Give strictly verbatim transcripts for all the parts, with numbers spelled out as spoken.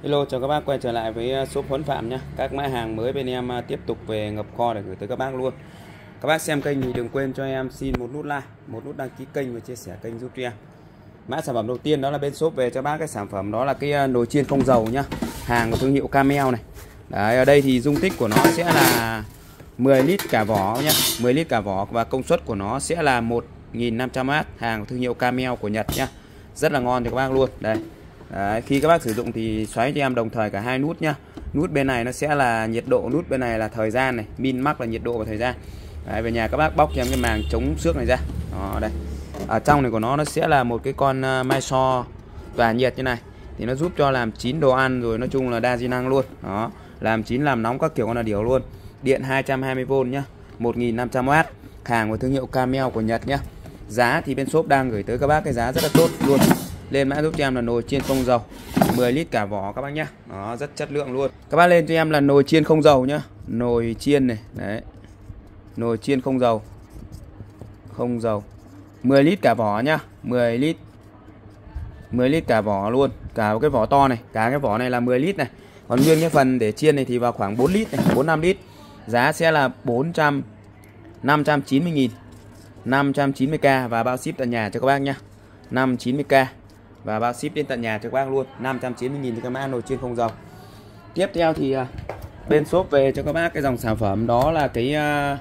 Hello, chào các bác quay trở lại với shop Huấn Phạm nhé. Các mã hàng mới bên em tiếp tục về ngập kho để gửi tới các bác luôn. Các bác xem kênh thì đừng quên cho em xin một nút like, một nút đăng ký kênh và chia sẻ kênh giúp cho em. Mã sản phẩm đầu tiên đó là bên shop về cho bác cái sản phẩm đó là cái nồi chiên không dầu nhá. Hàng của thương hiệu Camel này. Đấy, ở đây thì dung tích của nó sẽ là mười lít cả vỏ nhá, mười lít cả vỏ và công suất của nó sẽ là một nghìn năm trăm oát, hàng của thương hiệu Camel của Nhật nhá. Rất là ngon cho các bác luôn. Đây. Đấy, khi các bác sử dụng thì xoáy cho em đồng thời cả hai nút nhá. Nút bên này nó sẽ là nhiệt độ, nút bên này là thời gian này, min max là nhiệt độ và thời gian. Đấy, về nhà các bác bóc cho em cái màng chống xước này ra. Đó, đây. Ở trong này của nó nó sẽ là một cái con uh, mai so tỏa nhiệt như này, thì nó giúp cho làm chín đồ ăn, rồi nói chung là đa di năng luôn. Đó, làm chín làm nóng các kiểu con là điều luôn. Điện hai trăm hai mươi vôn nhá, một nghìn năm trăm oát, hàng của thương hiệu Camel của Nhật nhá. Giá thì bên shop đang gửi tới các bác cái giá rất là tốt luôn. Lên mã giúp cho em là nồi chiên không dầu, mười lít cả vỏ các bác nhá. Nó rất chất lượng luôn. Các bác lên cho em là nồi chiên không dầu nhá. Nồi chiên này, đấy. Nồi chiên không dầu. Không dầu. mười lít cả vỏ nhá, mười lít. mười lít cả vỏ luôn, cả cái vỏ to này, cả cái vỏ này là mười lít này. Còn nguyên cái phần để chiên này thì vào khoảng bốn lít này, bốn năm lít. Giá sẽ là bốn trăm năm trăm chín mươi nghìn, năm trăm chín mươi k và bao ship tận nhà cho các bác nhá. năm trăm chín mươi k và bao ship đến tận nhà cho các bác luôn. Năm trăm chín mươi nghìn cho các mã nồi chiên không dầu. Tiếp theo thì uh, bên shop về cho các bác cái dòng sản phẩm đó là cái uh,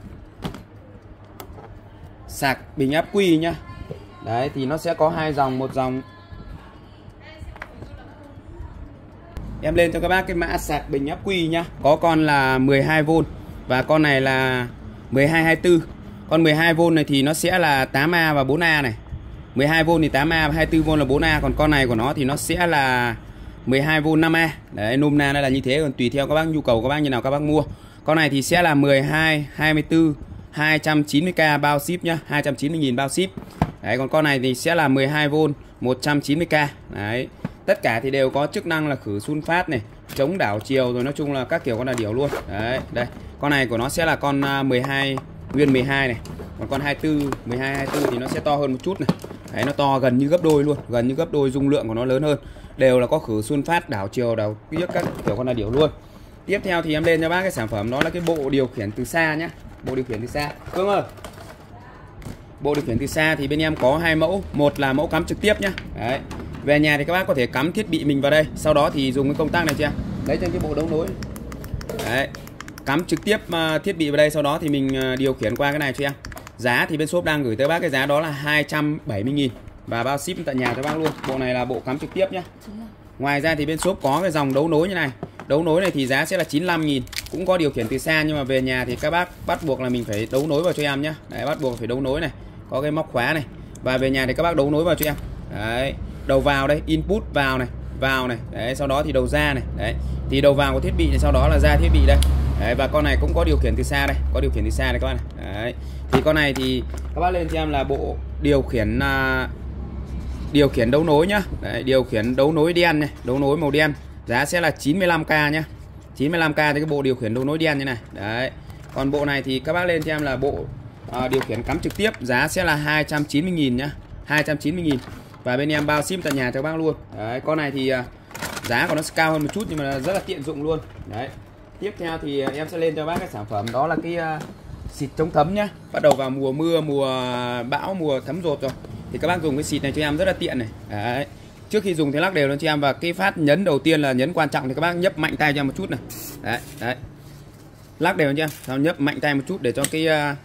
sạc bình ắc quy nhá. Đấy thì nó sẽ có hai dòng, một dòng em lên cho các bác cái mã sạc bình ắc quy nhá. Có con là mười hai vôn và con này là mười hai hai mươi tư. Con mười hai vôn này thì nó sẽ là tám A và bốn A này. mười hai vôn thì tám A và hai mươi tư vôn là bốn A, còn con này của nó thì nó sẽ là mười hai vôn năm A. Đấy, nôm na là như thế, còn tùy theo các bác nhu cầu các bác như nào các bác mua. Con này thì sẽ là mười hai hai mươi tư, hai trăm chín mươi k bao ship nhá, hai trăm chín mươi nghìn bao ship. Đấy, còn con này thì sẽ là mười hai vôn, một trăm chín mươi k. Đấy. Tất cả thì đều có chức năng là khử sun phát này, chống đảo chiều, rồi nói chung là các kiểu con là điểu luôn. Đấy, đây. Con này của nó sẽ là con mười hai, nguyên mười hai này. Còn con hai mươi tư, mười hai hai mươi tư thì nó sẽ to hơn một chút này. Đấy, nó to gần như gấp đôi luôn, gần như gấp đôi, dung lượng của nó lớn hơn. Đều là có khử sun phát, đảo chiều, đảo kiếc các kiểu con là điểu luôn. Tiếp theo thì em lên cho bác cái sản phẩm đó là cái bộ điều khiển từ xa nhá. Bộ điều khiển từ xa. Cương ơi. Bộ điều khiển từ xa thì bên em có hai mẫu, một là mẫu cắm trực tiếp nhá. Đấy. Về nhà thì các bác có thể cắm thiết bị mình vào đây, sau đó thì dùng cái công tắc này chưa? Lấy trên cái bộ đấu nối. Đấy. Cắm trực tiếp uh, thiết bị vào đây, sau đó thì mình uh, điều khiển qua cái này cho em. Giá thì bên shop đang gửi tới bác cái giá đó là hai trăm bảy mươi nghìn và bao ship tận nhà cho bác luôn. Bộ này là bộ cắm trực tiếp nhá. Ngoài ra thì bên shop có cái dòng đấu nối như này. Đấu nối này thì giá sẽ là chín mươi lăm nghìn, cũng có điều khiển từ xa, nhưng mà về nhà thì các bác bắt buộc là mình phải đấu nối vào cho em nhá. Đấy, bắt buộc phải đấu nối này, có cái móc khóa này. Và về nhà thì các bác đấu nối vào cho em. Đấy, đầu vào đây, input vào này, vào này. Đấy, sau đó thì đầu ra này. Đấy. Thì đầu vào của thiết bị này, sau đó là ra thiết bị đây. Đấy, và con này cũng có điều khiển từ xa đây, có điều khiển từ xa đây các bạn này. Đấy. Thì con này thì các bác lên cho em là bộ điều khiển uh, điều khiển đấu nối nhá. Đấy, điều khiển đấu nối đen này, đấu nối màu đen. Giá sẽ là chín mươi lăm k nhá. chín mươi lăm k thì cái bộ điều khiển đấu nối đen như này. Đấy. Còn bộ này thì các bác lên cho em là bộ uh, điều khiển cắm trực tiếp, giá sẽ là hai trăm chín mươi nghìn nhá. hai trăm chín mươi nghìn và bên em bao ship tận nhà cho các bác luôn. Đấy, con này thì uh, giá của nó sẽ cao hơn một chút nhưng mà rất là tiện dụng luôn. Đấy. Tiếp theo thì em sẽ lên cho bác cái sản phẩm đó là cái uh, xịt chống thấm nhá. Bắt đầu vào mùa mưa, mùa bão, mùa thấm rột rồi thì các bác dùng cái xịt này cho em rất là tiện này. Đấy. Trước khi dùng thì lắc đều lên cho em, và cái phát nhấn đầu tiên là nhấn quan trọng thì các bác nhấp mạnh tay cho em một chút này. Đấy, đấy. Lắc đều lên cho em, sau nhấp mạnh tay một chút để cho cái uh,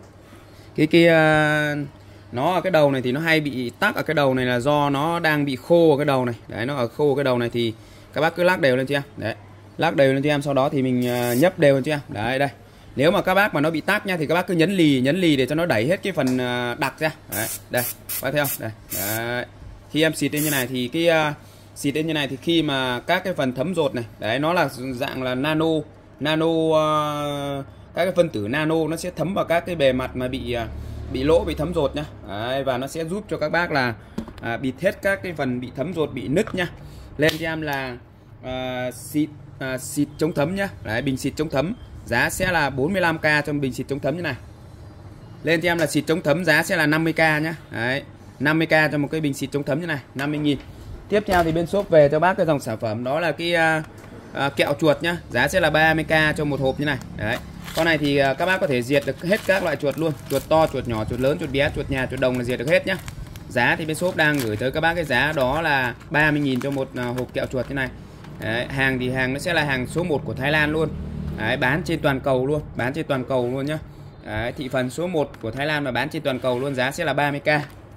cái cái uh, nó ở cái đầu này thì nó hay bị tắc ở cái đầu này là do nó đang bị khô ở cái đầu này. Đấy, nó ở khô ở cái đầu này thì các bác cứ lắc đều lên cho em. Đấy. Lắc đều lên cho em, sau đó thì mình uh, nhấp đều lên cho em. Đấy, đây. Nếu mà các bác mà nó bị tắc nha thì các bác cứ nhấn lì, nhấn lì để cho nó đẩy hết cái phần uh, đặc ra. Đấy, đây, bác thấy không? Đây. Đấy. Khi em xịt lên như này thì cái uh, xịt lên như này thì khi mà các cái phần thấm rột này, đấy, nó là dạng là nano, nano uh, các cái phân tử nano nó sẽ thấm vào các cái bề mặt mà bị uh, bị lỗ, bị thấm rột nhá. Đấy, và nó sẽ giúp cho các bác là uh, bịt hết các cái phần bị thấm rột, bị nứt nhá. Lên cho em là uh, xịt uh, xịt chống thấm nhá. Đấy, bình xịt chống thấm giá sẽ là bốn mươi lăm k trong bình xịt chống thấm như này. Lên cho em là xịt chống thấm giá sẽ là năm mươi k nhá. Đấy, năm mươi k cho một cái bình xịt chống thấm như này, năm mươi nghìn. Tiếp theo thì bên shop về cho bác cái dòng sản phẩm đó là cái uh, uh, kẹo chuột nhá. Giá sẽ là ba mươi k cho một hộp như này. Đấy. Con này thì uh, các bác có thể diệt được hết các loại chuột luôn. Chuột to, chuột nhỏ, chuột lớn, chuột bé, chuột nhà, chuột đồng là diệt được hết nhá. Giá thì bên shop đang gửi tới các bác cái giá đó là ba mươi nghìn cho một uh, hộp kẹo chuột như này. Đấy. Hàng thì hàng nó sẽ là hàng số một của Thái Lan luôn. Đấy. Bán trên toàn cầu luôn, bán trên toàn cầu luôn nhá. Đấy. Thị phần số một của Thái Lan mà bán trên toàn cầu luôn, giá sẽ là ba mươi k.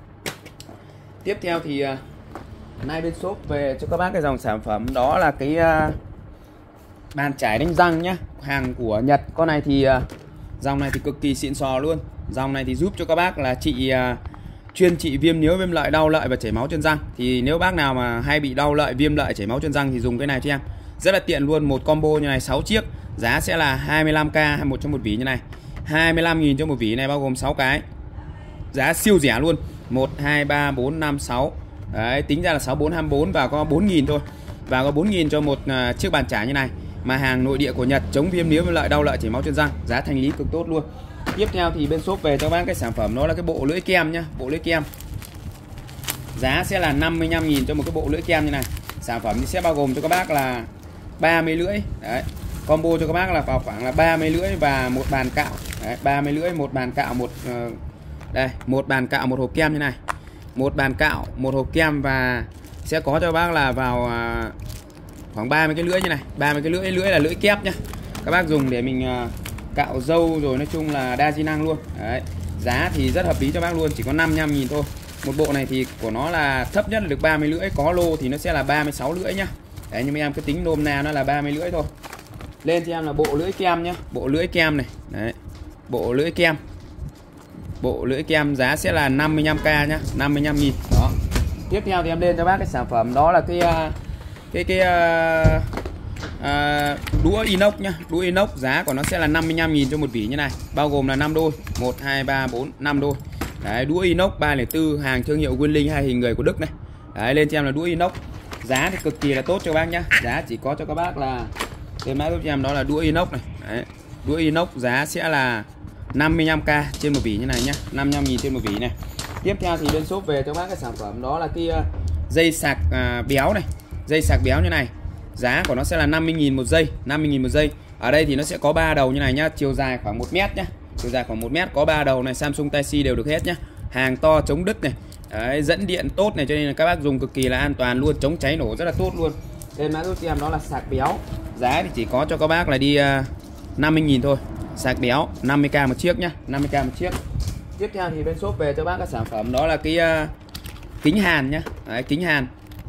Tiếp theo thì uh, nay bên shop về cho các bác cái dòng sản phẩm đó là cái uh, bàn chải đánh răng nhá, hàng của Nhật. Con này thì uh, dòng này thì cực kỳ xịn sò luôn. Dòng này thì giúp cho các bác là trị uh, chuyên trị viêm nhiễu, viêm lợi, đau lợi và chảy máu chân răng. Thì nếu bác nào mà hay bị đau lợi, viêm lợi, chảy máu chân răng thì dùng cái này cho em. Rất là tiện luôn, một combo như này sáu chiếc, giá sẽ là hai mươi lăm k hay một trong một vỉ như này. hai mươi lăm nghìn cho một vỉ này bao gồm sáu cái. Giá siêu rẻ luôn. một hai ba bốn năm sáu. Đấy, tính ra là sáu bốn hai bốn và có bốn nghìn thôi. Và có bốn nghìn cho một uh, chiếc bàn chải như này. Mà hàng nội địa của Nhật, chống viêm nhiễu, viêm lợi, đau lợi, chảy máu chân răng, giá thanh lý cực tốt luôn. Tiếp theo thì bên shop về cho bác cái sản phẩm đó là cái bộ lưỡi kem nhá, bộ lưỡi kem. Giá sẽ là năm mươi lăm nghìn cho một cái bộ lưỡi kem như này. Sản phẩm thì sẽ bao gồm cho các bác là ba mươi lưỡi. Đấy. Combo cho các bác là vào khoảng là ba mươi lưỡi và một bàn cạo. Đấy, ba mươi lưỡi, một bàn cạo, một uh, đây, một bàn cạo, một hộp kem như này. Một bàn cạo, một hộp kem và sẽ có cho bác là vào uh, khoảng ba mươi cái lưỡi như này, ba mươi cái lưỡi, lưỡi là lưỡi kép nhá. Các bác dùng để mình uh, cạo râu rồi, nói chung là đa di năng luôn. Đấy. Giá thì rất hợp lý cho bác luôn, chỉ có năm mươi lăm nghìn thôi. Một bộ này thì của nó là thấp nhất là được ba mươi lưỡi, có lô thì nó sẽ là ba mươi sáu lưỡi nhá. Đấy, nhưng mà em cứ tính nôm na nó là ba mươi lưỡi thôi. Lên cho em là bộ lưỡi kem nhá, bộ lưỡi kem này. Đấy. Bộ lưỡi kem. Bộ lưỡi kem giá sẽ là năm mươi lăm k nhá, năm mươi lăm nghìn. Đó. Tiếp theo thì em lên cho bác cái sản phẩm đó là cái cái cái uh, uh, đũa inox nhá, đũa inox giá của nó sẽ là năm mươi lăm nghìn cho một vỉ như này, bao gồm là năm đôi, một hai ba bốn năm đôi. Đấy, đũa inox ba không bốn, hàng thương hiệu Winling hai hình người của Đức này. Đấy, lên cho em là đũa inox. Giá thì cực kỳ là tốt cho bác nhá. Giá chỉ có cho các bác là tên mã giúp cho em đó là đũa inox này. Đấy, đũa inox giá sẽ là năm mươi lăm k trên một vỉ như này nhá, năm mươi lăm nghìn trên một vỉ này. Tiếp theo thì bên shop về cho bác cái sản phẩm đó là cái uh, dây sạc uh, béo này, dây sạc béo như này. Giá của nó sẽ là năm mươi nghìn một giây, năm mươi nghìn một giây. Ở đây thì nó sẽ có ba đầu như này nhá, chiều dài khoảng một mét nhá. Chiều dài khoảng một mét, có ba đầu này, Samsung Type-C đều được hết nhá. Hàng to, chống đứt này. Đấy, dẫn điện tốt này, cho nên là các bác dùng cực kỳ là an toàn luôn, chống cháy nổ rất là tốt luôn. Tên mã giúp cho em đó là sạc béo. Giá thì chỉ có cho các bác là đi uh, năm mươi nghìn thôi. Sạc béo năm mươi k một chiếc nhá, năm mươi k một chiếc. Tiếp theo thì bên shop về cho bác các sản phẩm đó là cái uh, kính hàn nhá. Đấy, kính hàn.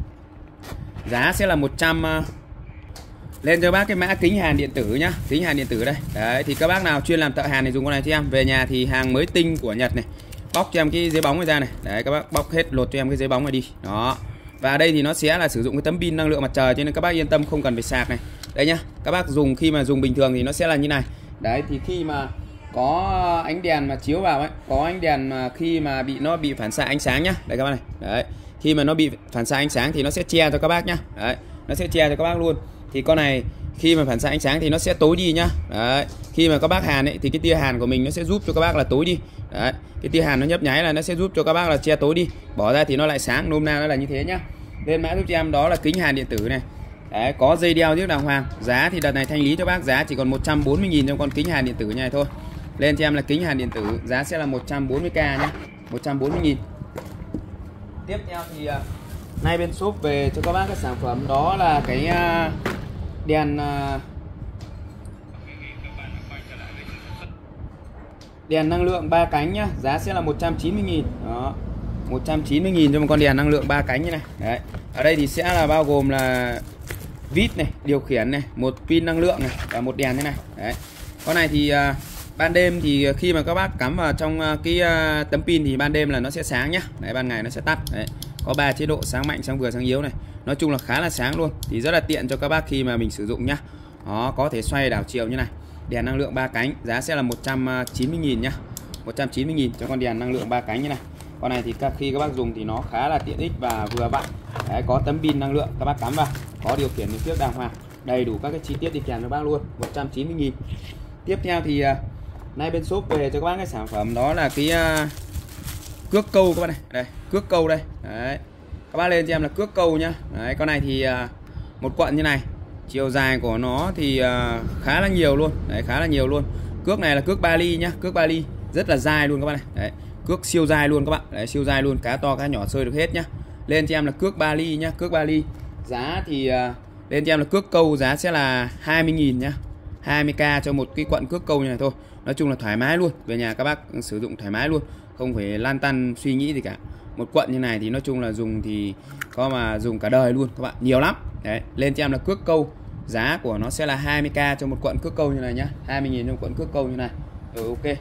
Giá sẽ là một trăm uh, lên cho bác cái mã kính hàn điện tử nhá, kính hàn điện tử đây. Đấy, thì các bác nào chuyên làm thợ hàn thì dùng con này cho em. Về nhà thì hàng mới tinh của Nhật này. Bóc cho em cái giấy bóng này ra này. Đấy, các bác bóc hết lột cho em cái giấy bóng này đi. Đó. Và ở đây thì nó sẽ là sử dụng cái tấm pin năng lượng mặt trời, cho nên các bác yên tâm không cần phải sạc này. Đây nhá. Các bác dùng khi mà dùng bình thường thì nó sẽ là như này. Đấy, thì khi mà có ánh đèn mà chiếu vào ấy, có ánh đèn mà khi mà bị nó bị phản xạ ánh sáng nhá. Đây các bác này. Đấy. Khi mà nó bị phản xạ ánh sáng thì nó sẽ che cho các bác nhá. Đấy, nó sẽ che cho các bác luôn. Thì con này khi mà phản xạ ánh sáng thì nó sẽ tối đi nhá. Đấy. Khi mà các bác hàn ấy thì cái tia hàn của mình nó sẽ giúp cho các bác là tối đi. Đấy. Cái tia hàn nó nhấp nháy là nó sẽ giúp cho các bác là che tối đi. Bỏ ra thì nó lại sáng, nôm na nó là như thế nhá. Lên mã giúp cho em đó là kính hàn điện tử này. Đấy, có dây đeo riêng đàng hoàng. Giá thì đợt này thanh lý cho bác giá chỉ còn một trăm bốn mươi nghìn trong con kính hàn điện tử như này thôi. Lên cho em là kính hàn điện tử, giá sẽ là một trăm bốn mươi k nhé, một trăm bốn mươi nghìn. Tiếp theo thì uh, nay bên shop về cho các bác cái sản phẩm đó là cái uh, đèn uh, đèn năng lượng ba cánh nhá, giá sẽ là một trăm chín mươi nghìn. Đó. một trăm chín mươi nghìn cho một con đèn năng lượng ba cánh như này. Đấy. Ở đây thì sẽ là bao gồm là vít này, điều khiển này, một pin năng lượng này và một đèn thế này. Đấy. Con này thì uh, ban đêm thì khi mà các bác cắm vào trong uh, cái uh, tấm pin thì ban đêm là nó sẽ sáng nhá. Đấy, ban ngày nó sẽ tắt. Đấy. Có ba chế độ, sáng mạnh, sáng vừa, sáng yếu này. Nói chung là khá là sáng luôn. Thì rất là tiện cho các bác khi mà mình sử dụng nhá. Đó, có thể xoay đảo chiều như này. Đèn năng lượng ba cánh, giá sẽ là một trăm chín mươi nghìn nhá. một trăm chín mươi nghìn cho con đèn năng lượng ba cánh như này. Con này thì các khi các bác dùng thì nó khá là tiện ích và vừa vặn. Đấy, có tấm pin năng lượng các bác cắm vào, có điều khiển phía đàng hoàng, đầy đủ các cái chi tiết đi kèm cho bác luôn, một trăm chín mươi nghìn. Tiếp theo thì uh, nay bên shop về cho các bác cái sản phẩm đó là cái uh, cước câu các bác này. Đây, cước câu đây. Đấy. Các bác lên cho em là cước câu nhá. Đấy, con này thì uh, một quận như này, chiều dài của nó thì uh, khá là nhiều luôn. Đấy, khá là nhiều luôn. Cước này là cước ba ly nhá, cước ba ly rất là dài luôn các bạn này. Đấy, cước siêu dài luôn các bạn. Đấy, siêu dài luôn, cá to cá nhỏ sơi được hết nhá. Lên cho em là cước ba ly nhá, cước ba ly. Giá thì uh, lên cho em là cước câu giá sẽ là hai mươi nghìn nhá. hai mươi k cho một cái quận cước câu như này thôi. Nói chung là thoải mái luôn, về nhà các bác sử dụng thoải mái luôn, không phải lan tăn suy nghĩ gì cả. Một quận như này thì nói chung là dùng thì có mà dùng cả đời luôn các bạn, nhiều lắm. Đấy, lên cho em là cước câu, giá của nó sẽ là hai mươi k cho một quận cước câu như này nhá, hai mươi nghìn cho một quận cước câu như này. Ừ, ok.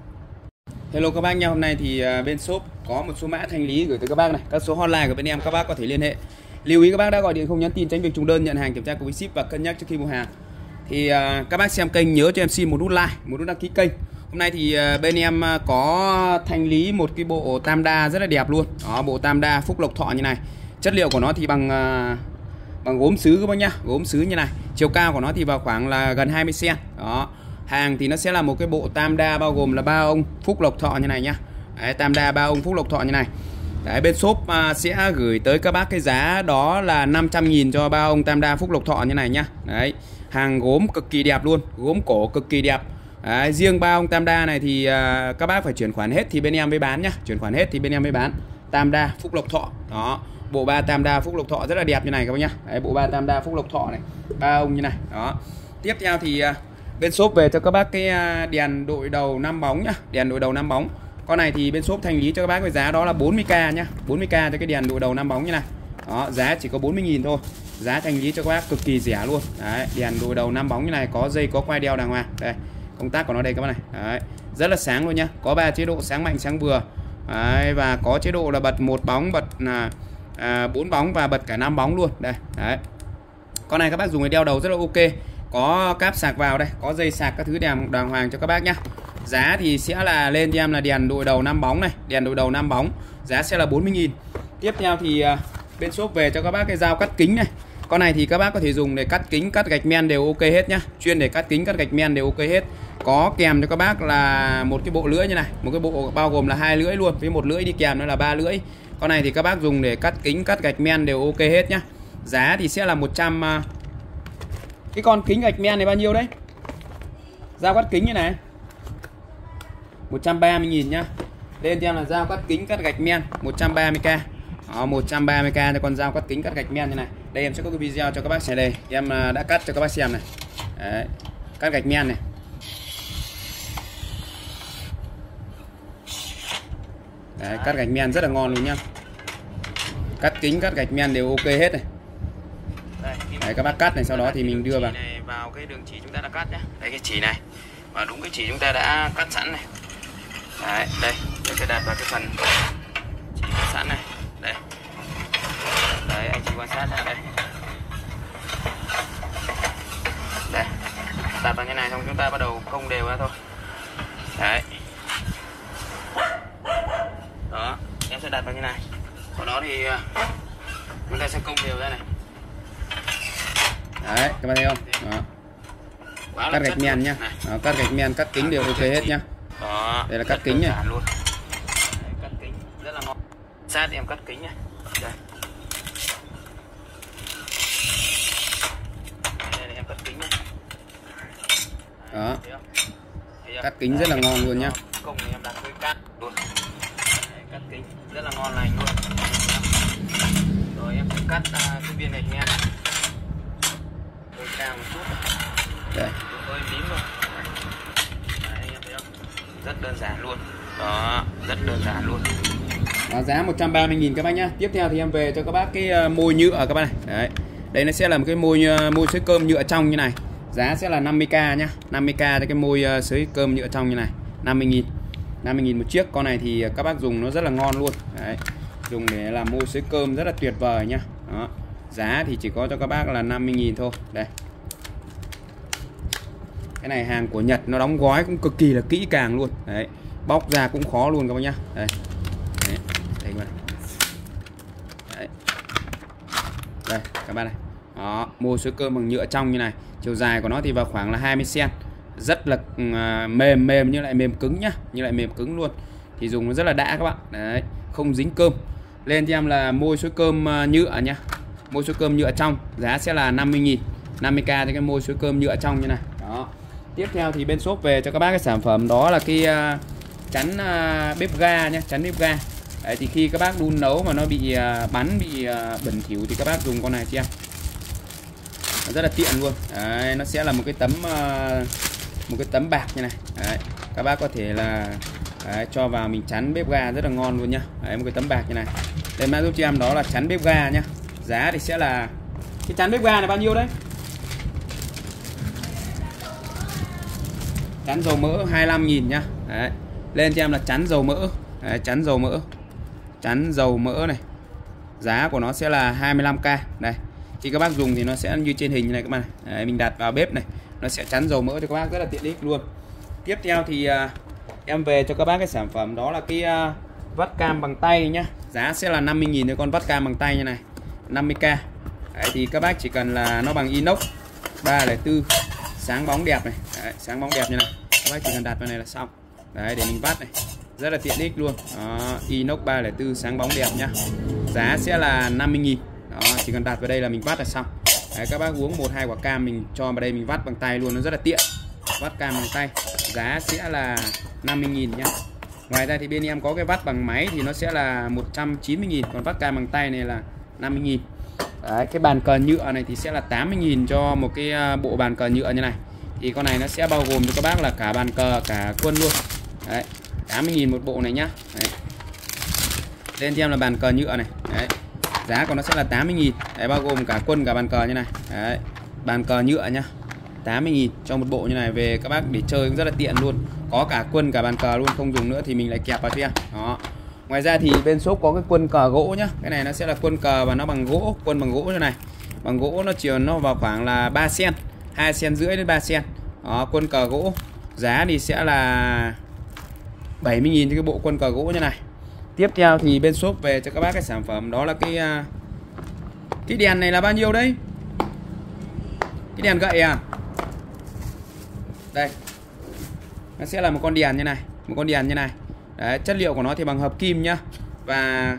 Hello các bác nha, hôm nay thì bên shop có một số mã thanh lý gửi tới các bác này, các số hotline của bên em các bác có thể liên hệ. Lưu ý các bác đã gọi điện không nhắn tin tránh việc trùng đơn, nhận hàng kiểm tra cùng ship và cân nhắc trước khi mua hàng. Thì uh, các bác xem kênh nhớ cho em xin một nút like, một nút đăng ký kênh. Hôm nay thì uh, bên em uh, có thanh lý một cái bộ tam đa rất là đẹp luôn. Đó, bộ tam đa Phúc Lộc Thọ như này. Chất liệu của nó thì bằng uh, bằng gốm sứ các bác nhá, gốm sứ như này. Chiều cao của nó thì vào khoảng là gần hai mươi xăng ti mét. Đó. Hàng thì nó sẽ là một cái bộ tam đa bao gồm là ba ông Phúc Lộc Thọ như này nhá. Đấy, tam đa ba ông Phúc Lộc Thọ như này. Đấy, bên shop uh, sẽ gửi tới các bác cái giá đó là năm trăm nghìn cho ba ông tam đa Phúc Lộc Thọ như này nhá. Đấy, hàng gốm cực kỳ đẹp luôn, gốm cổ cực kỳ đẹp. Đấy, riêng ba ông tam đa này thì uh, các bác phải chuyển khoản hết thì bên em mới bán nhá, chuyển khoản hết thì bên em mới bán. Tam đa Phúc Lộc Thọ. Đó, bộ ba tam đa Phúc Lộc Thọ rất là đẹp như này các bác nhá. Đấy, bộ ba tam đa Phúc Lộc Thọ này, ba ông như này. Đó. Tiếp theo thì uh, bên shop về cho các bác cái uh, đèn đội đầu năm bóng nhá, đèn đội đầu năm bóng. Con này thì bên shop thanh lý cho các bác với giá đó là bốn mươi k nhá, bốn mươi k cho cái đèn đội đầu năm bóng như này. Đó, giá chỉ có bốn mươi nghìn thôi. Giá thanh lý cho các bác cực kỳ rẻ luôn. Đấy, đèn đội đầu năm bóng như này, có dây có quai đeo đàng hoàng. Đây, công tắc của nó đây các bác này. Đấy, rất là sáng luôn nhá. Có ba chế độ sáng mạnh, sáng vừa. Đấy, và có chế độ là bật một bóng, bật là à, bốn bóng và bật cả năm bóng luôn. Đây, đấy. Con này các bác dùng để đeo đầu rất là ok. Có cáp sạc vào đây, có dây sạc các thứ đèn đàng hoàng cho các bác nhá. Giá thì sẽ là lên cho em là đèn đội đầu năm bóng này, đèn đội đầu năm bóng, giá sẽ là bốn mươi nghìn. Tiếp theo thì uh, bên shop về cho các bác cái dao cắt kính này. Con này thì các bác có thể dùng để cắt kính, cắt gạch men đều ok hết nhá. Chuyên để cắt kính, cắt gạch men đều ok hết. Có kèm cho các bác là một cái bộ lưỡi như này, một cái bộ bao gồm là hai lưỡi luôn, với một lưỡi đi kèm nữa là ba lưỡi. Con này thì các bác dùng để cắt kính, cắt gạch men đều ok hết nhá. Giá thì sẽ là một trăm uh... cái con kính gạch men này bao nhiêu đấy? Dao cắt kính như này một trăm ba mươi nghìn nhá. Lên cho em là dao cắt kính cắt gạch men một trăm ba mươi k. Đó, một trăm ba mươi k cho con dao cắt kính cắt gạch men như này. Đây em sẽ có cái video cho các bác xem đây. Em đã cắt cho các bác xem này. Đấy, cắt gạch men này. Đấy, cắt gạch men rất là ngon luôn nhá. Cắt kính cắt gạch men đều ok hết này. Đấy, các bác cắt này, sau đó thì mình đưa vào này vào cái đường chỉ chúng ta đã cắt nhé. Đây cái chỉ này. Và đúng cái chỉ chúng ta đã cắt sẵn này. Đấy, đây, tôi sẽ đặt vào cái phần chỉ cắt sẵn này. Đây. Đấy, anh chị quan sát ra đây. Đây. Đặt vào như này xong chúng ta bắt đầu công đều ra thôi. Đấy. Đó, em sẽ đặt vào như này. Sau đó thì chúng ta sẽ công đều ra này. Đấy, các bạn thấy không? Đó. Cắt gạch men nhá. Đó, cắt gạch men, cắt kính đều ok hết nhá. Đó, đây là cắt kính này. Luôn. Đấy, cắt kính rất là ngon. Sát em cắt kính này. Đây. Đây là em cắt kính này. Đó. Cắt kính rất là ngon luôn nhá. Công này em đặt với cắt luôn. Đấy, cắt kính rất là ngon lành luôn. Rồi em sẽ cắt uh, cái viên gạch men này. Hơi cao một chút. Đây. Hơi tím thôi. Đấy, em thấy không? Rất đơn giản luôn. Đó, rất đơn giản luôn. Đó, giá một trăm ba mươi nghìn các bác nhá. Tiếp theo thì em về cho các bác cái môi nhựa các bác này. Đấy. Đây nó sẽ là một cái môi môi sới cơm nhựa trong như này. Giá sẽ là năm mươi k nhá. năm mươi k cho cái môi sới cơm nhựa trong như này. năm mươi nghìn. năm mươi nghìn một chiếc. Con này thì các bác dùng nó rất là ngon luôn. Đấy. Dùng để làm môi sới cơm rất là tuyệt vời nhá. Đó. Giá thì chỉ có cho các bác là năm mươi nghìn thôi. Đây. Cái này hàng của Nhật, nó đóng gói cũng cực kỳ là kỹ càng luôn. Đấy, bóc ra cũng khó luôn các bác nhá. Đây. Đấy, đây các bạn. Đấy. Đây các bạn này. Đó, môi sới cơm bằng nhựa trong như này. Chiều dài của nó thì vào khoảng là hai mươi xăng ti mét. Rất là uh, mềm mềm như lại mềm cứng nhá, như lại mềm cứng luôn. Thì dùng nó rất là đã các bạn. Đấy, không dính cơm. Lên cho em là môi suối cơm nhựa nhá. Môi suối cơm nhựa trong, giá sẽ là năm mươi nghìn, năm mươi k cho cái môi suối cơm nhựa trong như này. Đó. Tiếp theo thì bên shop về cho các bác cái sản phẩm đó là cái uh, chắn uh, bếp ga nhá, chắn bếp ga. Đấy, thì khi các bác đun nấu mà nó bị uh, bắn, bị uh, bẩn thỉu thì các bác dùng con này chị em. Nó rất là tiện luôn. Đấy, nó sẽ là một cái tấm uh, một cái tấm bạc như này. Đấy, các bác có thể là đấy, cho vào mình chắn bếp ga rất là ngon luôn nhá. Đấy, một cái tấm bạc như này. Đây mã giúp chị em đó là chắn bếp ga nhá. Giá thì sẽ là cái chắn bếp ga này bao nhiêu đấy? Chắn dầu mỡ hai mươi lăm nghìn nhá. Đấy. Lên cho em là chắn dầu mỡ. Đấy, chắn dầu mỡ. Chắn dầu mỡ này. Giá của nó sẽ là hai mươi lăm k. Đây. Khi các bác dùng thì nó sẽ như trên hình này các bạn. Đấy, mình đặt vào bếp này, nó sẽ chắn dầu mỡ cho các bác rất là tiện ích luôn. Tiếp theo thì uh, em về cho các bác cái sản phẩm đó là cái uh, vắt cam bằng tay nhá. Giá sẽ là năm mươi nghìn cho con vắt cam bằng tay như này. năm mươi k. Đấy, thì các bác chỉ cần là nó bằng inox ba không bốn, sáng bóng đẹp này. Đấy, sáng bóng đẹp như này. Các bác chỉ cần đặt vào này là xong. Đấy, để mình vắt này. Rất là tiện ích luôn. Đó, inox ba không bốn sáng bóng đẹp nhá. Giá sẽ là năm mươi nghìn. Đó, chỉ cần đặt vào đây là mình vắt là xong. Đấy, các bác uống một hai quả cam mình cho vào đây mình vắt bằng tay luôn, nó rất là tiện. Vắt cam bằng tay. Giá sẽ là năm mươi nghìn nhá. Ngoài ra thì bên em có cái vắt bằng máy thì nó sẽ là một trăm chín mươi nghìn, còn vắt cam bằng tay này là năm mươi nghìn. Đấy, cái bàn cờ nhựa này thì sẽ là tám mươi nghìn cho một cái bộ bàn cờ nhựa như này. Thì con này nó sẽ bao gồm cho các bác là cả bàn cờ cả quân luôn. Đấy, tám mươi nghìn một bộ này nhá. Đấy. Lên cho em là bàn cờ nhựa này. Đấy. Giá của nó sẽ là tám mươi nghìn. Đấy, bao gồm cả quân cả bàn cờ như này. Đấy. Bàn cờ nhựa nhá. tám mươi nghìn cho một bộ như này, về các bác để chơi cũng rất là tiện luôn. Có cả quân cả bàn cờ luôn, không dùng nữa thì mình lại kẹp vào cho em. Đó. Ngoài ra thì bên shop có cái quân cờ gỗ nhá. Cái này nó sẽ là quân cờ và nó bằng gỗ, quân bằng gỗ như này. Bằng gỗ nó chiều nó vào khoảng là ba xen, hai xen rưỡi đến ba xen. Đó, quân cờ gỗ. Giá thì sẽ là bảy mươi nghìn cho cái bộ quân cờ gỗ như này. Tiếp theo thì bên shop về cho các bác cái sản phẩm đó là cái cái đèn này là bao nhiêu đấy? Cái đèn gậy à? Đây. Nó sẽ là một con đèn như này, một con đèn như này. Đấy, chất liệu của nó thì bằng hợp kim nhá. Và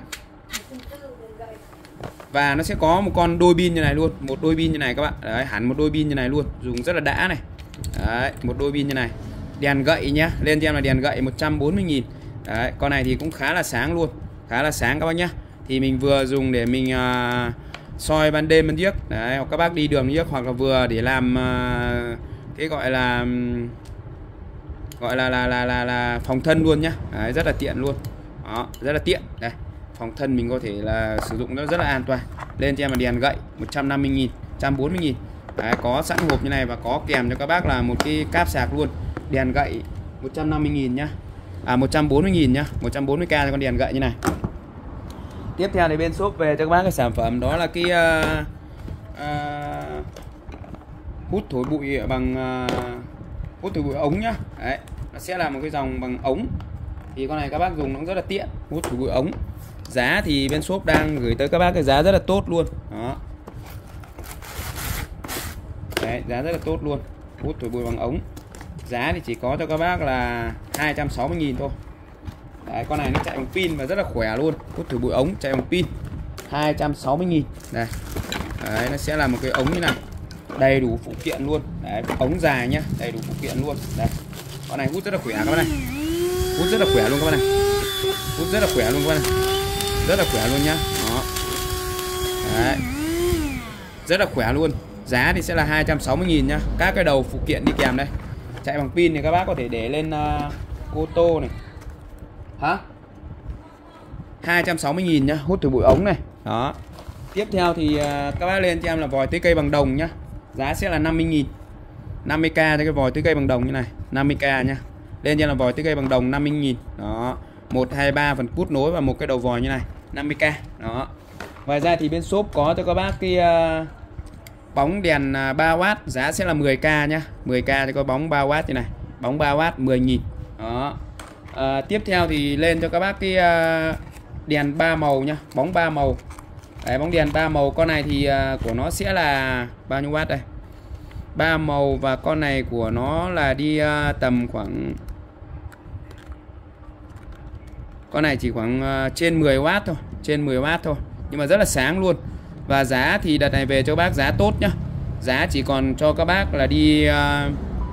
Và nó sẽ có một con đôi pin như này luôn, một đôi pin như này các bạn. Đấy, hẳn một đôi pin như này luôn, dùng rất là đã này. Đấy, một đôi pin như này. Đèn gậy nhá, lên cho em là đèn gậy một trăm bốn mươi nghìn. Đấy, con này thì cũng khá là sáng luôn, khá là sáng các bác nhá. Thì mình vừa dùng để mình uh, soi ban đêm ban điếc. Đấy, hoặc các bác đi đường điếc, hoặc là vừa để làm uh, cái gọi là gọi là là là là, là phòng thân luôn nhá. Đấy, rất là tiện luôn. Đó, rất là tiện. Đây, phòng thân mình có thể là sử dụng nó rất là an toàn. Lên cho em là đèn gậy một trăm năm mươi nghìn, một trăm bốn mươi nghìn. Đấy, có sẵn hộp như này và có kèm cho các bác là một cái cáp sạc luôn. Đèn gậy một trăm năm mươi nghìn nhá. À, một trăm bốn mươi nghìn nhá, một trăm bốn mươi k cho con đèn gậy như này. Tiếp theo thì bên shop về cho các bác cái sản phẩm đó là cái uh, uh, hút thổi bụi bằng uh, hút thổi bụi ống nhá. Đấy, nó sẽ là một cái dòng bằng ống. Thì con này các bác dùng nó rất là tiện, hút thổi bụi ống. Giá thì bên shop đang gửi tới các bác cái giá rất là tốt luôn. Đó. Đấy, giá rất là tốt luôn. Hút thổi bụi bằng ống. Giá thì chỉ có cho các bác là hai trăm sáu mươi nghìn thôi. Đấy, con này nó chạy bằng pin và rất là khỏe luôn. Hút thổi bụi ống chạy bằng pin, hai trăm sáu mươi nghìn. Đây. Đấy, nó sẽ là một cái ống như này, đầy đủ phụ kiện luôn. Đấy, ống dài nhá, đầy đủ phụ kiện luôn. Đây. Con này hút rất là khỏe các bác này. Hút rất là khỏe luôn các bác này. Hút rất là khỏe luôn các bác này. Rất là khỏe luôn nhá. Đó. Đấy. Rất là khỏe luôn. Giá thì sẽ là hai trăm sáu mươi nghìn nhá. Các cái đầu phụ kiện đi kèm đây. Chạy bằng pin thì các bác có thể để lên uh, ô tô này. Hả? hai trăm sáu mươi nghìn nhá, hút thổi bụi ống này. Đó. Tiếp theo thì uh, các bác lên cho em là vòi tưới cây bằng đồng nhá. Giá sẽ là năm mươi nghìn. năm mươi k cho cái vòi tưới cây bằng đồng như này, năm mươi k nhá. Lên cho em là vòi tưới cây bằng đồng năm mươi nghìn. Đó. một hai ba phần cút nối và một cái đầu vòi như này, năm mươi k. Đó. Ngoài ra thì bên shop có cho các bác cái uh, bóng đèn ba oát, giá sẽ là mười k nhá. mười k cho có bóng ba oát như này. Bóng ba oát mười nghìn. Đó. À, tiếp theo thì lên cho các bác cái uh, đèn ba màu nhá, bóng ba màu. Đấy, bóng đèn ba màu con này thì uh, của nó sẽ là bao nhiêu watt đây? ba màu và con này của nó là đi uh, tầm khoảng Con này chỉ khoảng uh, trên mười oát thôi, trên mười oát thôi, nhưng mà rất là sáng luôn. Và giá thì đợt này về cho bác giá tốt nhá. Giá chỉ còn cho các bác là đi uh,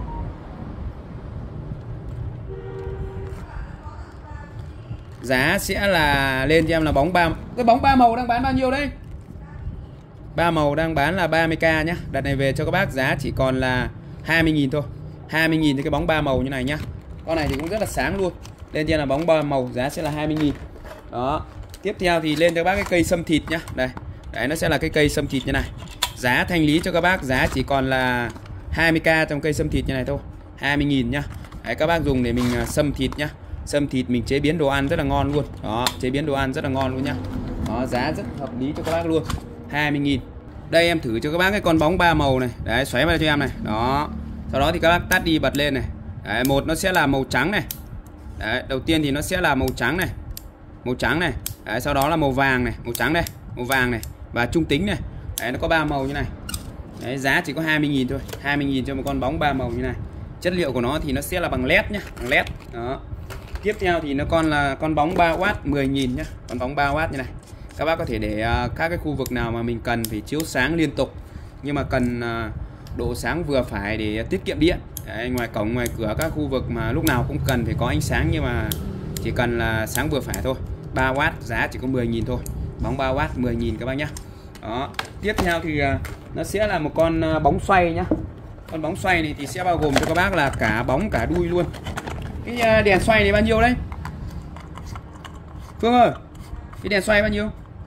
giá sẽ là lên cho em là bóng ba. Cái bóng ba màu đang bán bao nhiêu đấy? Ba màu đang bán là ba mươi k nhá. Đợt này về cho các bác giá chỉ còn là hai mươi nghìn thôi. hai mươi nghìn thì cái bóng ba màu như này nhá. Con này thì cũng rất là sáng luôn. Lên trên là bóng ba màu, giá sẽ là hai mươi nghìn. Đó. Tiếp theo thì lên cho các bác cái cây sâm thịt nhá. Đây. Đấy, nó sẽ là cái cây sâm thịt như này. Giá thanh lý cho các bác giá chỉ còn là hai mươi k trong cây sâm thịt như này thôi. hai mươi nghìn nhá. Đấy, các bác dùng để mình sâm thịt nhá. Sâm thịt mình chế biến đồ ăn rất là ngon luôn. Đó, chế biến đồ ăn rất là ngon luôn nhá. Đó, giá rất hợp lý cho các bác luôn. hai mươi nghìn. Đây em thử cho các bác cái con bóng ba màu này. Đấy, xoáy vào cho em này. Đó. Sau đó thì các bác tắt đi bật lên này. Đấy, một nó sẽ là màu trắng này. Đấy, đầu tiên thì nó sẽ là màu trắng này. Màu trắng này. Đấy, sau đó là màu vàng này, màu trắng đây, màu vàng này và trung tính này. Đấy, nó có ba màu như này. Đấy, giá chỉ có hai mươi nghìn thôi. hai mươi nghìn cho một con bóng ba màu như này. Chất liệu của nó thì nó sẽ là bằng led nhá, bằng led. Đó. Tiếp theo thì nó còn là con bóng ba oát mười nghìn nhá. Con bóng ba oát như này. Các bác có thể để uh, các cái khu vực nào mà mình cần phải chiếu sáng liên tục, nhưng mà cần uh, độ sáng vừa phải để tiết kiệm điện. Đấy, ngoài cổng ngoài cửa các khu vực mà lúc nào cũng cần phải có ánh sáng, nhưng mà chỉ cần là sáng vừa phải thôi. ba oát giá chỉ có mười nghìn thôi. Bóng ba oát mười nghìn các bác nhá. Đó. Tiếp theo thì uh, nó sẽ là một con uh, bóng xoay nhá. Con bóng xoay này thì sẽ bao gồm cho các bác là cả bóng cả đuôi luôn. Cái uh, đèn xoay này bao nhiêu đấy? Phương ơi, cái đèn xoay bao nhiêu?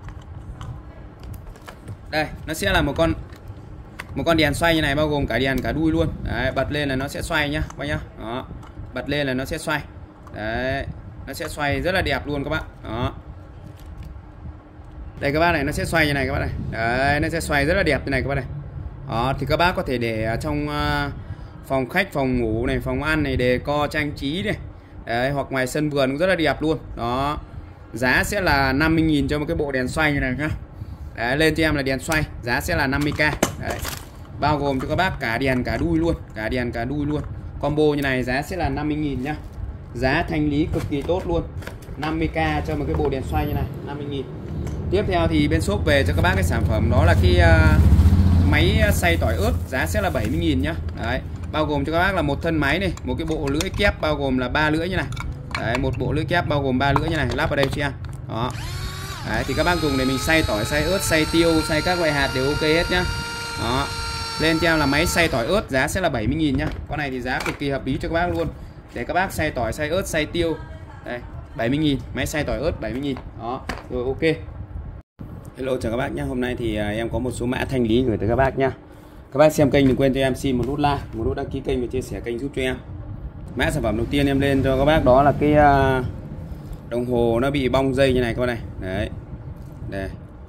Đây, nó sẽ là một con một con đèn xoay như này, bao gồm cả đèn cả đuôi luôn. Đấy, bật lên là nó sẽ xoay nhá, các nhá. Đó. Bật lên là nó sẽ xoay. Đấy, nó sẽ xoay rất là đẹp luôn các bạn. Đó. Đây các bác này, nó sẽ xoay như này các bác này. Đấy, nó sẽ xoay rất là đẹp như này các bác này. Đó, thì các bác có thể để ở trong uh, phòng khách, phòng ngủ này, phòng ăn này, để co trang trí này. Đấy, hoặc ngoài sân vườn cũng rất là đẹp luôn. Đó. Giá sẽ là năm mươi nghìn cho một cái bộ đèn xoay như này nhá. Đấy, lên cho em là đèn xoay, giá sẽ là năm mươi k. Đấy. Bao gồm cho các bác cả đèn cả đuôi luôn, cả đèn cả đuôi luôn. Combo như này giá sẽ là năm mươi nghìn nhá. Giá thanh lý cực kỳ tốt luôn. năm mươi k cho một cái bộ đèn xoay như này, năm mươi nghìn. Tiếp theo thì bên shop về cho các bác cái sản phẩm đó là cái uh, máy xay tỏi ớt, giá sẽ là bảy mươi nghìn nhá. Đấy, bao gồm cho các bác là một thân máy này, một cái bộ lưỡi kép bao gồm là ba lưỡi như này. Đấy, một bộ lưỡi kép bao gồm ba lưỡi như này, lắp vào đây cho em. Đó. Đấy, thì các bác dùng để mình xay tỏi, xay ớt, xay tiêu, xay các loại hạt đều ok hết nhá. Đó. Lên theo là máy xay tỏi ớt, giá sẽ là bảy mươi nghìn nhá. Con này thì giá cực kỳ hợp lý cho các bác luôn. Để các bác xay tỏi, xay ớt, xay tiêu. Đây, bảy mươi nghìn, máy xay tỏi ớt bảy mươi nghìn. Đó, rồi ok. Hello chào các bác nhé. Hôm nay thì em có một số mã thanh lý gửi tới các bác nhá. Các bác xem kênh đừng quên cho em xin một nút like, một nút đăng ký kênh và chia sẻ kênh giúp cho em. Mã sản phẩm đầu tiên em lên cho các bác đó là cái đồng hồ nó bị bong dây như này các bác này. Đấy. Đây.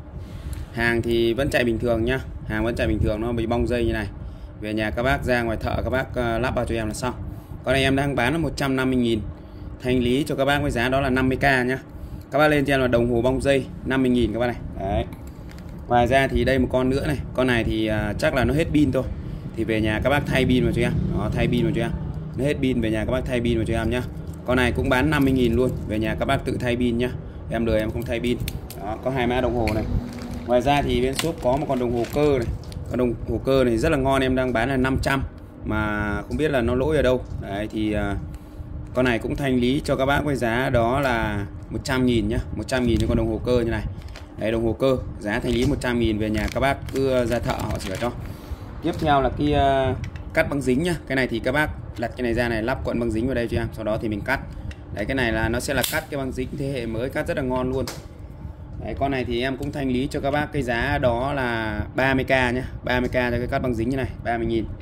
Hàng thì vẫn chạy bình thường nhá. Hàng vẫn chạy bình thường, nó bị bong dây như này. Về nhà các bác ra ngoài thợ các bác lắp vào cho em là xong. Con này em đang bán là một trăm năm mươi nghìn. Thanh lý cho các bác với giá đó là năm mươi k nhá. Các bác lên cho em là đồng hồ bong dây năm mươi nghìn các bác này. Đấy. Ngoài ra thì đây một con nữa này. Con này thì uh, chắc là nó hết pin thôi. Thì về nhà các bác thay pin vào cho em. Đó, thay pin vào cho em. Nó hết pin, về nhà các bác thay pin vào cho em nhá. Con này cũng bán năm mươi nghìn luôn. Về nhà các bác tự thay pin nhá. Em lười em không thay pin. Đó, có hai mã đồng hồ này. Ngoài ra thì bên shop có một con đồng hồ cơ này. Con đồng hồ cơ này rất là ngon, em đang bán là năm trăm. Mà không biết là nó lỗi ở đâu. Đấy thì uh, con này cũng thanh lý cho các bác với giá đó là một trăm nghìn nhá. một trăm nghìn cho con đồng hồ cơ như này. Đấy, đồng hồ cơ giá thanh lý một trăm nghìn, về nhà các bác cứ ra thợ họ sửa cho. Tiếp theo là cái uh, cắt băng dính nhá. Cái này thì các bác lật cái này ra này, lắp cuộn băng dính vào đây cho em, sau đó thì mình cắt. Đấy, cái này là nó sẽ là cắt cái băng dính thế hệ mới, cắt rất là ngon luôn. Đấy, con này thì em cũng thanh lý cho các bác cái giá đó là ba mươi k nhá. ba mươi k cho cái cắt băng dính như này, ba mươi nghìn.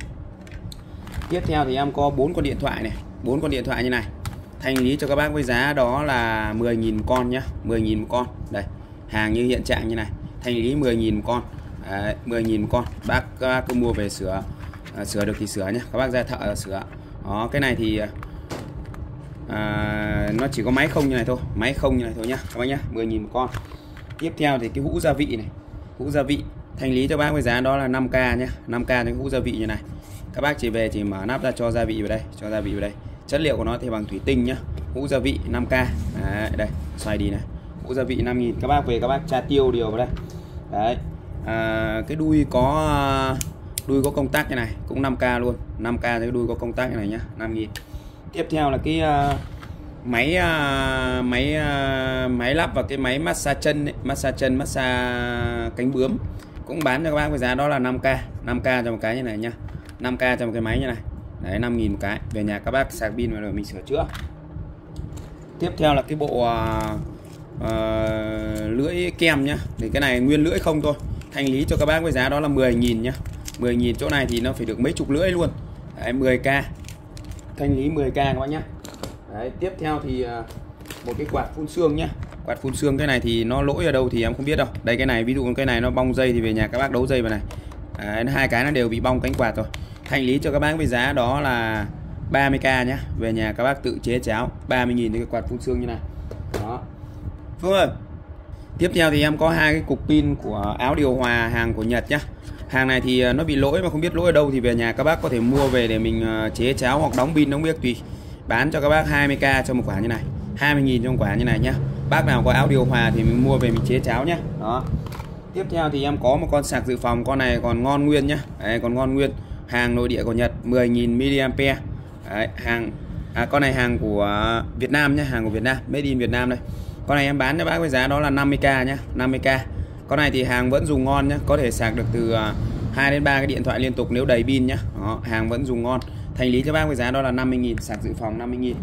Tiếp theo thì em có bốn con điện thoại này, bốn con điện thoại như này. Thanh lý cho các bác với giá đó là mười nghìn một con nhá, mười nghìn một con. Đây, hàng như hiện trạng như này. Thanh lý mười nghìn một con. Đấy, mười nghìn một con. Bác, các bác cứ mua về sửa, à, sửa được thì sửa nhá. Các bác ra thợ sửa. Đó, cái này thì à, nó chỉ có máy không như này thôi, máy không như này thôi nhá các bác nhá, mười nghìn một con. Tiếp theo thì cái hũ gia vị này, hũ gia vị thanh lý cho bác với giá đó là năm k nhá, năm k cái hũ gia vị như này. Các bác chỉ về chỉ mở nắp ra cho gia vị vào đây, cho gia vị vào đây. Chất liệu của nó thì bằng thủy tinh nhá. hũ gia vị năm k. Đấy, đây xoay đi này, hũ gia vị năm nghìn. Các bác về các bác tra tiêu điều vào đây. Đấy, à, cái đuôi có đuôi có công tắc như này cũng năm k luôn, năm k cái đuôi có công tắc như này nhá, năm nghìn. Tiếp theo là cái uh, máy uh, máy uh, máy lắp vào cái máy massage chân ấy, massage chân, massage cánh bướm cũng bán cho các bác với giá đó là năm k, năm k cho một cái như này nhá, năm k cho một cái máy như này. Đấy, năm nghìn một cái. Về nhà các bác sạc pin rồi mình sửa chữa. Tiếp theo là cái bộ uh, uh, lưỡi kem nhá. Thì cái này nguyên lưỡi không thôi, thanh lý cho các bác với giá đó là mười nghìn nhá, mười nghìn. Chỗ này thì nó phải được mấy chục lưỡi luôn. Đấy, mười k, thanh lý mười k các bác nhá. Đấy, tiếp theo thì uh, một cái quạt phun sương nhá. Quạt phun sương cái này thì nó lỗi ở đâu thì em không biết đâu. Đây cái này ví dụ cái này nó bong dây thì về nhà các bác đấu dây vào này. Đấy, hai cái nó đều bị bong cánh quạt rồi. Thanh lý cho các bác với giá đó là ba mươi k nhá. Về nhà các bác tự chế cháo, ba mươi nghìn cái quạt phun sương như này. Đó. Phương ơi. Tiếp theo thì em có hai cái cục pin của áo điều hòa hàng của Nhật nhá. Hàng này thì nó bị lỗi mà không biết lỗi ở đâu thì về nhà các bác có thể mua về để mình chế cháo hoặc đóng pin đóng biết tùy. Bán cho các bác hai mươi k cho một quả như này, hai mươi nghìn cho một quả như này nhá. Bác nào có áo điều hòa thì mình mua về mình chế cháo nhá. Đó. Tiếp theo thì em có một con sạc dự phòng, con này còn ngon nguyên nhá. Đấy, còn ngon nguyên. Hàng nội địa của Nhật, mười nghìn mi-li-am-pe. Đấy, hàng à, con này hàng của Việt Nam nhá, hàng của Việt Nam, made in Việt Nam đây. Con này em bán cho bác với giá đó là năm mươi k nhá, năm mươi k. Con này thì hàng vẫn dùng ngon nhá, có thể sạc được từ hai đến ba cái điện thoại liên tục nếu đầy pin nhá. Đó, hàng vẫn dùng ngon. Thanh lý cho bác với giá đó là năm mươi nghìn, sạc dự phòng năm mươi nghìn.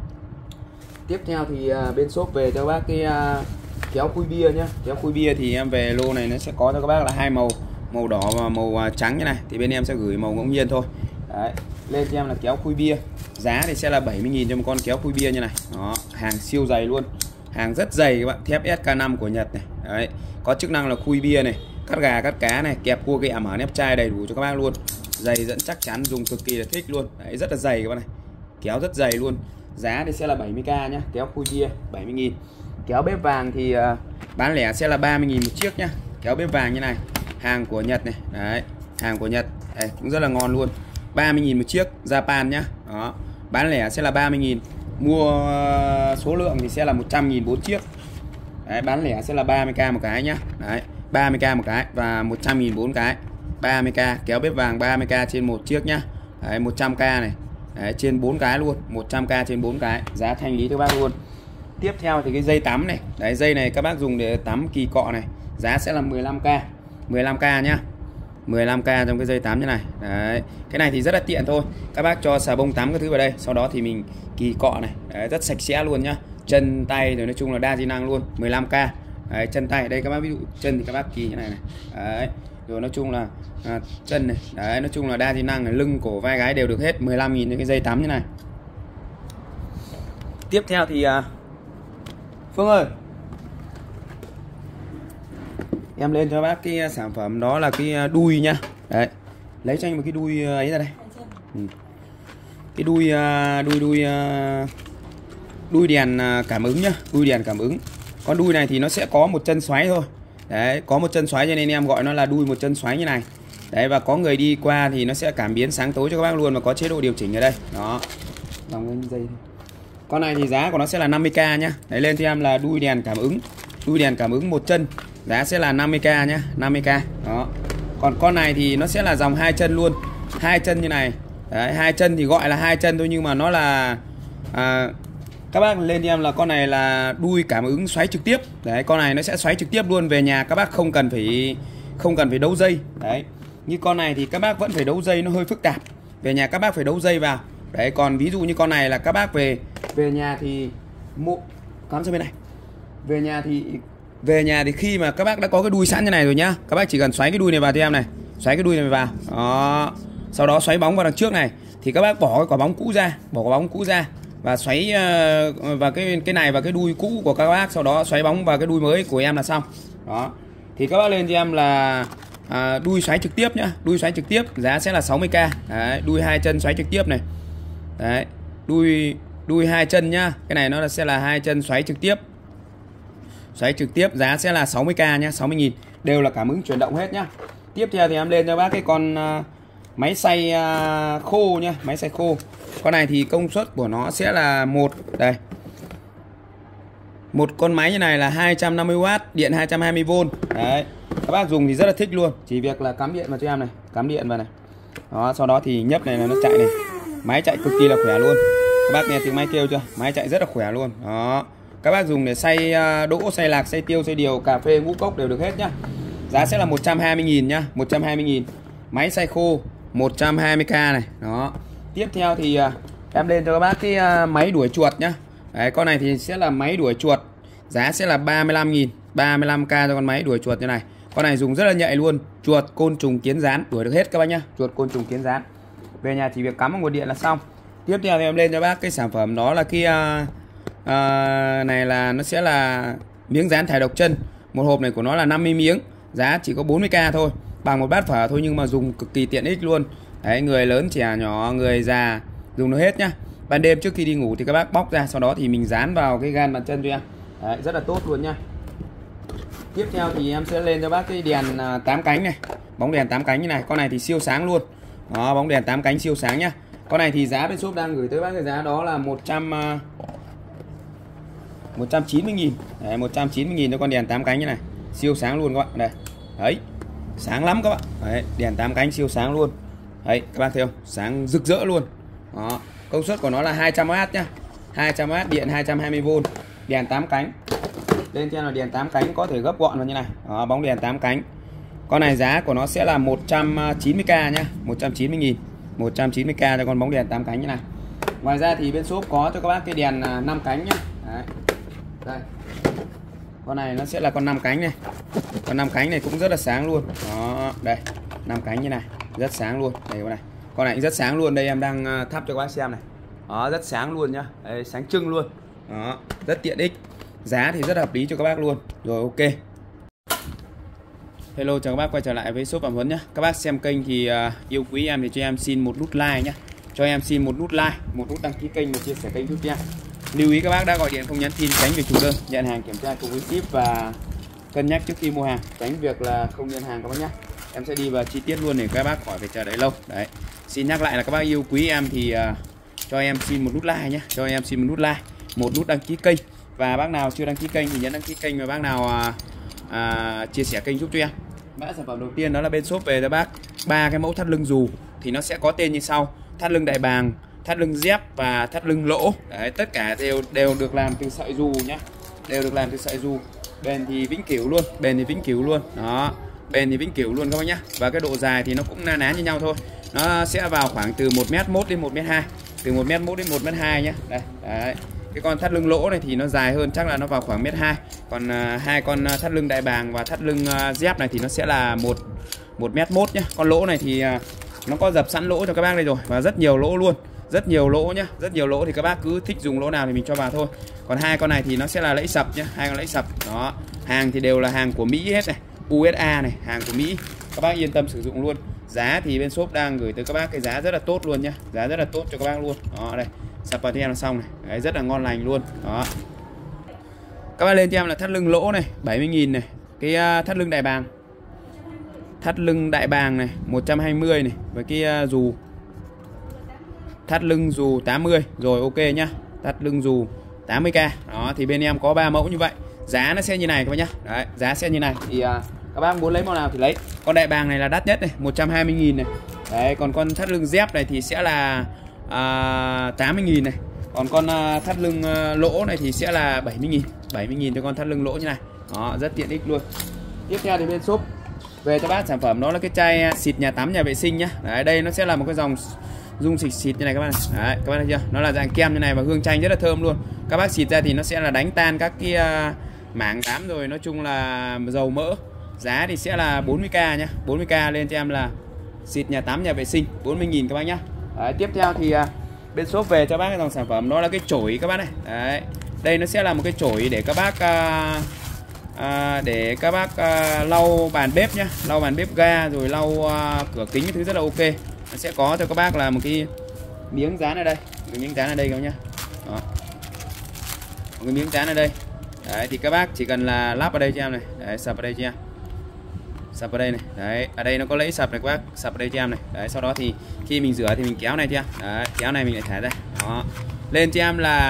Tiếp theo thì uh, bên shop về cho bác cái uh, kéo khui bia nhá. Kéo khui bia thì em về lô này nó sẽ có cho các bác là hai màu, màu đỏ và màu uh, trắng như này. Thì bên em sẽ gửi màu ngẫu nhiên thôi. Đấy, lên cho em là kéo khui bia. Giá thì sẽ là bảy mươi nghìn cho một con kéo khui bia như này. Đó, hàng siêu dày luôn. Hàng rất dày các bạn, thép ét ca năm của Nhật này. Đấy, có chức năng là khui bia này, cắt gà, cắt cá này, kẹp cua kẹo mở nếp chai đầy đủ cho các bác luôn. Dày dẫn chắc chắn, dùng cực kỳ là thích luôn. Đấy, rất là dày các bạn này. Kéo rất dày luôn. Giá thì sẽ là bảy mươi k nhá, kéo khui bia bảy mươi nghìn. Kéo bếp vàng thì uh, bán lẻ sẽ là ba mươi nghìn một chiếc nhá. Kéo bếp vàng như này, hàng của Nhật này. Đấy, hàng của Nhật. Đấy, cũng rất là ngon luôn. ba mươi nghìn một chiếc, Japan nhá. Đó. Bán lẻ sẽ là ba mươi nghìn. Mua uh, số lượng thì sẽ là một trăm nghìn bốn chiếc. Đấy, bán lẻ sẽ là ba mươi k một cái nhá. Đấy, ba mươi k một cái và một trăm nghìn bốn cái. ba mươi k, kéo bếp vàng ba mươi k trên một chiếc nhá. Đấy, một trăm k này. Đấy, trên bốn cái luôn, một trăm k trên bốn cái, giá thanh lý cho bác luôn. Tiếp theo thì cái dây tắm này. Đấy, dây này các bác dùng để tắm kỳ cọ này, giá sẽ là mười lăm k, mười lăm k nhá. mười lăm k trong cái dây tắm như này. Đấy, cái này thì rất là tiện thôi. Các bác cho xà bông tắm cái thứ vào đây, sau đó thì mình kỳ cọ này. Đấy, rất sạch sẽ luôn nhá. Chân tay rồi nói chung là đa di năng luôn, mười lăm k. Đấy, chân tay đây các bác, ví dụ chân thì các bác kỳ như này này. Đấy, rồi nói chung là à, chân này. Đấy, nói chung là đa di năng này, lưng cổ vai gái đều được hết. Mười lăm nghìn những cái dây tắm như này. Tiếp theo thì à, Phương ơi, em lên cho bác cái sản phẩm đó là cái đuôi nhá. Đấy, lấy cho anh một cái đuôi ấy ra đây. Ừ. Cái đuôi đuôi đuôi đuôi đèn cảm ứng nhá, đuôi đèn cảm ứng. Con đuôi này thì nó sẽ có một chân xoáy thôi. Đấy, có một chân xoáy cho nên em gọi nó là đuôi một chân xoáy như này. Đấy, và có người đi qua thì nó sẽ cảm biến sáng tối cho các bác luôn, và có chế độ điều chỉnh ở đây. Đó. Vòng lên dây. Con này thì giá của nó sẽ là năm mươi k nhá. Đấy, lên cho em là đuôi đèn cảm ứng. Đuôi đèn cảm ứng một chân, giá sẽ là năm mươi k nhá, năm mươi k. Đó. Còn con này thì nó sẽ là dòng hai chân luôn. Hai chân như này. Đấy, hai chân thì gọi là hai chân thôi nhưng mà nó là à, các bác lên cho em là con này là đuôi cảm ứng xoáy trực tiếp. Đấy, con này nó sẽ xoáy trực tiếp luôn, về nhà các bác không cần phải không cần phải đấu dây. Đấy. Như con này thì các bác vẫn phải đấu dây, nó hơi phức tạp. Về nhà các bác phải đấu dây vào. Đấy, còn ví dụ như con này là các bác về về nhà thì mụ cắm sang bên này. Về nhà thì về nhà thì khi mà các bác đã có cái đuôi sẵn như này rồi nhá, các bác chỉ cần xoáy cái đuôi này vào cho em này, xoáy cái đuôi này vào. Đó. Sau đó xoáy bóng vào đằng trước này thì các bác bỏ cái quả bóng cũ ra, bỏ quả bóng cũ ra và xoáy uh, vào cái cái này vào cái đuôi cũ của các bác, sau đó xoáy bóng vào cái đuôi mới của em là xong. Đó. Thì các bác lên cho em là à, đuôi xoáy trực tiếp nhá, đuôi xoáy trực tiếp giá sẽ là sáu mươi k. Đấy, đuôi hai chân xoáy trực tiếp này. Đấy, đuôi đuôi hai chân nhá. Cái này nó là sẽ là hai chân xoáy trực tiếp. Xoáy trực tiếp giá sẽ là sáu mươi k nhá, sáu mươi nghìn. Đều là cảm ứng chuyển động hết nhá. Tiếp theo thì em lên cho bác cái con uh, máy xay uh, khô nhá, máy xay khô. Con này thì công suất của nó sẽ là một đây. Một con máy như này là hai trăm năm mươi oát, điện hai trăm hai mươi vôn. Đấy. Các bác dùng thì rất là thích luôn. Chỉ việc là cắm điện vào cho em này, cắm điện vào này. Đó, sau đó thì nhấp này là nó chạy này. Máy chạy cực kỳ là khỏe luôn. Các bác nghe tiếng máy kêu chưa? Máy chạy rất là khỏe luôn. Đó. Các bác dùng để xay đỗ, xay lạc, xay tiêu, xay điều, cà phê, ngũ cốc đều được hết nhá. Giá sẽ là một trăm hai mươi nghìn nhá, một trăm hai mươi nghìn. Máy xay khô một trăm hai mươi k này. Đó. Tiếp theo thì em lên cho các bác cái máy đuổi chuột nhá. Đấy, con này thì sẽ là máy đuổi chuột. Giá sẽ là ba mươi lăm nghìn, ba mươi lăm k cho con máy đuổi chuột như này. Con này dùng rất là nhạy luôn. Chuột, côn trùng, kiến rán đuổi được hết các bác nhá. Chuột, côn trùng, kiến rán. Về nhà chỉ việc cắm vào nguồn điện là xong. Tiếp theo thì em lên cho bác cái sản phẩm đó là cái uh, uh, này là nó sẽ là miếng dán thải độc chân. Một hộp này của nó là năm mươi miếng. Giá chỉ có bốn mươi k thôi. Bằng một bát phở thôi nhưng mà dùng cực kỳ tiện ích luôn. Đấy, người lớn, trẻ nhỏ, người già dùng được hết nhá. Ban đêm trước khi đi ngủ thì các bác bóc ra, sau đó thì mình dán vào cái gan bàn chân cho em. Đấy, rất là tốt luôn nhá. Tiếp theo thì em sẽ lên cho bác cái đèn tám cánh này, bóng đèn tám cánh như này. Con này thì siêu sáng luôn. Đó, bóng đèn tám cánh siêu sáng nhá. Con này thì giá bên shop đang gửi tới bác cái giá đó là một trăm chín mươi nghìn. Đấy, một trăm chín mươi nghìn cho con đèn tám cánh như này. Siêu sáng luôn các bạn. Đây. Đấy. Sáng lắm các bạn. Đấy, đèn tám cánh siêu sáng luôn. Đấy, các bác thấy không? Sáng rực rỡ luôn. Đó. Công suất của nó là hai trăm oát nhá. hai trăm oát, điện hai trăm hai mươi vôn. Đèn tám cánh. Lên trên là đèn tám cánh có thể gấp gọn vào như này. Đó, bóng đèn tám cánh. Con này giá của nó sẽ là một trăm chín mươi k nhá, một trăm chín mươi nghìn. một trăm chín mươi k cho con bóng đèn tám cánh như này. Ngoài ra thì bên shop có cho các bác cái đèn năm cánh nhá. Đấy. Đây. Con này nó sẽ là con năm cánh này. Con năm cánh này cũng rất là sáng luôn. Đó, đây. năm cánh như này, rất sáng luôn. Đây con này. Con này rất sáng luôn, đây em đang thắp cho các bác xem này. Đó, rất sáng luôn nhá. Đây, sáng trưng luôn. Đó, rất tiện ích. Giá thì rất hợp lý cho các bác luôn. Rồi, ok. Hello, chào các bác quay trở lại với shop Phạm Huấn nhé. Các bác xem kênh thì uh, yêu quý em thì cho em xin một nút like nhé. Cho em xin một nút like, một nút đăng ký kênh và chia sẻ kênh giúp em. Lưu ý các bác đã gọi điện không nhắn tin, tránh việc chủ đơn, nhận hàng kiểm tra cùng với ship và cân nhắc trước khi mua hàng, tránh việc là không nhận hàng các bác nhé. Em sẽ đi vào chi tiết luôn để các bác khỏi phải chờ đợi lâu. Đấy. Xin nhắc lại là các bác yêu quý em thì uh, cho em xin một nút like nhé. Cho em xin một nút like, một nút đăng ký kênh. Và bác nào chưa đăng ký kênh thì nhấn đăng ký kênh, và bác nào uh, uh, chia sẻ kênh giúp cho em. Mã sản phẩm đầu tiên đó là bên shop về cho bác ba cái mẫu thắt lưng dù, thì nó sẽ có tên như sau: thắt lưng đại bàng, thắt lưng dép và thắt lưng lỗ. Đấy, tất cả đều đều được làm từ sợi dù nhá, đều được làm từ sợi dù. Bền thì vĩnh cửu luôn, bền thì vĩnh cửu luôn. Đó, bền thì vĩnh cửu luôn các bác nhá. Và cái độ dài thì nó cũng na ná như nhau thôi. Nó sẽ vào khoảng từ một mét một đến một mét hai, từ một mét một đến một mét hai nhá. Đây, đấy. Cái con thắt lưng lỗ này thì nó dài hơn, chắc là nó vào khoảng mét hai. Còn uh, hai con thắt lưng đại bàng và thắt lưng uh, dép này thì nó sẽ là một một mét một nhá. Con lỗ này thì uh, nó có dập sẵn lỗ cho các bác đây rồi, và rất nhiều lỗ luôn, rất nhiều lỗ nhá, rất nhiều lỗ thì các bác cứ thích dùng lỗ nào thì mình cho vào thôi. Còn hai con này thì nó sẽ là lẫy sập nhá, hai con lẫy sập. Đó, hàng thì đều là hàng của Mỹ hết này, u ét a này, hàng của Mỹ, các bác yên tâm sử dụng luôn. Giá thì bên shop đang gửi tới các bác cái giá rất là tốt luôn nhá, giá rất là tốt cho các bác luôn. Đó, đây sập vào cho em là xong này. Đấy, rất là ngon lành luôn. Đó, các bác lên cho em là thắt lưng lỗ này bảy mươi nghìn này, cái uh, thắt lưng đại bàng, thắt lưng đại bàng này một trăm hai mươi này, với cái uh, dù thắt lưng dù tám mươi. Rồi, ok nhá, thắt lưng dù tám mươi k. Đó, thì bên em có ba mẫu như vậy. Giá nó sẽ như này các bác nhá. Đấy, giá sẽ như này. Thì uh, các bác muốn lấy màu nào thì lấy. Con đại bàng này là đắt nhất này, một trăm hai mươi nghìn này. Đấy, còn con thắt lưng dép này thì sẽ là À, tám mươi nghìn này. Còn con uh, thắt lưng uh, lỗ này thì sẽ là bảy mươi nghìn, bảy mươi nghìn cho con thắt lưng lỗ như này. Đó, rất tiện ích luôn. Tiếp theo thì bên shop về cho bác sản phẩm đó là cái chai xịt nhà tắm, nhà vệ sinh nhá. Đấy, đây nó sẽ là một cái dòng dung xịt xịt như này các bạn này. Đấy, các bạn thấy chưa? Nó là dạng kem như này và hương chanh rất là thơm luôn. Các bác xịt ra thì nó sẽ là đánh tan các cái uh, mảng tám rồi, nói chung là dầu mỡ. Giá thì sẽ là bốn mươi k nhá, bốn mươi k lên cho em là xịt nhà tắm, nhà vệ sinh, bốn mươi nghìn các bác nhá. Đấy, tiếp theo thì uh, bên shop về cho bác cái dòng sản phẩm đó là cái chổi các bác này. Đấy, đây nó sẽ là một cái chổi để các bác uh, uh, để các bác uh, lau bàn bếp nhá, lau bàn bếp ga rồi lau uh, cửa kính cái thứ rất là ok. Nó sẽ có cho các bác là một cái miếng dán ở đây, một miếng dán ở đây các bác nhá. Đó, một cái miếng dán ở đây. Đấy, thì các bác chỉ cần là lắp ở đây cho em này. Đấy, sập ở đây cho em, sập ở đây này. Đấy, ở đây nó có lẫy sập này các bác, sập ở đây cho em này. Đấy, sau đó thì khi mình rửa thì mình kéo này cho em. Đấy, kéo này mình lại thả ra. Đó, lên cho em là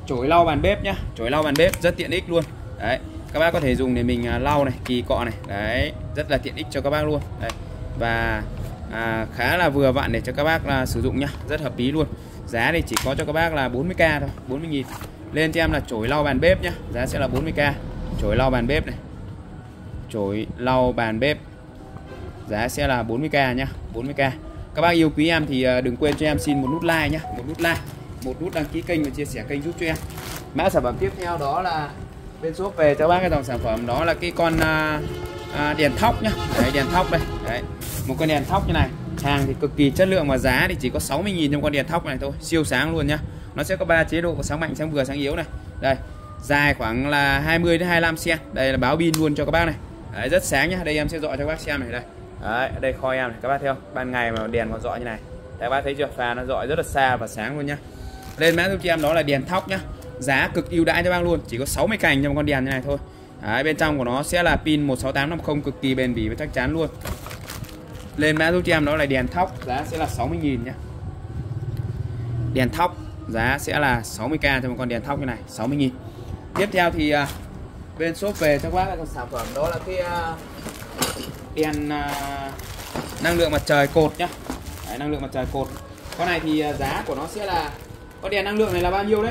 chổi lau bàn bếp nhá, chổi lau bàn bếp rất tiện ích luôn. Đấy, các bác có thể dùng để mình lau này, kỳ cọ này. Đấy, rất là tiện ích cho các bác luôn. Đấy. Và à, khá là vừa vặn để cho các bác là sử dụng nhá, rất hợp lý luôn. Giá thì chỉ có cho các bác là bốn mươi k thôi, bốn mươi nghìn. Lên cho em là chổi lau bàn bếp nhá, giá sẽ là bốn mươi k. Chổi lau bàn bếp này. Chổi lau bàn bếp. Giá sẽ là bốn mươi k nhá, bốn mươi k. Các bác yêu quý em thì đừng quên cho em xin một nút like nhá, một nút like, một nút đăng ký kênh và chia sẻ kênh giúp cho em. Mã sản phẩm tiếp theo đó là bên shop về cho bác cái dòng sản phẩm đó là cái con à, à, đèn thóc nhá. Đấy, đèn thóc đây. Đấy, một con đèn thóc như này. Hàng thì cực kỳ chất lượng và giá thì chỉ có sáu mươi nghìn trong con đèn thóc này thôi, siêu sáng luôn nhá. Nó sẽ có ba chế độ sáng mạnh, sáng vừa, sáng yếu này. Đây, dài khoảng là hai mươi đến hai mươi lăm xăng. Đây là báo pin luôn cho các bác này. Đấy, rất sáng nhá. Đây em sẽ dọi cho các bác xem này đây. Đấy, ở đây kho em này các bác thấy không? Ban ngày mà đèn còn dọi như này. Các bác thấy chưa? Pha nó dọi rất là xa và sáng luôn nhá. Lên mã giúp cho em đó là đèn thóc nhá. Giá cực ưu đãi cho bác luôn, chỉ có sáu mươi cành trong con đèn như này thôi. Đấy, bên trong của nó sẽ là pin một sáu tám năm không, cực kỳ bền bỉ và chắc chắn luôn. Lên mã giúp cho em đó là đèn thóc, giá sẽ là sáu mươi nghìn nhá. Đèn thóc giá sẽ là sáu mươi k cho một con đèn thóc như này, sáu mươi nghìn. Tiếp theo thì uh, bên shop về cho các bác là sản phẩm đó là cái uh, đèn uh, năng lượng mặt trời cột nhá. Đấy, năng lượng mặt trời cột. Con này thì uh, giá của nó sẽ là, con đèn năng lượng này là bao nhiêu đấy?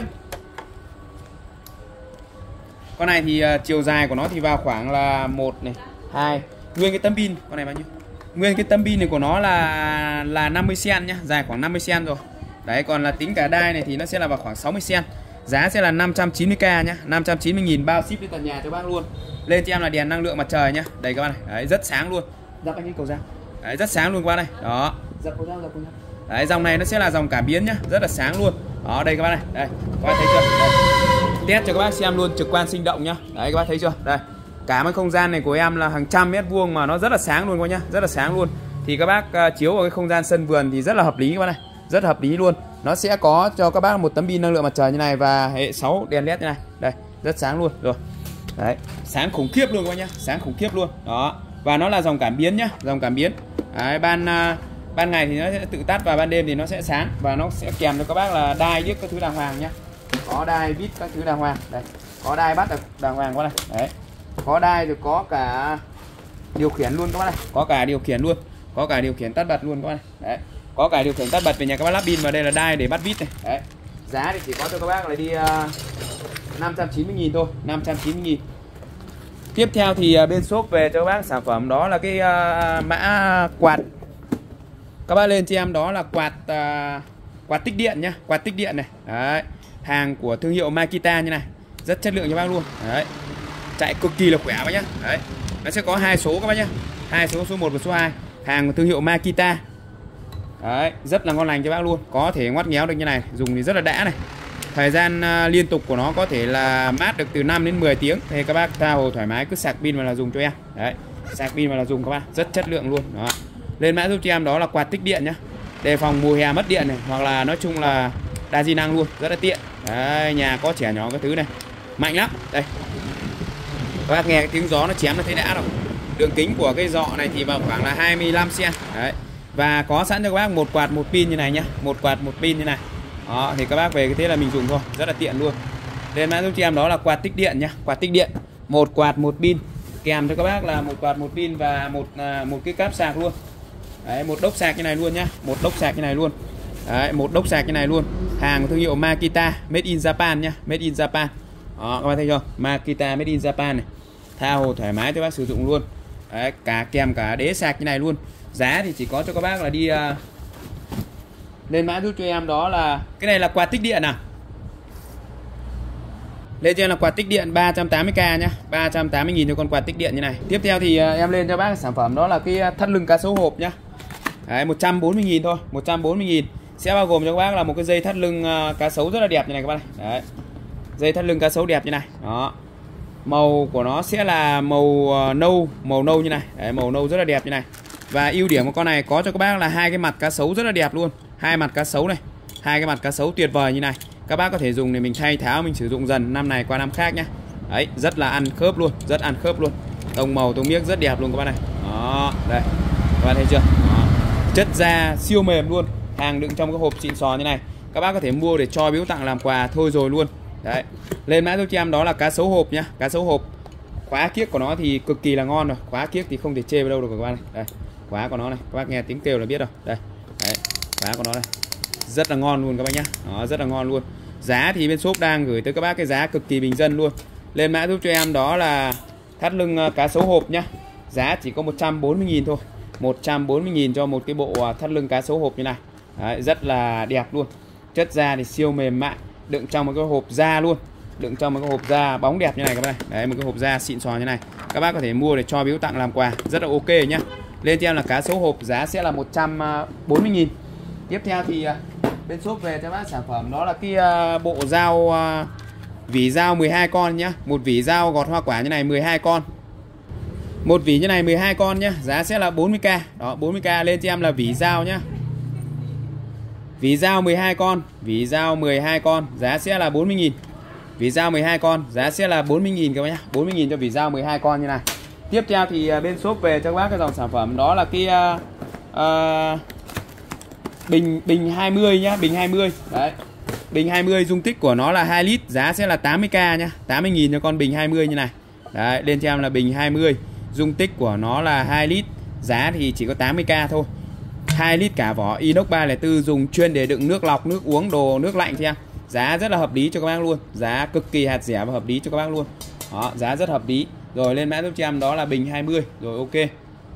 Con này thì uh, chiều dài của nó thì vào khoảng là một này, hai. Nguyên cái tấm pin, con này bao nhiêu? Nguyên cái tấm pin này của nó là là năm mươi xăng nhá, dài khoảng năm mươi xăng rồi. Đấy, còn là tính cả đai này thì nó sẽ là vào khoảng sáu mươi xăng. Giá sẽ là năm trăm chín mươi k nhá, năm trăm chín mươi nghìn, bao ship đến tận nhà cho bác luôn. Lên cho em là đèn năng lượng mặt trời nhá. Đây các bạn này, đấy, rất sáng luôn. Dập anh cái cầu dao. Đấy, rất sáng luôn các bạn này. Đó. Dập cầu dao, dập cầu dao. Đấy, dòng này nó sẽ là dòng cảm biến nhá, rất là sáng luôn. Đó, đây các bạn này. Đây, các bạn thấy chưa? Đây. Test cho các bác xem luôn, trực quan sinh động nhá. Đấy, các bác thấy chưa? Đây. Cả cái không gian này của em là hàng trăm mét vuông mà nó rất là sáng luôn các nhá, rất là sáng luôn. Thì các bác uh, chiếu vào cái không gian sân vườn thì rất là hợp lý các bác này, rất hợp lý luôn. Nó sẽ có cho các bác một tấm pin năng lượng mặt trời như này và hệ sáu đèn led như này. Đây, rất sáng luôn rồi. Đấy, sáng khủng khiếp luôn các bác nhá, sáng khủng khiếp luôn. Đó. Và nó là dòng cảm biến nhá, dòng cảm biến. Đấy, ban uh, ban ngày thì nó sẽ tự tắt và ban đêm thì nó sẽ sáng, và nó sẽ kèm cho các bác là đai viết các thứ đàng hoàng nhá. Có đai viết các thứ đàng hoàng. Đây, có đai bắt được đàng hoàng quá này. Đấy. Có đai rồi, có cả điều khiển luôn các bác này, có cả điều khiển luôn, có cả điều khiển tắt bật luôn các bác này. Đấy, có cả điều khiển tắt bật về nhà các bác lắp pin vào đây là đai để bắt vít này. Đấy, giá thì chỉ có cho các bác là đi uh, năm trăm chín mươi nghìn thôi, năm trăm chín mươi nghìn. Tiếp theo thì uh, bên shop về cho các bác sản phẩm đó là cái uh, mã quạt. Các bác lên cho em đó là quạt uh, quạt tích điện nhá, quạt tích điện này. Đấy, hàng của thương hiệu Makita như này, rất chất lượng cho bác luôn. Đấy, chạy cực kỳ là khỏe các bác nhá. Đấy, nó sẽ có hai số các bác nhá, hai số, số một và số hai. Hàng của thương hiệu Makita. Đấy, rất là ngon lành cho bác luôn, có thể ngoắt nghéo được như này, dùng thì rất là đã này. Thời gian uh, liên tục của nó có thể là mát được từ năm đến mười tiếng. Thì các bác tha hồ thoải mái cứ sạc pin vào là dùng cho em. Đấy, sạc pin vào là dùng các bác, rất chất lượng luôn. Đó. Lên mã giúp cho em đó là quạt tích điện nhá, đề phòng mùa hè mất điện này, hoặc là nói chung là đa di năng luôn, rất là tiện. Đấy, nhà có trẻ nhỏ cái thứ này, mạnh lắm. Đây, các bác nghe cái tiếng gió nó chém nó thấy đã rồi. Đường kính của cái dọ này thì vào khoảng là hai mươi lăm xăng. Đấy, và có sẵn cho các bác một quạt một pin như này nhá, một quạt một pin như này. Đó, thì các bác về cái thế là mình dùng thôi, rất là tiện luôn. Lên mã giúp cho em đó là quạt tích điện nhá, quạt tích điện, một quạt một pin, kèm cho các bác là một quạt một pin và một à, một cái cáp sạc luôn. Đấy, một đốc sạc như này luôn nhá, một đốc sạc như này luôn. Đấy, một đốc sạc như này luôn. Hàng của thương hiệu Makita, made in Japan nhá, made in Japan. Đó, các bạn thấy chưa? Makita made in Japan này. Tha hồ thoải mái cho bác sử dụng luôn. Đấy, cả kèm cả đế sạc như này luôn. Giá thì chỉ có cho các bác là đi uh... lên mã giúp cho em đó là cái này là quạt tích điện à. Lên cho em là quạt tích điện ba trăm tám mươi k nhá, ba trăm tám mươi nghìn cho con quạt tích điện như này. Tiếp theo thì uh, em lên cho bác sản phẩm đó là cái thắt lưng cá sấu hộp nhá. Đấy, một trăm bốn mươi nghìn thôi, một trăm bốn mươi nghìn. Sẽ bao gồm cho các bác là một cái dây thắt lưng uh, cá sấu rất là đẹp như này các bác này. Đấy, dây thắt lưng cá sấu đẹp như này. Đó, màu của nó sẽ là màu uh, nâu, màu nâu như này. Đấy, màu nâu rất là đẹp như này. Và ưu điểm của con này có cho các bác là hai cái mặt cá sấu rất là đẹp luôn, hai mặt cá sấu này, hai cái mặt cá sấu tuyệt vời như này. Các bác có thể dùng để mình thay tháo, mình sử dụng dần năm này qua năm khác nhá. Đấy, rất là ăn khớp luôn, rất ăn khớp luôn. Tông màu tông miếc rất đẹp luôn các bác này. Đó, đây, các bác thấy chưa? Đó, chất da siêu mềm luôn, hàng đựng trong cái hộp xịn sò như này. Các bác có thể mua để cho biếu tặng làm quà thôi rồi luôn. Đấy, lên mã giúp cho em đó là cá sấu hộp nhá, cá sấu hộp. Khóa kiếc của nó thì cực kỳ là ngon rồi, khóa kiếc thì không thể chê vào đâu được các bác này. Đây, khóa của nó này, các bác nghe tiếng kêu là biết rồi. Đây, đấy, khóa của nó này, rất là ngon luôn các bác nhá, nó rất là ngon luôn. Giá thì bên shop đang gửi tới các bác cái giá cực kỳ bình dân luôn. Lên mã giúp cho em đó là thắt lưng cá sấu hộp nhá, giá chỉ có một trăm bốn mươi nghìn thôi, một trăm bốn mươi nghìn cho một cái bộ thắt lưng cá sấu hộp như này. Đấy, rất là đẹp luôn, chất da thì siêu mềm mại, đựng trong một cái hộp da luôn, đựng trong một cái hộp da bóng đẹp như này các bác này. Đấy, một cái hộp da xịn sò như này, các bác có thể mua để cho biếu tặng làm quà, rất là ok nhá. Lên cho em là cá sấu hộp, giá sẽ là một trăm bốn mươi nghìn. Tiếp theo thì bên shop về cho bác sản phẩm đó là cái bộ dao vỉ dao mười hai con nhá, một vỉ dao gọt hoa quả như này mười hai con, một vỉ như này mười hai con nhá, giá sẽ là bốn mươi k. Đó, bốn mươi k. Lên cho em là vỉ dao nhá, vỉ dao mười hai con, vỉ dao mười hai con, giá sẽ là bốn mươi nghìn. Vỉ dao mười hai con, giá sẽ là bốn mươi nghìn các bác nhá, bốn mươi nghìn cho vỉ dao mười hai con như này. Tiếp theo thì bên shop về cho các bác cái dòng sản phẩm đó là cái uh, uh, bình bình hai mươi nhá, bình hai mươi. Đấy, bình hai mươi dung tích của nó là hai lít, giá sẽ là tám mươi k nhá, tám mươi nghìn cho con bình hai mươi như này. Đấy, lên cho em là bình hai mươi, dung tích của nó là hai lít, giá thì chỉ có tám mươi k thôi. hai lít cả vỏ, inox ba không bốn, dùng chuyên để đựng nước lọc, nước uống, đồ nước lạnh cho em. Giá rất là hợp lý cho các bác luôn, giá cực kỳ hạt rẻ và hợp lý cho các bác luôn. Đó, giá rất hợp lý. Rồi lên mã giúp cho em đó là bình hai mươi. Rồi ok.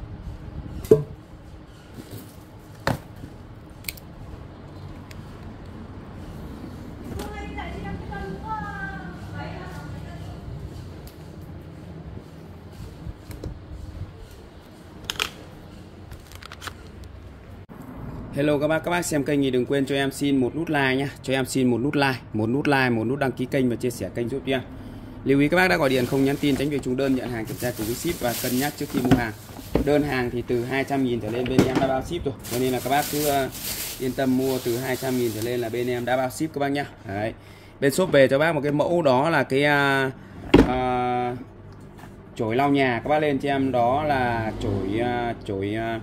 Hello các bác, các bác xem kênh thì đừng quên cho em xin một nút like nhé, cho em xin một nút like, một nút like, một nút đăng ký kênh và chia sẻ kênh giúp em. Lưu ý các bác đã gọi điện không nhắn tin tránh việc trùng đơn, nhận hàng kiểm tra cùng với ship và cân nhắc trước khi mua hàng. Đơn hàng thì từ hai trăm nghìn trở lên bên em đã bao ship rồi, cho nên là các bác cứ uh, yên tâm mua từ hai trăm nghìn trở lên là bên em đã bao ship các bác nhá. Đấy. Bên shop về cho bác một cái mẫu đó là cái uh, uh, chổi lau nhà, các bác lên cho em đó là chổi uh, chổi uh,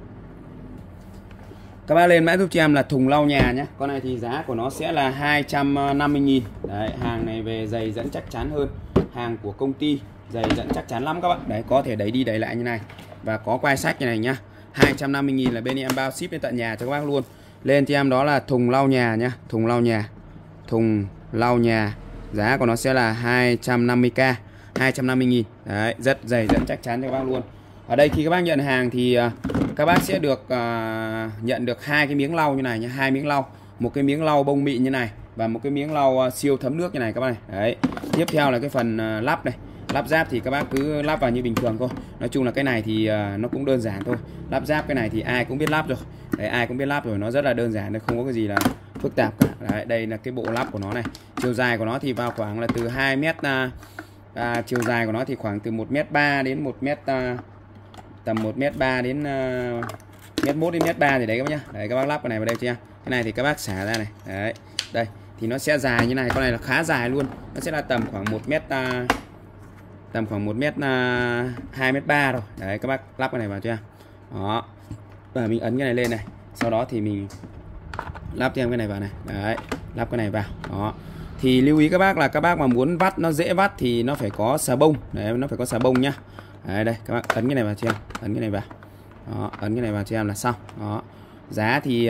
các bác lên mã giúp cho em là thùng lau nhà nhé. Con này thì giá của nó sẽ là hai trăm năm mươi nghìn. Đấy, hàng này về giày dẫn chắc chắn hơn, hàng của công ty, giày dẫn chắc chắn lắm các bạn. Đấy, có thể đẩy đi đẩy lại như này và có quai sách như này nhá. hai trăm năm mươi nghìn là bên em bao ship đến tận nhà cho các bác luôn. Lên cho em đó là thùng lau nhà nhá, thùng lau nhà. Thùng lau nhà, giá của nó sẽ là hai trăm năm mươi k, hai trăm năm mươi nghìn. Đấy, rất dày dẫn chắc chắn cho các bác luôn. Ở đây khi các bác nhận hàng thì uh, các bác sẽ được uh, nhận được hai cái miếng lau như này nhé, hai miếng lau, một cái miếng lau bông mịn như này và một cái miếng lau uh, siêu thấm nước như này các bác này. Đấy. Tiếp theo là cái phần uh, lắp này, lắp ráp thì các bác cứ lắp vào như bình thường thôi. Nói chung là cái này thì uh, nó cũng đơn giản thôi. Lắp ráp cái này thì ai cũng biết lắp rồi. Đấy, ai cũng biết lắp rồi, nó rất là đơn giản, không có cái gì là phức tạp cả. Đấy, đây là cái bộ lắp của nó này. Chiều dài của nó thì vào khoảng là từ hai mét, uh, uh, chiều dài của nó thì khoảng từ một mét ba đến một mét uh, tầm một mét ba đến uh, mét một đến mét ba thì đấy các bác nhá. Đấy, các bác lắp cái này vào đây chưa? Cái này thì các bác xả ra này. Đấy. Đây thì nó sẽ dài như này, con này là khá dài luôn. Nó sẽ là tầm khoảng một mét uh, tầm khoảng một mét uh, hai mét ba rồi. Đấy, các bác lắp cái này vào chưa? Đó. Và mình ấn cái này lên này. Sau đó thì mình lắp thêm cái này vào này. Đấy, lắp cái này vào. Đó. Thì lưu ý các bác là các bác mà muốn vắt nó dễ vắt thì nó phải có xà bông. Đấy, nó phải có xà bông nhá. Đấy, đây các bạn ấn cái này vào cho em, ấn cái này vào. Đó, ấn cái này vào cho em là xong. Đó. Giá thì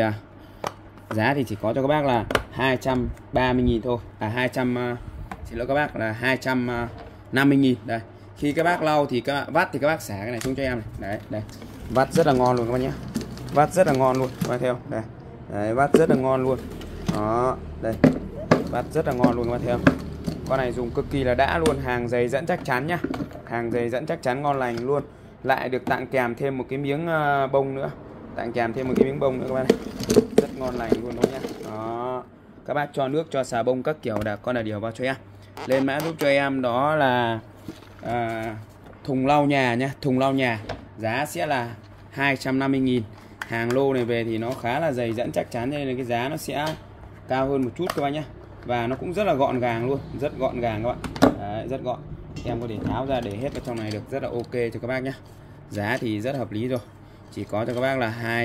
giá thì chỉ có cho các bác là hai trăm ba mươi nghìn thôi. À hai trăm xin lỗi các bác là hai trăm năm mươi nghìn. Đây. Khi các bác lau thì các bạn vắt thì các bác xả cái này xuống cho em này. Đấy, đây. Vắt rất là ngon luôn các bác nhé. Vắt rất là ngon luôn, các bác theo. Đây. Đấy, vắt rất là ngon luôn. Đó, đây. Vắt rất là ngon luôn các bác theo. Con này dùng cực kỳ là đã luôn, hàng giày dẫn chắc chắn nhá. Hàng giày dẫn chắc chắn ngon lành luôn. Lại được tặng kèm thêm một cái miếng uh, bông nữa. Tặng kèm thêm một cái miếng bông nữa các bạn này. Rất ngon lành luôn đó nhá. Đó. Các bác cho nước, cho xà bông các kiểu đã con là điều vào cho em. Lên mã giúp cho em đó là uh, thùng lau nhà nhá, thùng lau nhà. Giá sẽ là hai trăm năm mươi nghìn. Hàng lô này về thì nó khá là dày dẫn chắc chắn nên là cái giá nó sẽ cao hơn một chút các bác nhá. Và nó cũng rất là gọn gàng luôn, rất gọn gàng các bạn. Đấy, rất gọn. Em có thể tháo ra để hết vào trong này được, rất là ok cho các bác nhé. Giá thì rất hợp lý rồi, chỉ có cho các bác là hai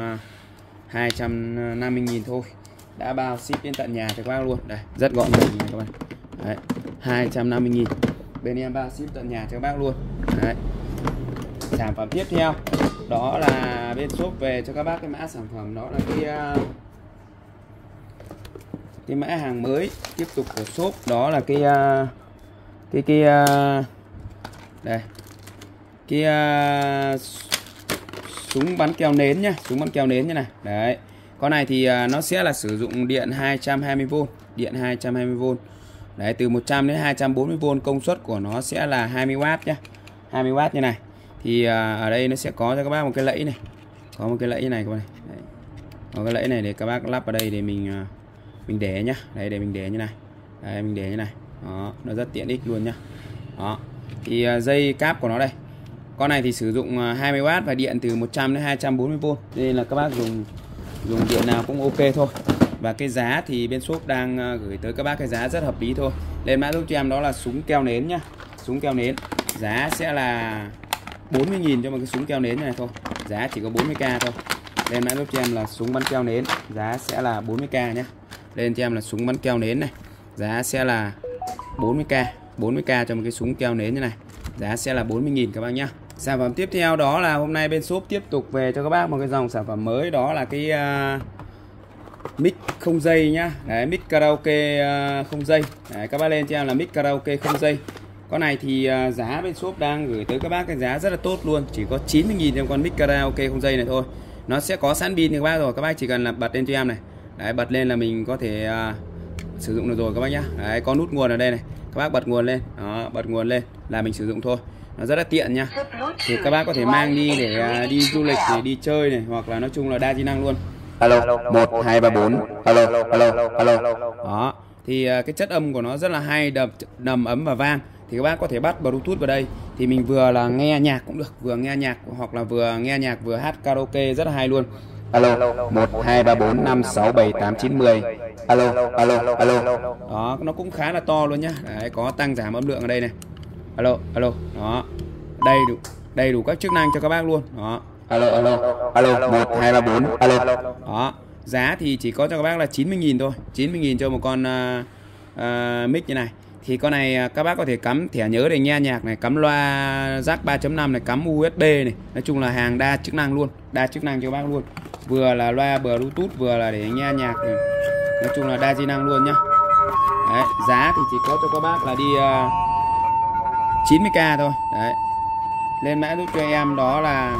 trăm năm mươi nghìn thôi, đã bao ship đến tận nhà cho các bác luôn. Đây, rất gọn gàng này các bạn. Đấy, hai trăm năm mươi nghìn. Bên em bao ship tận nhà cho các bác luôn. Đấy. Sản phẩm tiếp theo đó là bên shop về cho các bác cái mã sản phẩm, đó là cái uh, cái mã hàng mới tiếp tục của shop, đó là cái uh, cái cái uh, đây cái uh, súng bắn keo nến nhá, súng bắn keo nến như này. Đấy, con này thì uh, nó sẽ là sử dụng điện hai trăm hai mươi vôn, điện hai trăm hai mươi vôn. Đấy, từ một trăm đến hai trăm bốn mươi vôn, công suất của nó sẽ là hai mươi oát nhá, hai mươi oát như này. Thì uh, ở đây nó sẽ có cho các bác một cái lẫy này, có một cái lẫy này các bạn này. Đấy. Có cái lẫy này để các bác lắp vào đây để mình uh, mình để nhá. Đây, để mình để như này. Đây, mình để như này. Đó, nó rất tiện ích luôn nhá. Đó. Thì uh, dây cáp của nó đây. Con này thì sử dụng uh, hai mươi oát và điện từ một trăm đến hai trăm bốn mươi vôn. Nên là các bác dùng dùng điện nào cũng ok thôi. Và cái giá thì bên shop đang uh, gửi tới các bác cái giá rất hợp lý thôi. Lên mã giúp cho em đó là súng keo nến nhá. Súng keo nến. Giá sẽ là bốn mươi nghìn cho một cái súng keo nến này thôi. Giá chỉ có bốn mươi k thôi. Lên mã giúp cho em là súng bắn keo nến, giá sẽ là bốn mươi k nhé. Lên cho em là súng bắn keo nến này, giá sẽ là bốn mươi k, bốn mươi k cho một cái súng keo nến như này. Giá sẽ là bốn mươi nghìn các bác nhá. Sản phẩm tiếp theo đó là hôm nay bên shop tiếp tục về cho các bác một cái dòng sản phẩm mới, đó là cái uh, mic không dây nhá. Đấy, mic karaoke uh, không dây. Đấy, các bác lên cho em là mic karaoke không dây. Con này thì uh, giá bên shop đang gửi tới các bác cái giá rất là tốt luôn, chỉ có chín mươi nghìn cho con mic karaoke không dây này thôi. Nó sẽ có sẵn pin cho các bác rồi, các bác chỉ cần là bật lên cho em này. Đấy, bật lên là mình có thể uh, sử dụng được rồi các bác nhá. Đấy, có nút nguồn ở đây này, các bác bật nguồn lên, đó, bật nguồn lên là mình sử dụng thôi. Nó rất là tiện nha. Thì các bác có thể mang đi để uh, đi du lịch, để đi chơi này, hoặc là nói chung là đa di năng luôn. Alo, một hai ba bốn. Alo, alo, alo. Đó, thì uh, cái chất âm của nó rất là hay, đầm đầm ấm và vang. Thì các bác có thể bắt Bluetooth vào đây, thì mình vừa là nghe nhạc cũng được, vừa nghe nhạc hoặc là vừa nghe nhạc vừa hát karaoke rất là hay luôn. Alo, một hai ba bốn năm sáu bảy tám chín mười. Alo, alo, alo. Đó, nó cũng khá là to luôn nhá. Đấy, có tăng giảm âm lượng ở đây này. Alo, alo. Đó. Đây đủ đầy đủ các chức năng cho các bác luôn. Đó. Alo, alo. Alo, một hai ba bốn. Alo. Đó. Giá thì chỉ có cho các bác là chín mươi nghìn thôi. chín mươi nghìn cho một con uh, uh, mic như này. Thì con này các bác có thể cắm thẻ nhớ để nghe nhạc này, cắm loa jack ba chấm năm này, cắm u ét bê này. Nói chung là hàng đa chức năng luôn, đa chức năng cho các bác luôn. Vừa là loa Bluetooth, vừa là để nghe nhạc này. Nói chung là đa di năng luôn nhá. Đấy, giá thì chỉ có cho các bác là đi uh, chín mươi k thôi. Đấy. Lên mã giúp cho em đó là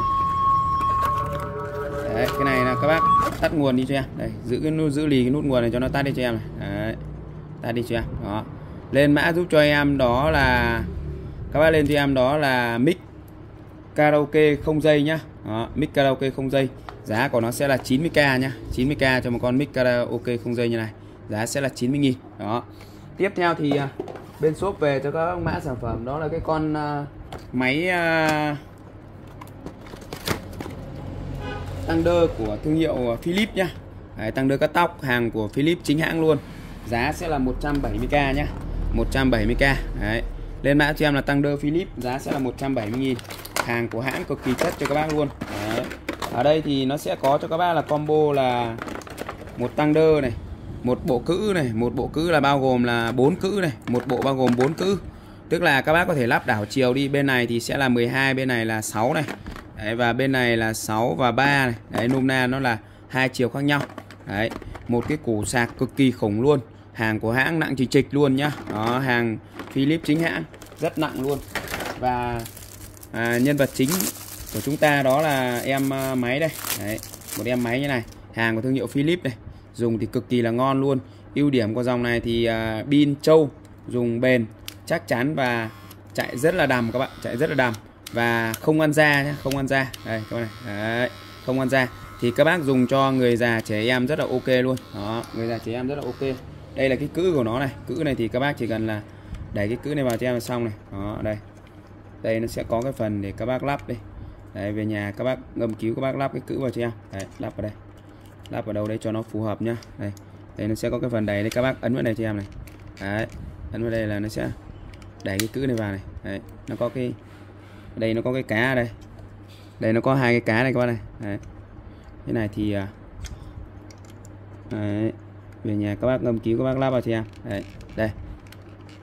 đấy, cái này là các bác tắt nguồn đi cho em. Đây, giữ cái nút, giữ lì cái nút nguồn này cho nó tắt đi cho em này. Đấy. Tắt đi cho em. Đó. Lên mã giúp cho em đó là các bác lên cho em đó là mic karaoke không dây nhá. Đó, mic karaoke không dây. Giá của nó sẽ là chín mươi k nhá. chín mươi k cho một con mic karaoke không dây như này. Giá sẽ là chín mươi nghìn. Đó. Tiếp theo thì bên shop về cho các mã sản phẩm đó là cái con uh, máy uh, Thunder của thương hiệu Philips nhá. Đấy, Thunder cắt tóc, hàng của Philips chính hãng luôn. Giá sẽ là một trăm bảy mươi k nhá. một trăm bảy mươi k. Đấy. Lên mã cho em là Thunder Philips, giá sẽ là một trăm bảy mươi nghìn. Hàng của hãng cực kỳ chất cho các bác luôn. Đấy. Ở đây thì nó sẽ có cho các bác là combo là một Thunder này, một bộ cữ này, một bộ cữ là bao gồm là bốn cữ này, một bộ bao gồm bốn cữ. Tức là các bác có thể lắp đảo chiều đi, bên này thì sẽ là mười hai, bên này là sáu này. Đấy, và bên này là sáu và ba này. Đấy, nôm na nó là hai chiều khác nhau. Đấy, một cái củ sạc cực kỳ khủng luôn. Hàng của hãng nặng trịch trịch luôn nhá. Đó, hàng Philips chính hãng, rất nặng luôn. Và à, nhân vật chính của chúng ta đó là em uh, máy đây. Đấy, một em máy như này, hàng của thương hiệu Philips này. Dùng thì cực kỳ là ngon luôn. Ưu điểm của dòng này thì uh, pin trâu, dùng bền, chắc chắn và chạy rất là đầm các bạn, chạy rất là đầm và không ăn da nhé, không ăn da. Đây các bạn này. Đấy, không ăn da. Thì các bác dùng cho người già trẻ em rất là ok luôn. Đó, người già trẻ em rất là ok. Đây là cái cữ của nó này. Cữ này thì các bác chỉ cần là đẩy cái cữ này vào cho em là xong này. Đó, đây. Đây nó sẽ có cái phần để các bác lắp đây. Đấy, về nhà các bác ngâm cứu các bác lắp cái cữ vào cho em. Đấy, lắp vào đây. Lắp vào đâu đấy cho nó phù hợp nhá. Đây. Đây nó sẽ có cái phần đẩy đây, các bác ấn vào đây cho em này. Đấy, ấn vào đây là nó sẽ đẩy cái cữ này vào này. Đấy, nó có cái đây nó có cái cá ở đây. Đây nó có hai cái cá này các bác này. Đấy. Cái này thì đấy, về nhà các bác ngâm cứu các bác lắp vào cho em. Đấy, đây.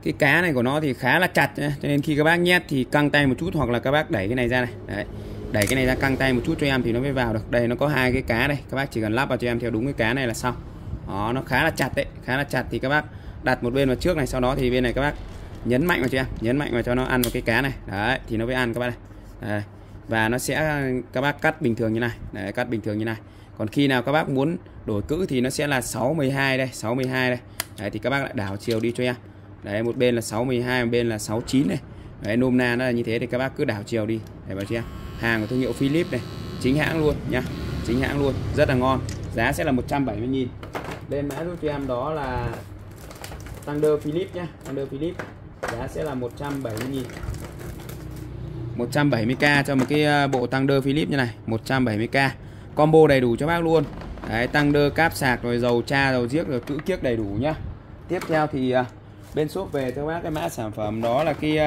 cái cá này của nó thì khá là chặt nhé. Cho nên khi các bác nhét thì căng tay một chút, hoặc là các bác đẩy cái này ra này. Đấy. Đẩy cái này ra căng tay một chút cho em thì nó mới vào được. Đây nó có hai cái cá đây, các bác chỉ cần lắp vào cho em theo đúng cái cá này là xong. Đó, nó khá là chặt đấy, khá là chặt thì các bác đặt một bên vào trước này, sau đó thì bên này các bác nhấn mạnh vào cho em, nhấn mạnh vào cho nó ăn vào cái cá này. Đấy, thì nó mới ăn các bác này. Đấy. Và nó sẽ các bác cắt bình thường như này. Đấy, cắt bình thường như này. Còn khi nào các bác muốn đổi cữ thì nó sẽ là sáu mươi hai đây, sáu mươi hai đây. Đấy, thì các bác lại đảo chiều đi cho em. Đấy, một bên là sáu mươi hai, một bên là sáu mươi chín này. Đấy, nôm na nó là như thế thì các bác cứ đảo chiều đi để vào cho em. Hàng của thương hiệu Philips này, chính hãng luôn nhá, chính hãng luôn, rất là ngon. Giá sẽ là một trăm bảy mươi nghìn. Lên mã giúp cho em đó là Thunder Philips nhá, Thunder Philips. Giá sẽ là một trăm bảy mươi nghìn. một trăm bảy mươi k cho một cái bộ Thunder Philips như này, một trăm bảy mươi k. Combo đầy đủ cho bác luôn. Đấy, Thunder cáp sạc rồi dầu tra, dầu giếc rồi cữ kiếc đầy đủ nhá. Tiếp theo thì bên shop về cho bác cái mã sản phẩm đó là cái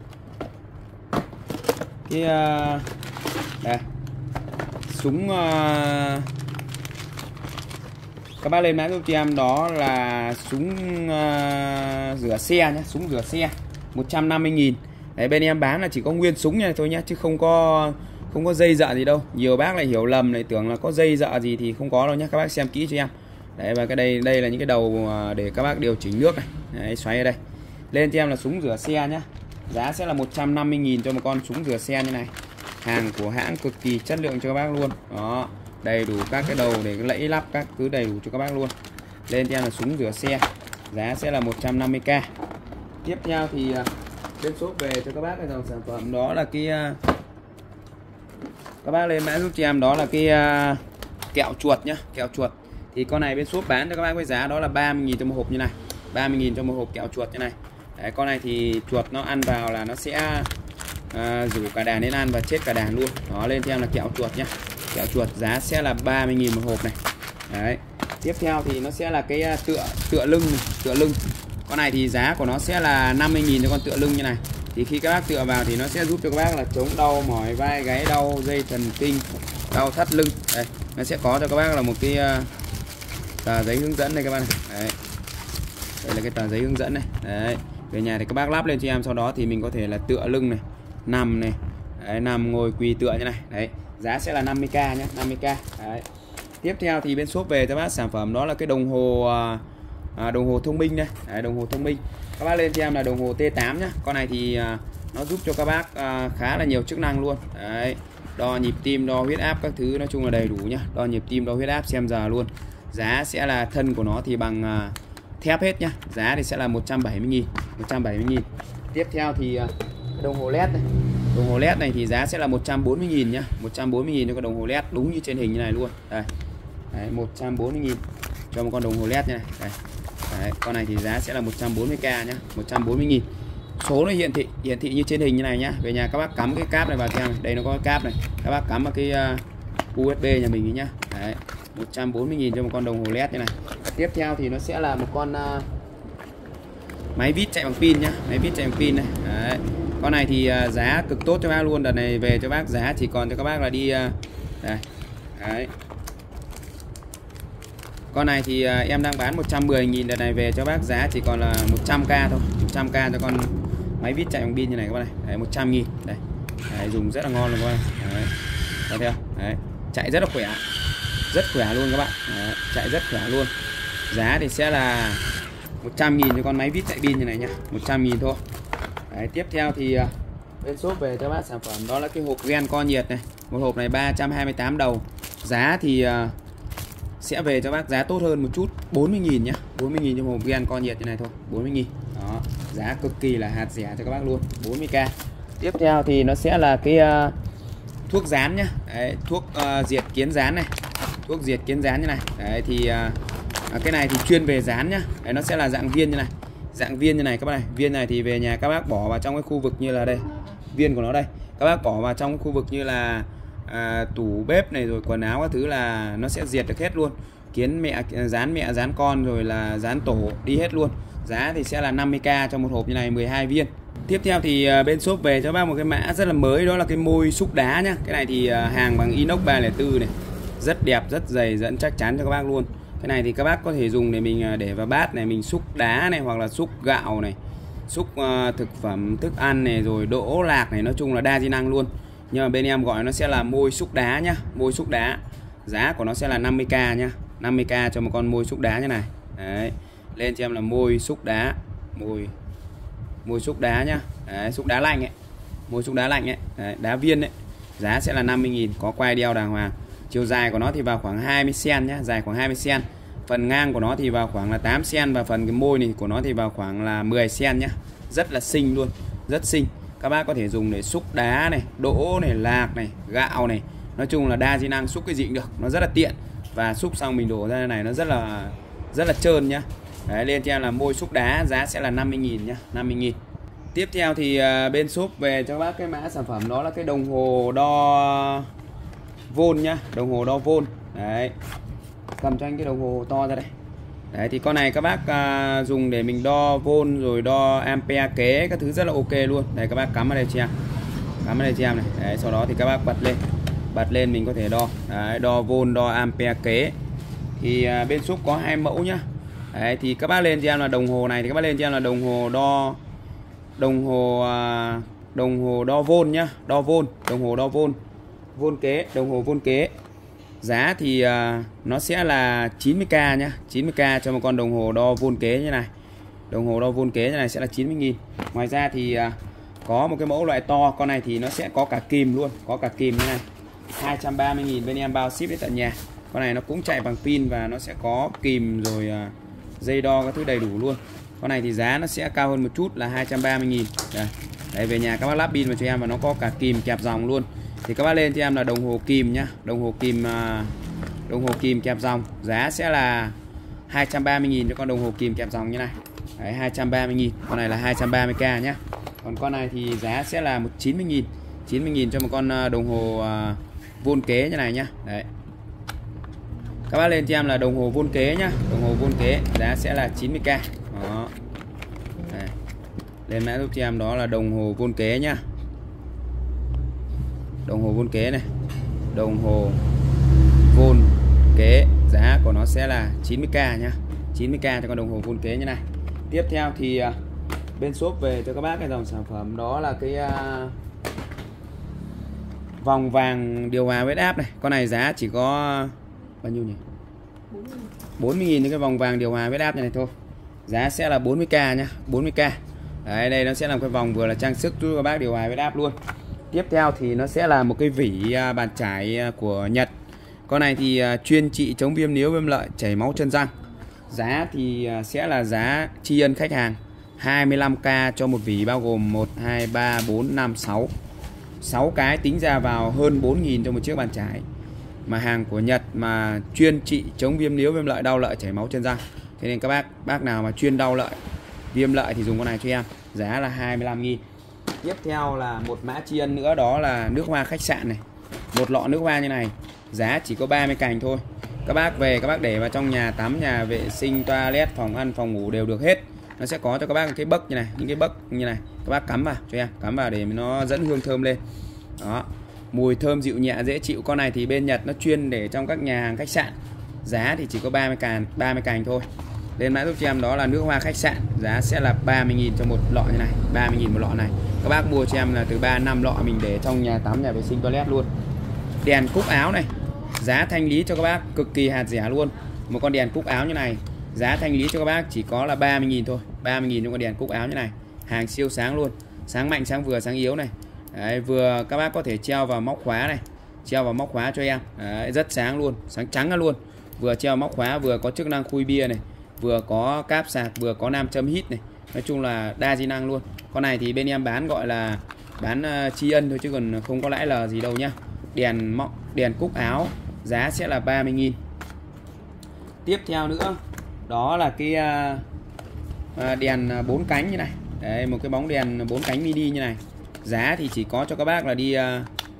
cái đây, súng uh, các bác lên mã giúp cho em đó là súng uh, rửa xe nhé, súng rửa xe một trăm năm mươi nghìn. Đấy, bên em bán là chỉ có nguyên súng này thôi nhé, chứ không có không có dây dợ gì đâu. Nhiều bác lại hiểu lầm này, tưởng là có dây dợ gì thì không có đâu nhé, các bác xem kỹ cho em. Đấy, và cái đây đây là những cái đầu để các bác điều chỉnh nước này. Đấy, xoáy ở đây. Lên cho em là súng rửa xe nhé. Giá sẽ là một trăm năm mươi nghìn cho một con súng rửa xe như này. Hàng của hãng cực kỳ chất lượng cho các bác luôn. Đó, đầy đủ các cái đầu để lẫy lắp các thứ đầy đủ cho các bác luôn. Lên cho em là súng rửa xe. Giá sẽ là một trăm năm mươi k. Tiếp theo thì bên shop về cho các bác cái dòng sản phẩm đó là cái các bác lên mã giúp cho em đó là cái kẹo chuột nhá, kẹo chuột. Thì con này bên shop bán cho các bác với giá đó là ba mươi nghìn cho một hộp như này. ba mươi nghìn cho một hộp kẹo chuột như này. Đấy, con này thì chuột nó ăn vào là nó sẽ à, rủ cả đàn đến ăn và chết cả đàn luôn. Đó, lên cho em là kẹo chuột nhá. Kẹo chuột giá sẽ là ba mươi nghìn một hộp này. Đấy. Tiếp theo thì nó sẽ là cái tựa tựa lưng này, tựa lưng. Con này thì giá của nó sẽ là năm mươi nghìn cho con tựa lưng như này. Thì khi các bác tựa vào thì nó sẽ giúp cho các bác là chống đau mỏi vai gáy, đau dây thần kinh, đau thắt lưng. Đây, nó sẽ có cho các bác là một cái uh, tờ giấy hướng dẫn này các bạn này. Đấy. Đây là cái tờ giấy hướng dẫn này. Đấy. Về nhà thì các bác lắp lên cho em, sau đó thì mình có thể là tựa lưng này, nằm này, đấy, nằm ngồi quỳ tựa như này. Đấy, giá sẽ là năm mươi k nhé, năm mươi k. Đấy. Tiếp theo thì bên shop về cho bác sản phẩm đó là cái đồng hồ à, đồng hồ thông minh đây. Đấy, đồng hồ thông minh. Các bác lên cho em là đồng hồ T tám nhá. Con này thì à, nó giúp cho các bác à, khá là nhiều chức năng luôn. Đấy. Đo nhịp tim, đo huyết áp các thứ nói chung là đầy đủ nhá. Đo nhịp tim, đo huyết áp, xem giờ luôn. Giá sẽ là thân của nó thì bằng à, thép hết nhá. Giá thì sẽ là một trăm bảy mươi nghìn, một trăm bảy mươi nghìn. Tiếp theo thì à, đồng hồ led này. Đồng hồ led này thì giá sẽ là một trăm bốn mươi nghìn nhá, một trăm bốn mươi nghìn cho con đồng hồ led đúng như trên hình như này luôn. Đây. Đấy, một trăm bốn mươi nghìn cho một con đồng hồ led như này. Đây. Đấy, con này thì giá sẽ là một trăm bốn mươi k nhá, một trăm bốn mươi nghìn. Số nó hiển thị hiển thị như trên hình như này nhá. Về nhà các bác cắm cái cáp này vào cho em. Đây nó có cái cáp này. Các bác cắm vào cái uh, u ét bê nhà mình ấy nhá. Đấy, một trăm bốn mươi nghìn cho một con đồng hồ led như này. Tiếp theo thì nó sẽ là một con uh, máy vít chạy bằng pin nhá, máy vít chạy bằng pin này. Đấy. Con này thì uh, giá cực tốt cho bác luôn. Đợt này về cho bác giá chỉ còn cho các bác là đi uh, đây. Đấy. Con này thì uh, em đang bán một trăm mười nghìn, đợt này về cho bác giá chỉ còn là một trăm k thôi, một trăm k cho con máy vít chạy bằng pin như này các bạn này. Đấy, một trăm nghìn. Đây. Đấy, dùng rất là ngon luôn các bạn. Đấy. Có thấy không? Đấy. Chạy rất là khỏe. Rất khỏe luôn các bạn. Đấy. Chạy rất khỏe luôn. Giá thì sẽ là một trăm nghìn cho con máy vít chạy pin như này nhá, một trăm nghìn thôi. Đấy, tiếp theo thì uh, bên shop về cho bác sản phẩm đó là cái hộp gen co nhiệt này. Một hộp này ba trăm hai mươi tám đầu. Giá thì uh, sẽ về cho bác giá tốt hơn một chút, bốn mươi nghìn nhá, bốn mươi nghìn cho hộp gen co nhiệt như này thôi, bốn mươi nghìn. Đó, giá cực kỳ là hạt rẻ cho các bác luôn, bốn mươi k. Tiếp theo thì nó sẽ là cái uh, thuốc dán nhá. Đấy, thuốc uh, diệt kiến dán này. Thuốc diệt kiến dán như này. Đấy thì uh, cái này thì chuyên về dán nhá. Đấy, nó sẽ là dạng viên như này. Dạng viên như này các bác này. Viên này thì về nhà các bác bỏ vào trong cái khu vực như là đây. Viên của nó đây. Các bác bỏ vào trong cái khu vực như là à, tủ bếp này rồi quần áo các thứ là nó sẽ diệt được hết luôn. Kiến mẹ, dán mẹ, dán con rồi là dán tổ đi hết luôn. Giá thì sẽ là năm mươi k cho một hộp như này, mười hai viên. Tiếp theo thì bên shop về cho bác một cái mã rất là mới, đó là cái môi xúc đá nhá. Cái này thì hàng bằng inox ba không bốn này. Rất đẹp, rất dày, dẫn chắc chắn cho các bác luôn. Cái này thì các bác có thể dùng để mình để vào bát này, mình xúc đá này, hoặc là xúc gạo này, xúc uh, thực phẩm thức ăn này, rồi đỗ lạc này, nói chung là đa di năng luôn. Nhưng mà bên em gọi nó sẽ là môi xúc đá nhá, môi xúc đá. Giá của nó sẽ là năm mươi k nhá, năm mươi k cho một con môi xúc đá như này. Đấy, lên cho em là môi xúc đá, môi môi xúc đá nhá. Đấy, xúc đá lạnh ấy, môi xúc đá lạnh ấy. Đấy, đá viên ấy. Giá sẽ là năm mươi nghìn, có quai đeo đàng hoàng. Chiều dài của nó thì vào khoảng hai mươi xăng-ti-mét nhá, dài khoảng hai mươi xăng-ti-mét. Phần ngang của nó thì vào khoảng là tám xăng-ti-mét và phần cái môi này của nó thì vào khoảng là mười xăng-ti-mét nhá. Rất là xinh luôn, rất xinh. Các bác có thể dùng để xúc đá này, đỗ này, lạc này, gạo này. Nói chung là đa di năng, xúc cái gì cũng được, nó rất là tiện. Và xúc xong mình đổ ra này nó rất là rất là trơn nhá. Đấy, lên cho em là môi xúc đá, giá sẽ là năm mươi nghìn nhá, năm mươi nghìn. Tiếp theo thì uh, bên shop về cho các bác cái mã sản phẩm đó là cái đồng hồ đo vôn nhá, đồng hồ đo vôn. Đấy, cầm cho anh cái đồng hồ to ra đây. Đấy thì con này các bác uh, dùng để mình đo vôn rồi đo ampere kế các thứ rất là ok luôn. Đây các bác cắm vào đây cho em, cắm vào đây cho em này. Đấy, sau đó thì các bác bật lên, bật lên mình có thể đo. Đấy, đo vôn, đo ampere kế. Thì uh, bên shop có hai mẫu nhá. Đấy thì các bác lên cho em là đồng hồ này thì các bác lên cho em là đồng hồ đo đồng hồ uh, đồng hồ đo vôn nhá, đo vôn, đồng hồ đo vôn, vôn kế, đồng hồ vôn kế. Giá thì uh, nó sẽ là chín mươi k nhá, chín mươi k cho một con đồng hồ đo vôn kế như này. Đồng hồ đo vôn kế như này sẽ là chín mươi nghìn. Ngoài ra thì uh, có một cái mẫu loại to, con này thì nó sẽ có cả kìm luôn, có cả kìm như này. hai trăm ba mươi nghìn bên em bao ship đến tận nhà. Con này nó cũng chạy bằng pin và nó sẽ có kìm rồi uh, dây đo các thứ đầy đủ luôn. Con này thì giá nó sẽ cao hơn một chút là hai trăm ba mươi nghìn. Đây. Đấy, về nhà các bác lắp pin vào cho em và nó có cả kìm kẹp dòng luôn. Thì các bác lên cho em là đồng hồ kìm nhá, đồng hồ kìm đồng hồ kìm kẹp dòng, giá sẽ là hai trăm ba mươi nghìn cho con đồng hồ kìm kẹp dòng như này. Đấy, hai trăm ba mươi nghìn, con này là hai trăm ba mươi k nhá. Còn con này thì giá sẽ là chín mươi nghìn, chín mươi nghìn cho một con đồng hồ vôn kế như này nhá. Đấy. Các bác lên cho em là đồng hồ vôn kế nhá, đồng hồ vôn kế giá sẽ là chín mươi k. Đó. Đây. Lên mã giúp cho em đó là đồng hồ vôn kế nhá. Đồng hồ vôn kế này, đồng hồ vôn kế, giá của nó sẽ là chín mươi k nhá, chín mươi k cho con đồng hồ vôn kế như này. Tiếp theo thì uh, bên shop về cho các bác cái dòng sản phẩm đó là cái uh, vòng vàng điều hòa huyết áp này. Con này giá chỉ có bao nhiêu nhỉ? bốn mươi nghìn cái vòng vàng điều hòa huyết áp này, này thôi. Giá sẽ là bốn mươi k nhá, bốn mươi k. Đấy, đây nó sẽ làm cái vòng vừa là trang sức giúp các bác điều hòa huyết áp luôn. Tiếp theo thì nó sẽ là một cái vỉ bàn chải của Nhật. Con này thì chuyên trị chống viêm níu, viêm lợi, chảy máu chân răng. Giá thì sẽ là giá tri ân khách hàng hai mươi lăm k cho một vỉ, bao gồm một, hai, ba, bốn, năm, sáu sáu cái, tính ra vào hơn bốn nghìn cho một chiếc bàn chải. Mà hàng của Nhật mà chuyên trị chống viêm níu, viêm lợi, đau lợi, chảy máu chân răng. Thế nên các bác bác nào mà chuyên đau lợi, viêm lợi thì dùng con này cho em. Giá là hai mươi lăm nghìn. Tiếp theo là một mã tri ân nữa, đó là nước hoa khách sạn này. Một lọ nước hoa như này, giá chỉ có ba mươi cành thôi. Các bác về các bác để vào trong nhà tắm, nhà vệ sinh, toilet, phòng ăn, phòng ngủ đều được hết. Nó sẽ có cho các bác cái bấc như này, những cái bấc như này. Các bác cắm vào cho em, cắm vào để nó dẫn hương thơm lên. Đó. Mùi thơm dịu nhẹ dễ chịu. Con này thì bên Nhật nó chuyên để trong các nhà hàng khách sạn. Giá thì chỉ có ba mươi cành, ba mươi cành thôi. Lên mã giúp cho em đó là nước hoa khách sạn, giá sẽ là ba mươi nghìn cho một lọ như này, ba mươi nghìn một lọ này. Các bác mua cho em là từ ba đến năm lọ mình để trong nhà tắm, nhà vệ sinh, toilet luôn. Đèn cúc áo này, giá thanh lý cho các bác cực kỳ hạt rẻ luôn. Một con đèn cúc áo như này, giá thanh lý cho các bác chỉ có là ba mươi nghìn thôi, ba mươi nghìn cho con đèn cúc áo như này. Hàng siêu sáng luôn, sáng mạnh, sáng vừa, sáng yếu này. Đấy, vừa các bác có thể treo vào móc khóa này, treo vào móc khóa cho em. Đấy, rất sáng luôn, sáng trắng luôn. Vừa treo móc khóa, vừa có chức năng khui bia này, vừa có cáp sạc, vừa có nam châm hít này. Nói chung là đa di năng luôn. Con này thì bên em bán gọi là bán uh, tri ân thôi chứ còn không có lãi lờ gì đâu nhá. Đèn móc, đèn cúc áo, giá sẽ là ba mươi nghìn. Tiếp theo nữa đó là cái uh, uh, đèn bốn cánh như này. Đấy, một cái bóng đèn bốn cánh mini như này. Giá thì chỉ có cho các bác là đi uh,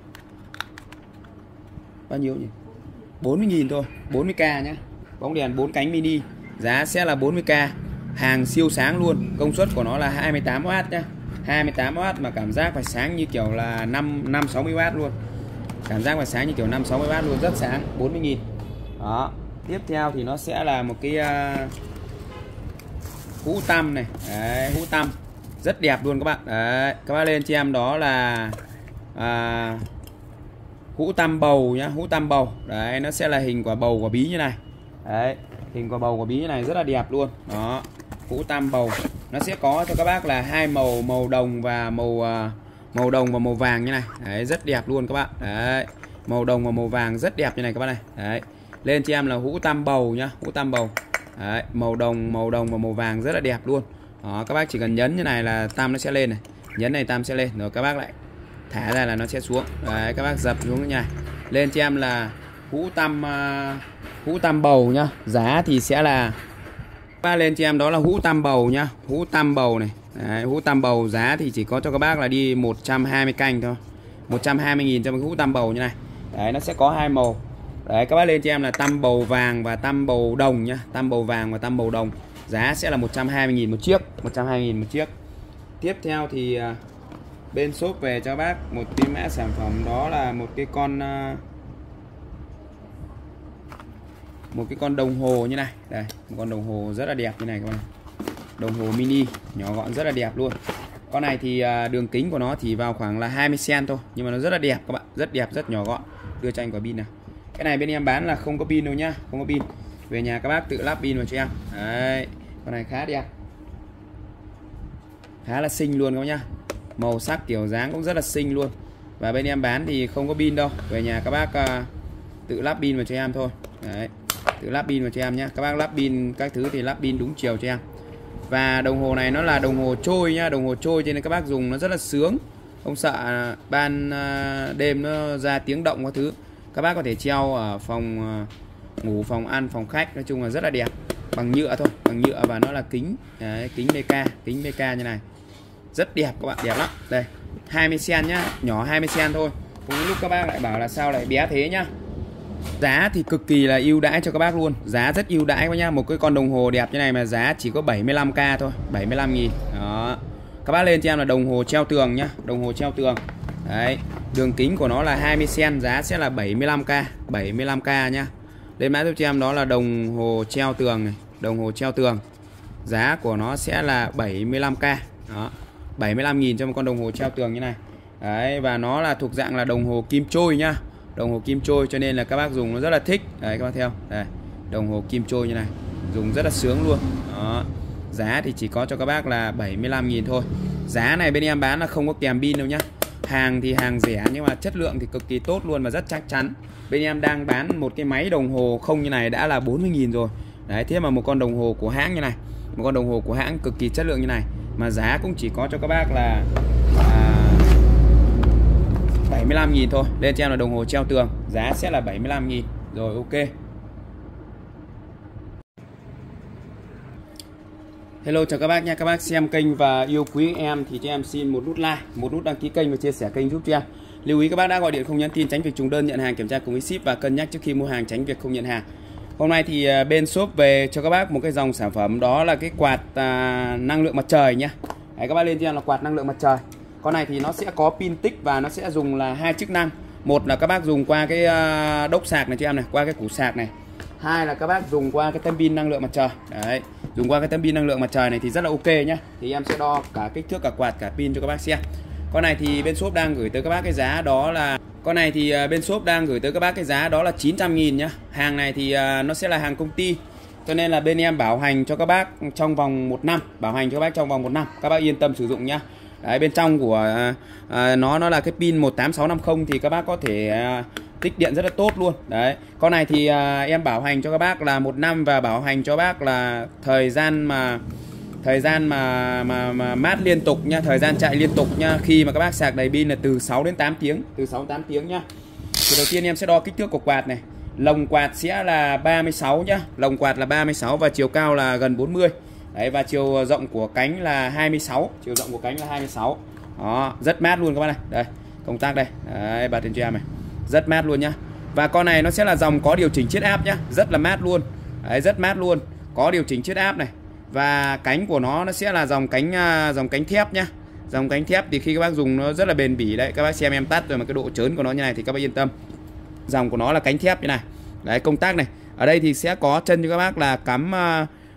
bao nhiêu nhỉ? bốn mươi nghìn thôi, bốn mươi k nhá. Bóng đèn bốn cánh mini, giá sẽ là bốn mươi k. Hàng siêu sáng luôn, công suất của nó là hai mươi tám oát nhá. hai mươi tám oát mà cảm giác phải sáng như kiểu là năm sáu mươi oát luôn. Cảm giác phải sáng như kiểu năm sáu mươi oát luôn, rất sáng, bốn mươi nghìn. Đó. Tiếp theo thì nó sẽ là một cái uh, hũ tăm này. Đấy, hũ tăm. rất đẹp luôn các bạn. Đấy, các bác lên cho em đó là à, hũ tam bầu nhá, hũ tam bầu. Đấy, nó sẽ là hình quả bầu quả bí như này. Đấy, hình quả bầu quả bí như này rất là đẹp luôn. Đó, hũ tam bầu. Nó sẽ có cho các bác là hai màu, màu đồng và màu uh, màu đồng và màu vàng như này. Đấy, rất đẹp luôn các bạn. Đấy, màu đồng và màu vàng rất đẹp như này các bạn này. Đấy, lên cho em là hũ tam bầu nhá, hũ tam bầu. Đấy, màu đồng, màu đồng và màu vàng rất là đẹp luôn. Đó, các bác chỉ cần nhấn như này là tam nó sẽ lên này, nhấn này tam sẽ lên, rồi các bác lại thả ra là nó sẽ xuống. Đấy, các bác dập xuống nhà. Lên cho em là hũ tam uh, hũ tam bầu nhá. Giá thì sẽ là ba lên cho em đó là hũ tam bầu nhá, hũ tam bầu này. Đấy, hũ tam bầu giá thì chỉ có cho các bác là đi một trăm hai mươi canh thôi, một trăm hai mươi nghìn cho một hũ tam bầu như này. Đấy, nó sẽ có hai màu. Đấy, các bác lên cho em là tam bầu vàng và tam bầu đồng nhá, tam bầu vàng và tam bầu đồng. Giá sẽ là một trăm hai mươi nghìn một chiếc, một trăm hai mươi nghìn một chiếc. Tiếp theo thì uh, bên shop về cho bác một cái mã sản phẩm đó là một cái con uh, một cái con đồng hồ như này. Đây, một con đồng hồ rất là đẹp như này các bạn. Đồng hồ mini nhỏ gọn rất là đẹp luôn. Con này thì uh, đường kính của nó thì vào khoảng là hai mươi xăng-ti-mét thôi, nhưng mà nó rất là đẹp các bạn, rất đẹp, rất nhỏ gọn. Đưa cho anh quả pin nào. Cái này bên em bán là không có pin đâu nhá, không có pin. Về nhà các bác tự lắp pin vào cho em. Đấy, con này khá đẹp, khá là xinh luôn các bác nhá. Màu sắc kiểu dáng cũng rất là xinh luôn. Và bên em bán thì không có pin đâu. Về nhà các bác uh, tự lắp pin vào cho em thôi. Đấy, tự lắp pin vào cho em nhé. Các bác lắp pin các thứ thì lắp pin đúng chiều cho em. Và đồng hồ này nó là đồng hồ trôi nhá, đồng hồ trôi cho nên các bác dùng nó rất là sướng. Không sợ ban uh, đêm nó ra tiếng động các thứ. Các bác có thể treo ở phòng uh, ngủ, phòng ăn, phòng khách, nói chung là rất là đẹp. Bằng nhựa thôi, bằng nhựa và nó là kính. Đấy, kính bê ca, kính bê ca như này. Rất đẹp các bạn, đẹp lắm. Đây, hai mươi xăng-ti-mét nhá, nhỏ hai mươi xăng-ti-mét thôi. Cũng lúc các bác lại bảo là sao lại bé thế nhá. Giá thì cực kỳ là ưu đãi cho các bác luôn. Giá rất ưu đãi các nhá. Một cái con đồng hồ đẹp như này mà giá chỉ có bảy mươi lăm k thôi, bảy mươi lăm nghìn. Đó. Các bác lên cho em là đồng hồ treo tường nhá, đồng hồ treo tường. Đấy, đường kính của nó là hai mươi xăng-ti-mét, giá sẽ là bảy mươi lăm k, bảy mươi lăm k nhá. Lên mã giúp cho em đó là đồng hồ treo tường này, đồng hồ treo tường. Giá của nó sẽ là bảy mươi lăm k. Đó, bảy mươi lăm nghìn cho một con đồng hồ treo tường như này. Đấy, và nó là thuộc dạng là đồng hồ kim trôi nhá. Đồng hồ kim trôi cho nên là các bác dùng nó rất là thích. Đấy các bác theo. Đây, đồng hồ kim trôi như này, dùng rất là sướng luôn. Đó. Giá thì chỉ có cho các bác là bảy mươi lăm nghìn thôi. Giá này bên em bán là không có kèm pin đâu nhá. Hàng thì hàng rẻ nhưng mà chất lượng thì cực kỳ tốt luôn và rất chắc chắn. Bên em đang bán một cái máy đồng hồ không như này đã là bốn mươi nghìn rồi. Đấy, thế mà một con đồng hồ của hãng như này, một con đồng hồ của hãng cực kỳ chất lượng như này mà giá cũng chỉ có cho các bác là à, bảy mươi lăm nghìn thôi. Lên cho em là đồng hồ treo tường, giá sẽ là bảy mươi lăm nghìn. Rồi, ok. Hello, chào các bác nha. Các bác xem kênh và yêu quý em thì cho em xin một nút like, một nút đăng ký kênh và chia sẻ kênh giúp cho em. Lưu ý các bác đã gọi điện không nhắn tin tránh việc trùng đơn, nhận hàng kiểm tra cùng với ship và cân nhắc trước khi mua hàng tránh việc không nhận hàng. Hôm nay thì bên shop về cho các bác một cái dòng sản phẩm đó là cái quạt à, năng lượng mặt trời nhá. Đấy, các bác lên cho em là quạt năng lượng mặt trời. Con này thì nó sẽ có pin tích và nó sẽ dùng là hai chức năng. Một là các bác dùng qua cái uh, đốc sạc này cho em này, qua cái củ sạc này. Hai là các bác dùng qua cái tấm pin năng lượng mặt trời. Đấy, dùng qua cái tấm pin năng lượng mặt trời này thì rất là ok nhá. Thì em sẽ đo cả kích thước cả quạt cả pin cho các bác xem. Con này thì bên shop đang gửi tới các bác cái giá đó là Con này thì uh, bên shop đang gửi tới các bác cái giá đó là chín trăm nghìn nhá. Hàng này thì uh, nó sẽ là hàng công ty. Cho nên là bên em bảo hành cho các bác trong vòng một năm, bảo hành cho các bác trong vòng một năm. Các bác yên tâm sử dụng nhá. Đấy, bên trong của uh, nó nó là cái pin một tám sáu năm không thì các bác có thể uh, tích điện rất là tốt luôn. Đấy, con này thì uh, em bảo hành cho các bác là một năm và bảo hành cho bác là thời gian mà thời gian mà mà mà mát liên tục nha, thời gian chạy liên tục nha. Khi mà các bác sạc đầy pin là từ sáu đến tám tiếng, từ sáu đến tám tiếng nhá. Thì đầu tiên em sẽ đo kích thước của quạt này. Lồng quạt sẽ là ba mươi sáu nhá, lồng quạt là ba mươi sáu và chiều cao là gần bốn mươi. Đấy, và chiều rộng của cánh là hai mươi sáu, chiều rộng của cánh là hai mươi sáu. Đó, rất mát luôn các bác này. Đây, công tắc đây. Đấy, bật lên cho em này. Rất mát luôn nhá. Và con này nó sẽ là dòng có điều chỉnh chiết áp nhá, rất là mát luôn. Đấy, rất mát luôn, có điều chỉnh chiết áp này. Và cánh của nó nó sẽ là dòng cánh dòng cánh thép nhá. Dòng cánh thép thì khi các bác dùng nó rất là bền bỉ đấy. Các bác xem em tắt rồi mà cái độ trớn của nó như này thì các bác yên tâm. Dòng của nó là cánh thép như này. Đấy, công tắc này. Ở đây thì sẽ có chân cho các bác là cắm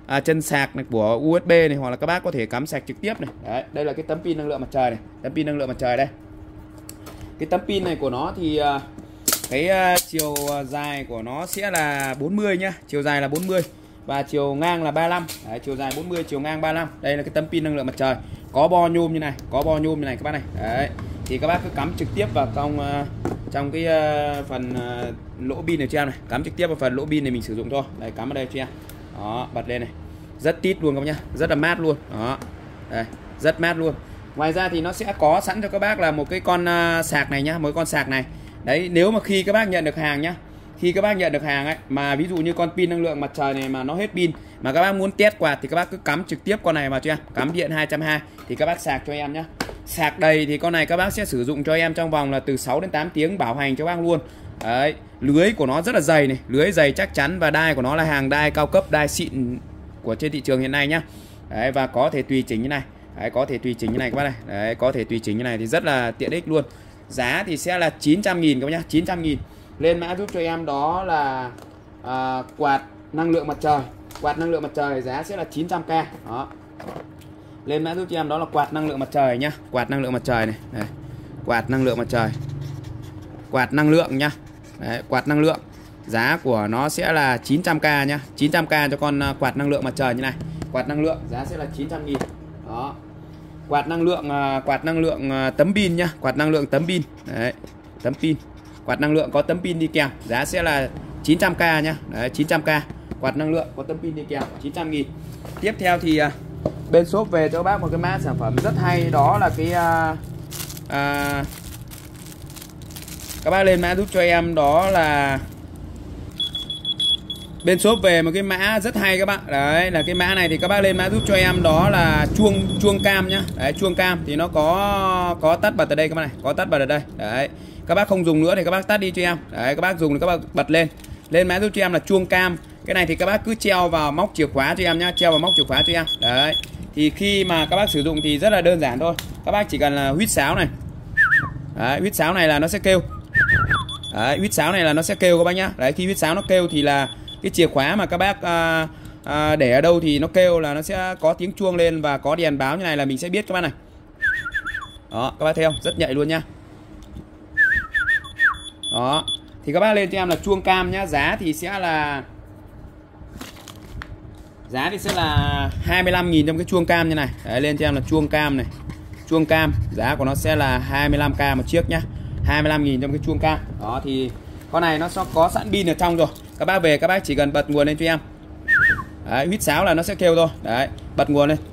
à, chân sạc này của u ét bê này, hoặc là các bác có thể cắm sạc trực tiếp này. Đấy, đây là cái tấm pin năng lượng mặt trời này, tấm pin năng lượng mặt trời đây. Cái tấm pin này của nó thì uh, cái uh, chiều dài của nó sẽ là bốn mươi nhá, chiều dài là bốn mươi và chiều ngang là ba mươi lăm. Đấy, chiều dài bốn mươi, chiều ngang ba mươi lăm. Đây là cái tấm pin năng lượng mặt trời, có bo nhôm như này, có bo nhôm như này các bác này. Đấy, thì các bác cứ cắm trực tiếp vào trong uh, trong cái uh, phần uh, lỗ pin này cho em này, cắm trực tiếp vào phần lỗ pin này mình sử dụng thôi. Đây, cắm ở đây cho em. Đó, bật lên này, rất tít luôn các bác nhá, rất là mát luôn. Đó, đây, rất mát luôn. Ngoài ra thì nó sẽ có sẵn cho các bác là một cái con uh, sạc này nhá, một con sạc này. Đấy, nếu mà khi các bác nhận được hàng nhá, khi các bác nhận được hàng ấy, mà ví dụ như con pin năng lượng mặt trời này mà nó hết pin, mà các bác muốn test quạt thì các bác cứ cắm trực tiếp con này vào cho em, cắm điện hai trăm hai mươi thì các bác sạc cho em nhá. Sạc đầy thì con này các bác sẽ sử dụng cho em trong vòng là từ sáu đến tám tiếng, bảo hành cho bác luôn. Đấy, lưới của nó rất là dày này, lưới dày chắc chắn, và đai của nó là hàng đai cao cấp, đai xịn của trên thị trường hiện nay nhá. Đấy, và có thể tùy chỉnh như này. Đấy, có thể tùy chỉnh như này các bác này. Đấy, có thể tùy chỉnh như này thì rất là tiện ích luôn. Giá thì sẽ là chín trăm nghìn các bác nhá, chín trăm nghìn. Lên mã giúp cho em đó là à, quạt năng lượng mặt trời. Quạt năng lượng mặt trời giá sẽ là chín trăm k. Đó. Lên mã giúp cho em đó là quạt năng lượng mặt trời nhá, quạt năng lượng mặt trời này. Đây. Quạt năng lượng mặt trời. Quạt năng lượng nhá. Đấy, quạt năng lượng. Giá của nó sẽ là chín trăm k nhá, chín trăm k cho con quạt năng lượng mặt trời như này. Quạt năng lượng giá sẽ là chín trăm nghìn. Đó. Quạt năng lượng quạt năng lượng tấm pin nhá, quạt năng lượng tấm pin. Đấy, tấm pin. Quạt năng lượng có tấm pin đi kèm, giá sẽ là chín trăm k nhá. Đấy, chín trăm k. Quạt năng lượng có tấm pin đi kèm, chín trăm nghìn. Tiếp theo thì bên shop về cho bác một cái mã sản phẩm rất hay, đó là cái à, à, các bác lên mã giúp cho em đó là bên shop về một cái mã rất hay các bạn. Đấy là cái mã này thì các bác lên mã giúp cho em đó là chuông chuông cam nhá. Đấy, chuông cam thì nó có có tắt bật ở đây các bác này, có tắt bật ở đây. Đấy, các bác không dùng nữa thì các bác tắt đi cho em. Đấy, các bác dùng thì các bác bật lên. Lên mã giúp cho em là chuông cam. Cái này thì các bác cứ treo vào móc chìa khóa cho em nhá, treo vào móc chìa khóa cho em. Đấy, thì khi mà các bác sử dụng thì rất là đơn giản thôi. Các bác chỉ cần là huýt sáo này. Đấy, huýt sáo này là nó sẽ kêu. Đấy, huýt sáo này là nó sẽ kêu các bác nhá. Đấy, khi huýt sáo nó kêu thì là cái chìa khóa mà các bác à, à, để ở đâu thì nó kêu là nó sẽ có tiếng chuông lên và có đèn báo như này là mình sẽ biết các bác này. Đó, các bác thấy không? Rất nhạy luôn nhá. Đó, thì các bác lên cho em là chuông cam nhá. Giá thì sẽ là Giá thì sẽ là hai mươi lăm nghìn trong cái chuông cam như này. Đấy, lên cho em là chuông cam này. Chuông cam, giá của nó sẽ là hai mươi lăm k một chiếc nhá. hai mươi lăm nghìn trong cái chuông cam. Đó, thì con này nó có sẵn pin ở trong rồi. Các bác về các bác chỉ cần bật nguồn lên cho em. Đấy, huýt sáo là nó sẽ kêu thôi. Đấy, bật nguồn lên.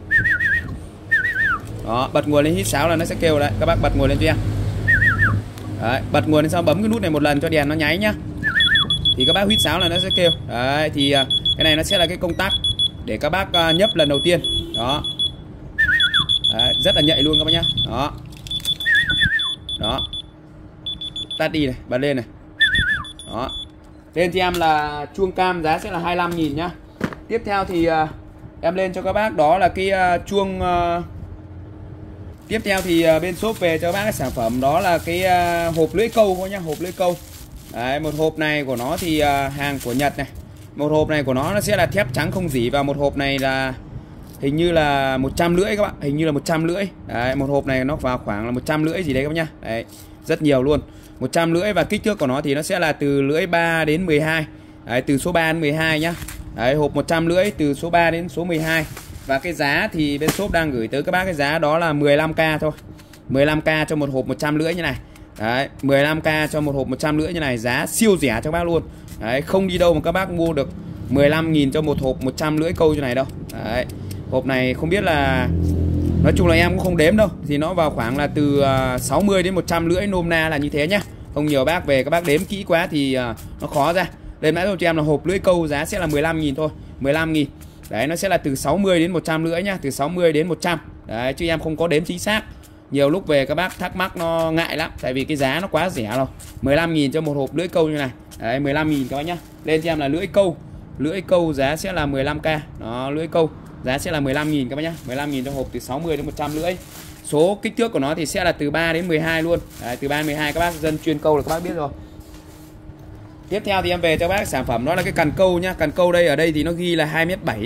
Đó, bật nguồn lên hít sáo là nó sẽ kêu đấy. Các bác bật nguồn lên cho em. Đấy, bật nguồn lên sau bấm cái nút này một lần cho đèn nó nháy nhá. Thì các bác huýt sáo là nó sẽ kêu. Đấy, thì cái này nó sẽ là cái công tắc để các bác nhấp lần đầu tiên. Đó. Đấy, rất là nhạy luôn các bác nhá. Đó. Đó. Tắt đi này, bật lên này. Đó. Lên cho em là chuông cam, giá sẽ là hai mươi lăm nghìn nhá. Tiếp theo thì uh, em lên cho các bác đó là cái uh, chuông uh, Tiếp theo thì uh, bên shop về cho các bác cái sản phẩm đó là cái uh, hộp lưỡi câu thôi nhá, hộp lưỡi câu. Đấy, một hộp này của nó thì uh, hàng của Nhật này. Một hộp này của nó nó sẽ là thép trắng không rỉ, và một hộp này là hình như là một trăm lưỡi các bạn, hình như là một trăm lưỡi. Đấy, một hộp này nó vào khoảng là một trăm lưỡi gì đấy các bác nhá. Đấy, rất nhiều luôn. một trăm lưỡi, và kích thước của nó thì nó sẽ là từ lưỡi ba đến mười hai. Đấy, từ số ba đến mười hai nhá. Đấy, hộp một trăm lưỡi từ số ba đến số mười hai. Và cái giá thì bên shop đang gửi tới các bác cái giá đó là mười lăm k thôi. mười lăm k cho một hộp một trăm lưỡi như này. Đấy, mười lăm k cho một hộp một trăm lưỡi như này, giá siêu rẻ cho các bác luôn. Đấy, không đi đâu mà các bác mua được mười lăm nghìn cho một hộp một trăm lưỡi câu như này đâu. Đấy, hộp này không biết là, nói chung là em cũng không đếm đâu, thì nó vào khoảng là từ sáu mươi đến một trăm lưỡi, nôm na là như thế nhá. Không nhiều bác về các bác đếm kỹ quá thì nó khó ra. Lên mã cho em là hộp lưỡi câu, giá sẽ là mười lăm nghìn thôi, mười lăm nghìn. Đấy, nó sẽ là từ sáu mươi đến một trăm lưỡi nhá, từ sáu mươi đến một trăm. Đấy, chứ em không có đếm chính xác. Nhiều lúc về các bác thắc mắc nó ngại lắm, tại vì cái giá nó quá rẻ rồi. mười lăm nghìn cho một hộp lưỡi câu như này. Đấy, mười lăm nghìn các bác nhá. Lên cho em là lưỡi câu. Lưỡi câu giá sẽ là mười lăm k. Đó, lưỡi câu giá sẽ là mười lăm nghìn các bác nhá. mười lăm nghìn cho hộp từ sáu mươi đến một trăm lưỡi. Số kích thước của nó thì sẽ là từ ba đến mười hai luôn. Đấy, từ ba đến mười hai, các bác dân chuyên câu là các bác biết rồi. Tiếp theo thì em về cho các bác sản phẩm đó là cái cần câu nhá. Cần câu đây, ở đây thì nó ghi là hai mét bảy này.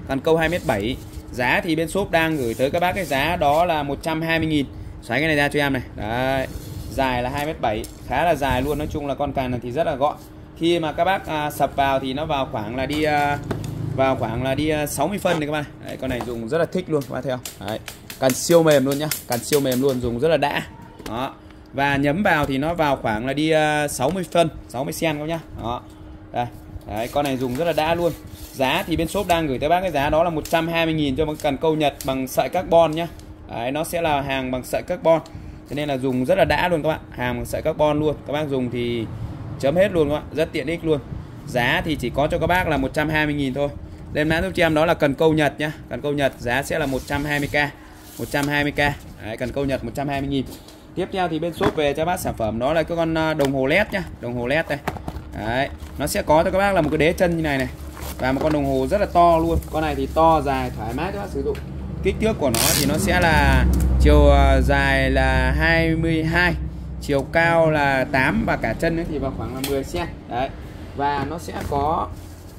cần câu hai mét bảy. Giá thì bên shop đang gửi tới các bác cái giá đó là một trăm hai mươi nghìn. Xoáy cái này ra cho em này. Đấy. Dài là hai mét bảy, khá là dài luôn. Nói chung là con càng này thì rất là gọn. Khi mà các bác à, sập vào thì nó vào khoảng là đi à, vào khoảng là đi à, sáu mươi phân này các bạn. Đấy, con này dùng rất là thích luôn các bạn thấy không? Đấy. Cần siêu mềm luôn nhá, cần siêu mềm luôn, dùng rất là đã. Đó. Và nhấm vào thì nó vào khoảng là đi uh, sáu mươi phân, sáu mươi xen các nhá. Đó. Đây. Đấy, con này dùng rất là đã luôn. Giá thì bên shop đang gửi tới bác cái giá đó là một trăm hai mươi nghìn cho một cần câu Nhật bằng sợi carbon nhá. Đấy, nó sẽ là hàng bằng sợi carbon. Cho nên là dùng rất là đã luôn các bạn, hàng bằng sợi carbon luôn. Các bác dùng thì chấm hết luôn các bạn, rất tiện ích luôn. Giá thì chỉ có cho các bác là một trăm hai mươi nghìn thôi. Lên mã giúp cho em đó là cần câu Nhật nhá. Cần câu Nhật giá sẽ là một trăm hai mươi k. một trăm hai mươi k. Đấy, cần câu Nhật một trăm hai mươi nghìn. Tiếp theo thì bên shop về cho bác sản phẩm đó là cái con đồng hồ led nhá, đồng hồ led đây. Đấy, nó sẽ có cho các bác là một cái đế chân như này này và một con đồng hồ rất là to luôn. Con này thì to dài thoải mái các bác sử dụng. Kích thước của nó thì nó sẽ là chiều dài là hai mươi hai, chiều cao là tám và cả chân ấy thì vào khoảng là mười xen. Đấy. Và nó sẽ có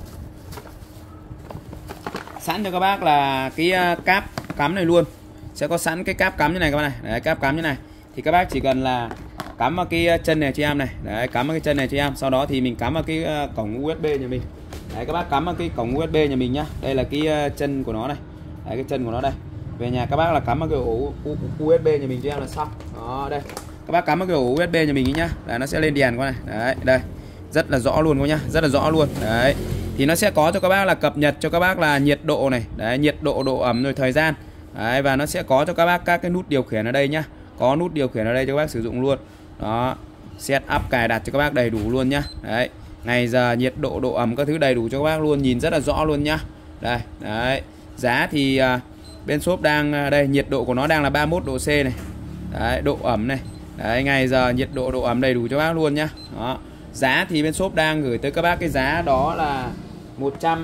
sẵn cho các bác là cái cáp cắm này luôn. Sẽ có sẵn cái cáp cắm như này các bạn này. Đấy, cáp cắm như này. Thì các bác chỉ cần là cắm vào cái chân này cho em này. Đấy, cắm vào cái chân này cho em. Sau đó thì mình cắm vào cái cổng u ét bê nhà mình. Đấy, các bác cắm vào cái cổng u ét bê nhà mình nhá. Đây là cái chân của nó này. Đấy, cái chân của nó đây. Về nhà các bác là cắm vào cái ổ u ét bê nhà mình cho em là xong. Đó, đây. Các bác cắm vào cái ổ u ét bê nhà mình nhá. Là nó sẽ lên đèn qua này. Đấy, đây. Rất là rõ luôn các nhá, rất là rõ luôn. Đấy. Thì nó sẽ có cho các bác là cập nhật cho các bác là nhiệt độ này. Đấy, nhiệt độ, độ ẩm rồi thời gian. Đấy, và nó sẽ có cho các bác các cái nút điều khiển ở đây nhá. Có nút điều khiển ở đây cho các bác sử dụng luôn. Đó, set up cài đặt cho các bác đầy đủ luôn nhá. Đấy, ngày giờ, nhiệt độ, độ ẩm các thứ đầy đủ cho các bác luôn, nhìn rất là rõ luôn nhá. Đây, đấy. Giá thì uh, bên shop đang đây, nhiệt độ của nó đang là ba mươi mốt độ C này. Đấy, độ ẩm này. Đấy, ngày giờ, nhiệt độ, độ ẩm đầy đủ cho các bác luôn nhá. Đó. Giá thì bên shop đang gửi tới các bác cái giá đó là một trăm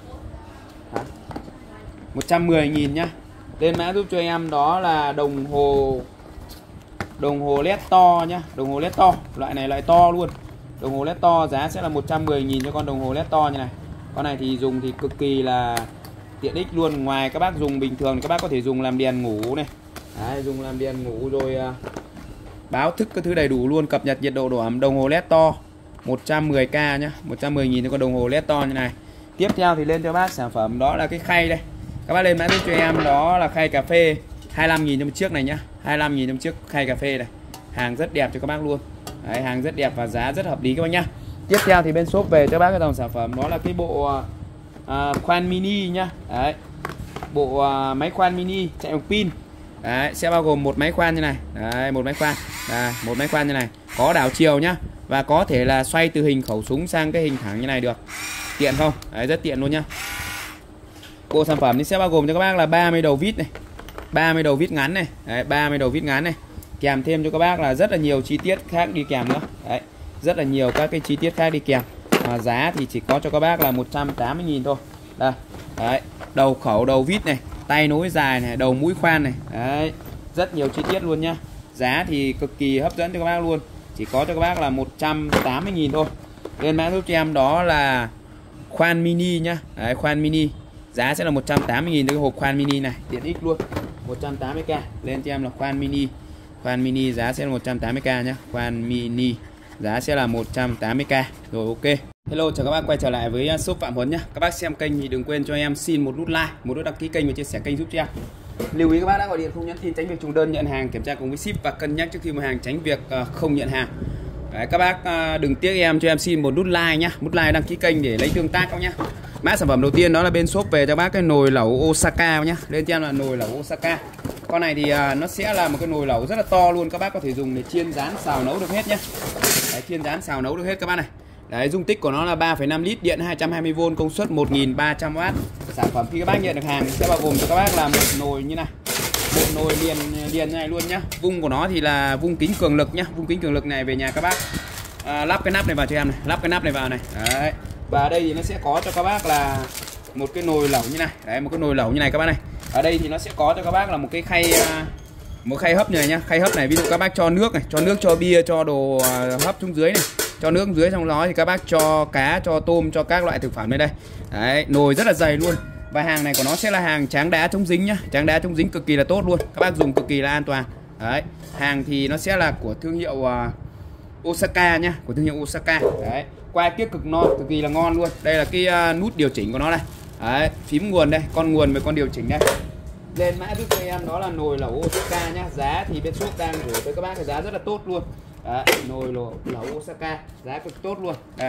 uh, một trăm mười nghìn nhá. Lên mã giúp cho em đó là đồng hồ đồng hồ led to nhá, đồng hồ led to, loại này loại to luôn. Đồng hồ led to giá sẽ là một trăm mười nghìn cho con đồng hồ led to như này. Con này thì dùng thì cực kỳ là tiện ích luôn. Ngoài các bác dùng bình thường thì các bác có thể dùng làm đèn ngủ này. Đấy, dùng làm đèn ngủ rồi uh, báo thức các thứ đầy đủ luôn, cập nhật nhiệt độ, độ ẩm. Đồng hồ led to một trăm mười k nhá, một trăm mười nghìn cho con đồng hồ led to như này. Tiếp theo thì lên cho bác sản phẩm đó là cái khay đây. Các bác lên mã giúp cho em đó là khay cà phê hai mươi lăm nghìn trong chiếc này nhá. hai mươi lăm nghìn trong chiếc khay cà phê này. Hàng rất đẹp cho các bác luôn. Đấy, hàng rất đẹp và giá rất hợp lý các bác nhá. Tiếp theo thì bên shop về cho bác cái dòng sản phẩm đó là cái bộ uh, khoan mini nhá. Đấy. Bộ uh, máy khoan mini chạy bằng pin. Đấy, sẽ bao gồm một máy khoan như này. Đấy, một máy khoan. Đây, một máy khoan như này. Có đảo chiều nhá. Và có thể là xoay từ hình khẩu súng sang cái hình thẳng như này được. Tiện không? Đấy, rất tiện luôn nhá. Bộ sản phẩm thì sẽ bao gồm cho các bác là ba mươi đầu vít này, ba mươi đầu vít ngắn này. Đấy, ba mươi đầu vít ngắn này. Kèm thêm cho các bác là rất là nhiều chi tiết khác đi kèm nữa. Đấy, rất là nhiều các cái chi tiết khác đi kèm. Mà giá thì chỉ có cho các bác là một trăm tám mươi nghìn thôi. Đây. Đấy, đầu khẩu, đầu vít này, tay nối dài này, đầu mũi khoan này. Đấy, rất nhiều chi tiết luôn nhá. Giá thì cực kỳ hấp dẫn cho các bác luôn. Chỉ có cho các bác là một trăm tám mươi nghìn thôi. Lên mã giúp cho em đó là khoan mini nhá. Đấy, khoan mini. Giá sẽ là một trăm tám mươi nghìn cái hộp khoan mini này, tiện ích luôn. một trăm tám mươi k. Lên cho em là khoan mini. Khoan mini giá sẽ là một trăm tám mươi k nhá. Khoan mini giá sẽ là một trăm tám mươi k. Rồi, ok. Hello, chào các bác quay trở lại với shop Phạm Huấn nhá. Các bác xem kênh thì đừng quên cho em xin một nút like, một nút đăng ký kênh và chia sẻ kênh giúp cho em. Lưu ý các bác đã gọi điện không nhắn tin tránh việc trùng đơn nhận hàng, kiểm tra cùng với ship và cân nhắc trước khi mua hàng tránh việc không nhận hàng. Đấy, các bác đừng tiếc em cho em xin một nút like nhá, nút like đăng ký kênh để lấy tương tác các nhá. Mã sản phẩm đầu tiên đó là bên shop về cho bác cái nồi lẩu Osaka nhá. Lên cho em là nồi lẩu Osaka. Con này thì uh, nó sẽ là một cái nồi lẩu rất là to luôn, các bác có thể dùng để chiên rán xào nấu được hết nhá. Đấy, chiên rán xào nấu được hết các bác này. Đấy, dung tích của nó là ba phẩy năm lít, điện hai trăm hai mươi vôn, công suất một nghìn ba trăm oát. Sản phẩm khi các bác nhận được hàng sẽ bao gồm cho các bác là một nồi như này. Một nồi liền liền như này luôn nhá. Vung của nó thì là vung kính cường lực nhá. Vung kính cường lực này về nhà các bác à, lắp cái nắp này vào cho em này, lắp cái nắp này vào này. Đấy. Và ở đây thì nó sẽ có cho các bác là một cái nồi lẩu như này. Đấy, một cái nồi lẩu như này các bác này. Ở đây thì nó sẽ có cho các bác là một cái khay một khay hấp như này nhá. Khay hấp này ví dụ các bác cho nước này, cho nước, cho bia, cho đồ hấp xuống dưới này. Cho nước dưới trong đó thì các bác cho cá, cho tôm, cho các loại thực phẩm lên đây. Đấy, nồi rất là dày luôn. Và hàng này của nó sẽ là hàng tráng đá chống dính nhá, tráng đá chống dính cực kỳ là tốt luôn, các bác dùng cực kỳ là an toàn. Đấy, hàng thì nó sẽ là của thương hiệu uh, Osaka nhá, của thương hiệu Osaka. Đấy, quai tiếp cực non, cực kỳ là ngon luôn. Đây là cái uh, nút điều chỉnh của nó này. Đấy, phím nguồn đây, con nguồn với con điều chỉnh đây. Lên mã giúp cho em đó là nồi lẩu Osaka nhá. Giá thì bên shop đang gửi tới các bác cái giá rất là tốt luôn. Đấy, nồi lẩu, lẩu Osaka giá cực tốt luôn. Đây,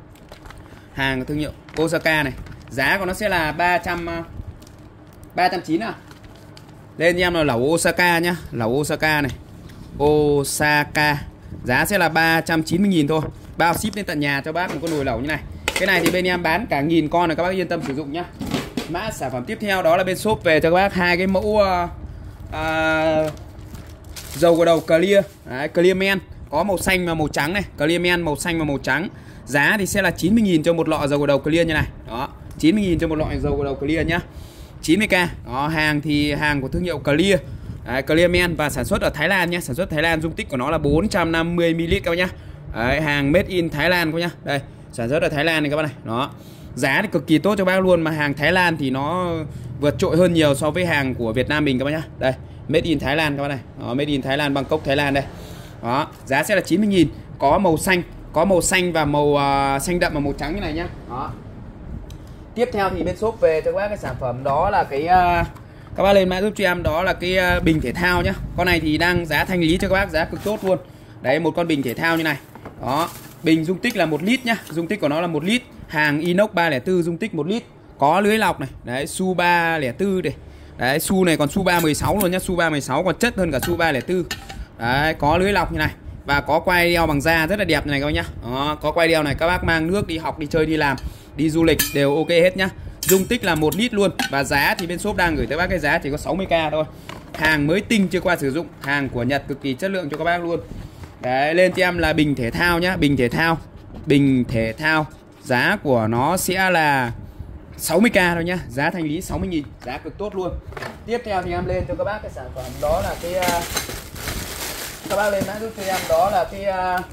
hàng thương hiệu Osaka này, giá của nó sẽ là ba trăm ba trăm chín mươi à. Lên cho em là lẩu Osaka nhá, lẩu Osaka này, Osaka giá sẽ là ba trăm chín mươi nghìn thôi, bao ship đến tận nhà cho bác một con nồi lẩu như này. Cái này thì bên em bán cả nghìn con này, các bác yên tâm sử dụng nhá. Mã sản phẩm tiếp theo đó là bên shop về cho các bác hai cái mẫu uh, uh, dầu gội đầu Clear, đấy, Clear Men, có màu xanh và màu trắng này, Clear Men màu xanh và màu trắng. Giá thì sẽ là chín mươi nghìn cho một lọ dầu gội đầu Clear như này. Đó, chín mươi nghìn cho một lọ dầu gội đầu Clear nhá. chín mươi k. Đó, hàng thì hàng của thương hiệu Clear. Đấy, Clear Men và sản xuất ở Thái Lan nhé, sản xuất Thái Lan, dung tích của nó là bốn trăm năm mươi mi li lít các bác nhá. Đấy, hàng made in Thái Lan các nhá. Đây, sản xuất ở Thái Lan này các bác này. Đó. Giá thì cực kỳ tốt cho bác luôn, mà hàng Thái Lan thì nó vượt trội hơn nhiều so với hàng của Việt Nam mình các bác nhá. Đây, made in Thái Lan các bác này. Đó, made in Thái Lan, Bangkok, Thái Lan đây. Đó, giá sẽ là chín mươi nghìn, có màu xanh, có màu xanh và màu uh, xanh đậm và màu trắng như này nhá. Đó. Tiếp theo thì bên shop về cho các bác cái sản phẩm đó là cái uh, các bác lên mã giúp cho em đó là cái uh, bình thể thao nhá. Con này thì đang giá thanh lý cho các bác giá cực tốt luôn. Đấy, một con bình thể thao như này. Đó, bình dung tích là một lít nhá, dung tích của nó là một lít, hàng inox ba không bốn, dung tích một lít, có lưới lọc này. Đấy, su ba không bốn đây. Đấy, su này còn su ba mười sáu luôn nhá, su ba mười sáu còn chất hơn cả su ba không bốn. Đấy, có lưới lọc như này. Và có quai đeo bằng da rất là đẹp như này các bác nhá. Đó, có quai đeo này, các bác mang nước đi học, đi chơi, đi làm, đi du lịch đều ok hết nhá. Dung tích là một lít luôn. Và giá thì bên shop đang gửi tới bác cái giá chỉ có sáu mươi k thôi. Hàng mới tinh chưa qua sử dụng, hàng của Nhật cực kỳ chất lượng cho các bác luôn. Đấy, lên cho em là bình thể thao nhá, bình thể thao. Bình thể thao, giá của nó sẽ là sáu mươi k thôi nhá, giá thanh lý sáu mươi nghìn, giá cực tốt luôn. Tiếp theo thì em lên cho các bác cái sản phẩm đó là cái uh, các bác lên mã giúp cho em đó là cái uh,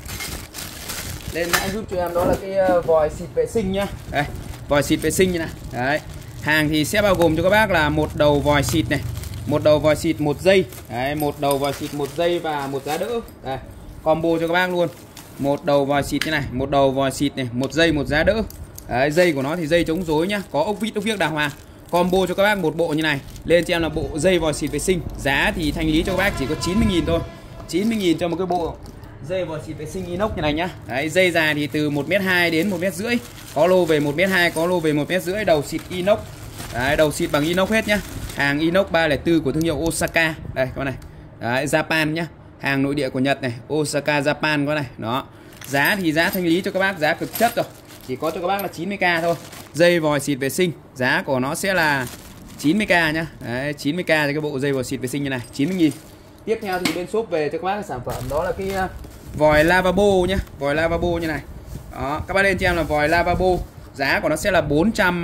lên mã giúp cho em đó là cái uh, vòi xịt vệ sinh nhá. Đây, vòi xịt vệ sinh như này. Đấy, hàng thì sẽ bao gồm cho các bác là một đầu vòi xịt này, một đầu vòi xịt một dây. Đấy, một đầu vòi xịt một dây và một giá đỡ. Đây, combo cho các bác luôn. Một đầu vòi xịt như này, một đầu vòi xịt này, một dây một giá đỡ. Đấy, dây của nó thì dây chống rối nhá, có ốc vít ốc viếc đàng hoàng. Combo cho các bác một bộ như này. Lên cho em là bộ dây vòi xịt vệ sinh. Giá thì thanh lý cho các bác chỉ có chín mươi nghìn thôi. chín mươi nghìn cho một cái bộ dây vòi xịt vệ sinh inox như này nhá. Đấy, dây dài thì từ một mét hai đến một mét rưỡi. Có lô về một mét hai, có lô về một mét rưỡi, đầu xịt inox. Đấy, đầu xịt bằng inox hết nhá. Hàng inox ba không bốn của thương hiệu Osaka. Đây các bạn này. Đấy, Japan nhá. Hàng nội địa của Nhật này, Osaka Japan có này. Đó. Giá thì giá thanh lý cho các bác giá cực chất rồi. Chỉ có cho các bác là chín mươi k thôi. Dây vòi xịt vệ sinh, giá của nó sẽ là chín mươi k nhá. Đấy, chín mươi k cho cái bộ dây vòi xịt vệ sinh như này, chín mươi nghìn. Tiếp theo thì bên shop về cho các bác cái sản phẩm đó là cái vòi lavabo nhá, vòi lavabo như này. Đó, các bác lên cho em là vòi lavabo, giá của nó sẽ là bốn trăm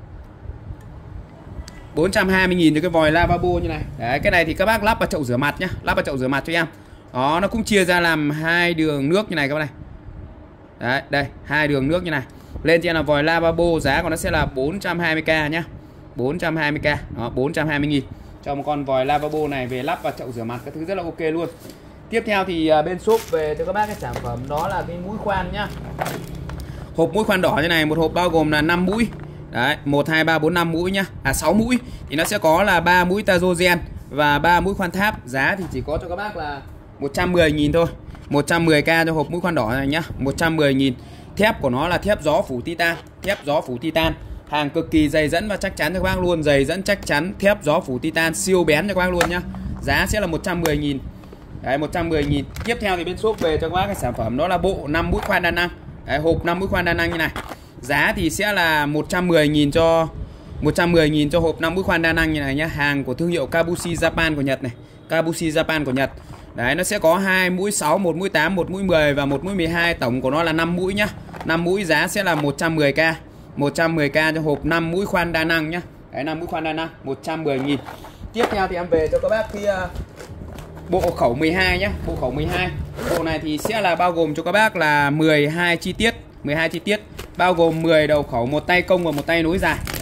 hai mươi nghìn cho cái vòi lavabo như này. Đấy, cái này thì các bác lắp vào chậu rửa mặt nhá, lắp vào chậu rửa mặt cho em. Đó, nó cũng chia ra làm hai đường nước như này các bác này. Đấy, đây, hai đường nước như này. Lên cho em là vòi lavabo, giá của nó sẽ là bốn trăm hai mươi k nhá. bốn trăm hai mươi k. Đó, bốn trăm hai mươi nghìn cho một con vòi lavabo này về lắp vào chậu rửa mặt các thứ rất là ok luôn. Tiếp theo thì bên shop về cho các bác cái sản phẩm đó là cái mũi khoan nhá. Hộp mũi khoan đỏ như này, một hộp bao gồm là năm mũi. Đấy, một hai ba bốn năm mũi nhá. À sáu mũi thì nó sẽ có là ba mũi Tazogen và ba mũi khoan tháp. Giá thì chỉ có cho các bác là một trăm mười nghìn thôi. một trăm mười k cho hộp mũi khoan đỏ này nhá, một trăm mười nghìn. Thép của nó là thép gió phủ titan, thép gió phủ titan. Hàng cực kỳ dày dẫn và chắc chắn cho các bác luôn, dày dẫn chắc chắn, thép gió phủ titan siêu bén cho các bác luôn nhá. Giá sẽ là một trăm mười nghìn. Đấy, một trăm mười nghìn. Tiếp theo thì bên shop về cho các bác cái sản phẩm đó là bộ năm mũi khoan đa năng. Đấy, hộp năm mũi khoan đa năng như này. Giá thì sẽ là một trăm mười nghìn cho một trăm mười nghìn cho hộp năm mũi khoan đa năng như này nhá. Hàng của thương hiệu Kabushi Japan của Nhật này. Kabushi Japan của Nhật. Đấy, nó sẽ có hai mũi sáu, một mũi tám, một mũi mười và một mũi mười hai, tổng của nó là năm mũi nhá. năm mũi giá sẽ là một trăm mười k. một trăm mười k cho hộp năm mũi khoan đa năng nhá. Đấy, năm mũi khoan đa năng, một trăm mười nghìn. Tiếp theo thì em về cho các bác cái uh, bộ khẩu mười hai nhá, bộ khẩu mười hai. Bộ này thì sẽ là bao gồm cho các bác là mười hai chi tiết, mười hai chi tiết, bao gồm mười đầu khẩu, một tay công và một tay nối dài. Đấy.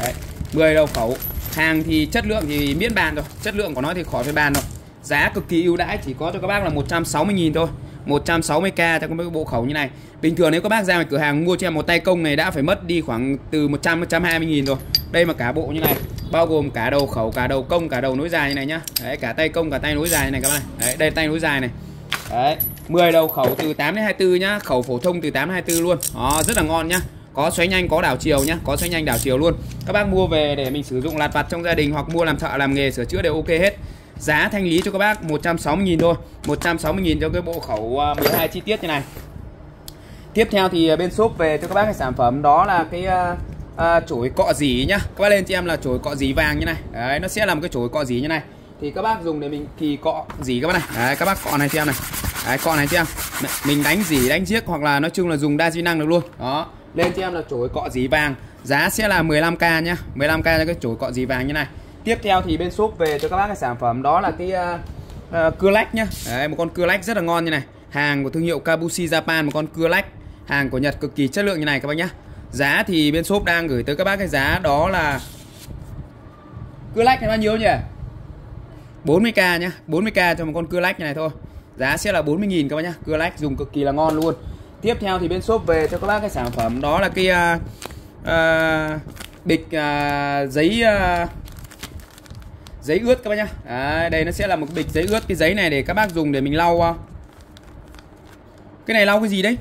mười đầu khẩu. Hàng thì chất lượng thì miễn bàn rồi, chất lượng của nó thì khỏi phải bàn rồi. Giá cực kỳ ưu đãi, chỉ có cho các bác là một trăm sáu mươi nghìn thôi. một trăm sáu mươi k cho cái bộ khẩu như này. Bình thường nếu các bác ra ngoài cửa hàng mua cho em một tay công này đã phải mất đi khoảng từ một trăm đến một trăm hai mươi nghìn rồi. Đây mà cả bộ như này, bao gồm cả đầu khẩu, cả đầu công, cả đầu nối dài như này nhá. Đấy, cả tay công, cả tay nối dài như này các bác này. Đấy, đây tay nối dài này. Đấy, mười đầu khẩu từ tám đến hai mươi tư nhá, khẩu phổ thông từ tám đến hai mươi tư luôn. Đó, rất là ngon nhá. Có xoáy nhanh, có đảo chiều nhá, có xoáy nhanh đảo chiều luôn. Các bác mua về để mình sử dụng lặt vặt trong gia đình hoặc mua làm thợ làm nghề sửa chữa đều ok hết. Giá thanh lý cho các bác một trăm sáu mươi nghìn thôi, một trăm sáu mươi nghìn cho cái bộ khẩu mười hai chi tiết như này. Tiếp theo thì bên shop về cho các bác cái sản phẩm đó là cái uh, uh, chổi cọ dỉ nhá. Các bác lên cho em là chổi cọ dỉ vàng như này. Đấy, nó sẽ là một cái chổi cọ dỉ như này. Thì các bác dùng để mình kỳ cọ dỉ các bác này. Đấy, các bác cọ này cho em này. Đấy, cọ này cho em. Mình đánh dỉ, đánh chiếc hoặc là nói chung là dùng đa di năng được luôn. Đó, lên cho em là chổi cọ dỉ vàng. Giá sẽ là mười lăm k nhá, mười lăm k cho cái chổi cọ dỉ vàng như này. Tiếp theo thì bên shop về cho các bác cái sản phẩm đó là cái uh, uh, cưa lách nhá. Đấy, một con cưa lách rất là ngon như này. Hàng của thương hiệu Kabushi Japan, một con cưa lách hàng của Nhật cực kỳ chất lượng như này các bác nhá. Giá thì bên shop đang gửi tới các bác cái giá đó là cưa lách này bao nhiêu nhỉ? bốn mươi k nhá, bốn mươi k cho một con cưa lách như này thôi. Giá sẽ là bốn mươi nghìn các bác nhá. Cưa lách dùng cực kỳ là ngon luôn. Tiếp theo thì bên shop về cho các bác cái sản phẩm đó là cái uh, uh, bịch uh, giấy uh, giấy ướt các bác nhá. Đấy, đây nó sẽ là một bịch giấy ướt. Cái giấy này để các bác dùng để mình lau uh, cái này lau cái gì đấy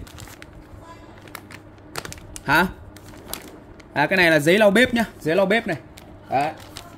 hả? À, cái này là giấy lau bếp nhá, giấy lau bếp này. Đấy,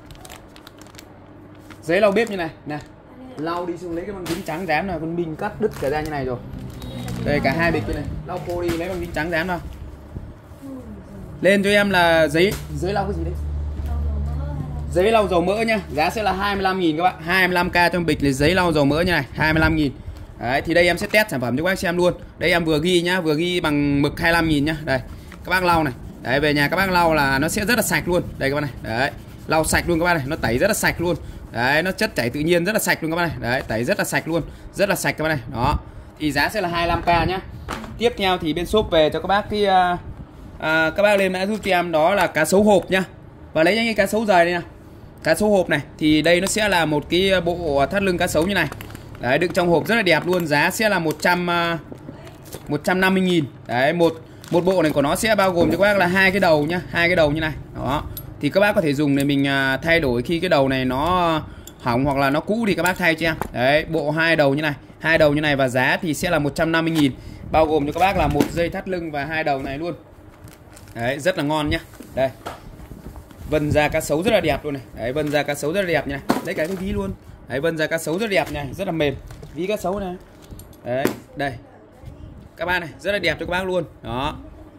giấy lau bếp như này nè, lau đi xong lấy cái băng dính trắng dám nào, con Minh cắt đứt cả ra như này rồi. Đây cả hai bịch như này, lau khô đi lấy băng dính trắng dám nào. Lên cho em là giấy giấy lau cái gì đấy? Giấy lau dầu mỡ nhá, giá sẽ là hai mươi lăm nghìn các bạn, hai mươi lăm k trong bịch là giấy lau dầu mỡ như này, hai mươi lăm nghìn. Đấy, thì đây em sẽ test sản phẩm cho các bác xem luôn. Đây em vừa ghi nhá, vừa ghi bằng mực hai mươi lăm nghìn nhá. Đây, các bác lau này. Đấy, về nhà các bác lau là nó sẽ rất là sạch luôn. Đây các bác này. Đấy, lau sạch luôn các bác này, nó tẩy rất là sạch luôn. Đấy, nó chất chảy tự nhiên rất là sạch luôn các bác này. Đấy, tẩy rất là sạch luôn, rất là sạch các bác này. Đó. Thì giá sẽ là hai mươi lăm k nhá. Tiếp theo thì bên shop về cho các bác cái uh, uh, các bác lên mã giúp cho em đó là cá sấu hộp nhá. Và lấy những cái cá sấu rời đây nè. Cá sấu hộp này thì đây nó sẽ là một cái bộ thắt lưng cá sấu như này. Đấy, đựng trong hộp rất là đẹp luôn, giá sẽ là một trăm một trăm năm mươi nghìn. Đấy, một một bộ này của nó sẽ bao gồm cho các bác là hai cái đầu nhá, hai cái đầu như này. Đó. Thì các bác có thể dùng để mình thay đổi khi cái đầu này nó hỏng hoặc là nó cũ thì các bác thay cho em. Đấy, bộ hai đầu như này, hai đầu như này và giá thì sẽ là một trăm năm mươi nghìn, bao gồm cho các bác là một dây thắt lưng và hai đầu này luôn. Đấy, rất là ngon nhá. Đây. Vân da cá sấu rất là đẹp luôn này. Đấy, vân da cá sấu rất là đẹp như này. Lấy cả cái ví luôn. Đấy, vân da cá sấu rất đẹp nha, rất là mềm. Ví cá sấu này. Đấy, đây. Các bác này, rất là đẹp cho các bác luôn. Đó.